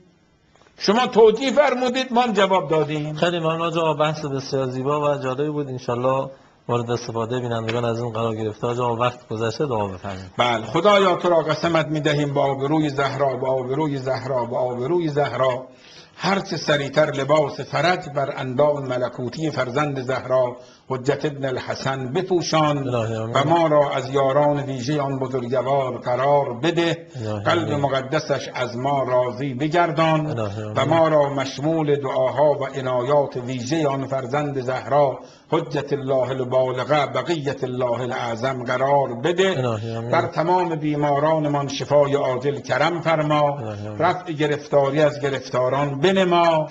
شما توجیه فرمودید ما جواب دادیم. خیلی ممنون آقا، بحث بسیار زیبا و جالبی بود. انشالله مورد استفاده بینندگان از این قرار گرفته. آقا وقت گذشته، دعا بفرمایید. بله خدایا تو را قسمت میدهیم با آبروی زهرا، با آبروی زهرا، با آبروی زهرا، هر چه سریعتر لباس فرج بر اندام ملکوتی فرزند زهرا حجت ابن الحسن بپوشان و ما را از یاران ویژه آن بزرگوار قرار بده. قلب مقدسش از ما راضی بگردان و ما را مشمول دعاها و عنایات ویژه آن فرزند زهرا حجت الله البالغه بقیت الله الاعظم قرار بده. بر تمام بیمارانمان شفای عاجل کرم فرما، رفع گرفتاری از گرفتاران بنما،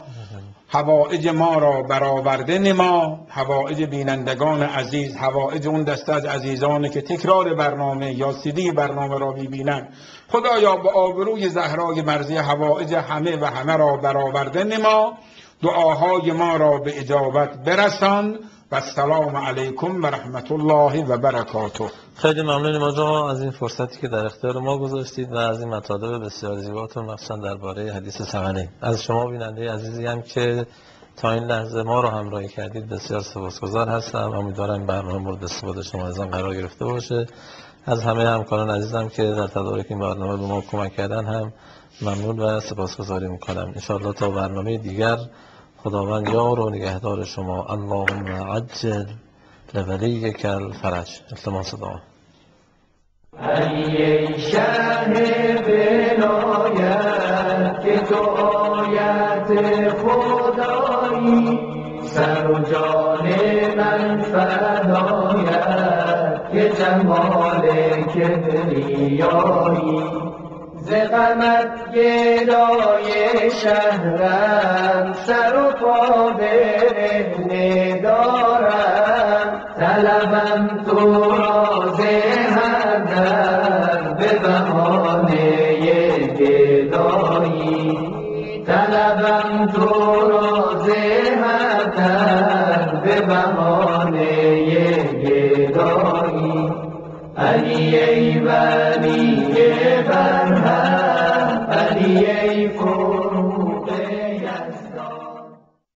حوائج ما را برآورده نما، حوائج بینندگان عزیز، حوائج اون دسته از عزیزانی که تکرار برنامه یا CD برنامه را می‌بینند، خدایا با آبروی زهرای مرضی حوائج همه و همه را برآورده نما، دعاهای ما را به اجابت برسان و السلام علیکم و رحمت الله و برکاته. خیلی ممنونیم آقا از این فرصتی که در اختیار ما گذاشتید و از این مطالب بسیار زیباتون، مخصوصا درباره حدیث ثقلین. از شما بیننده عزیزی هم که تا این لحظه ما رو همراهی کردید بسیار سپاسگزار هستم. امیدوارم برنامه مورد استفاده شما از آن قرار گرفته باشه. از همه همکاران عزیزم که در تدارک این برنامه به ما کمک کردن هم ممنون و سپاسگزاری میکنم. ان شاء الله تا برنامه دیگر خداوند یار و نگهدار شما. اللهم عجل لولیک الفرج. التماس دعا. ای شهر ولایت که تو آیت خدایی، سر و جان من فدایت که جمال کبریایی، ز غمت گدای شهرم سر و پا برهنه دارم، طلبم تو را ز هر در به بهانه گدایی طلبم تو را زهتر به بهانه گدایی علی ای ولی برهم علی ای فروغ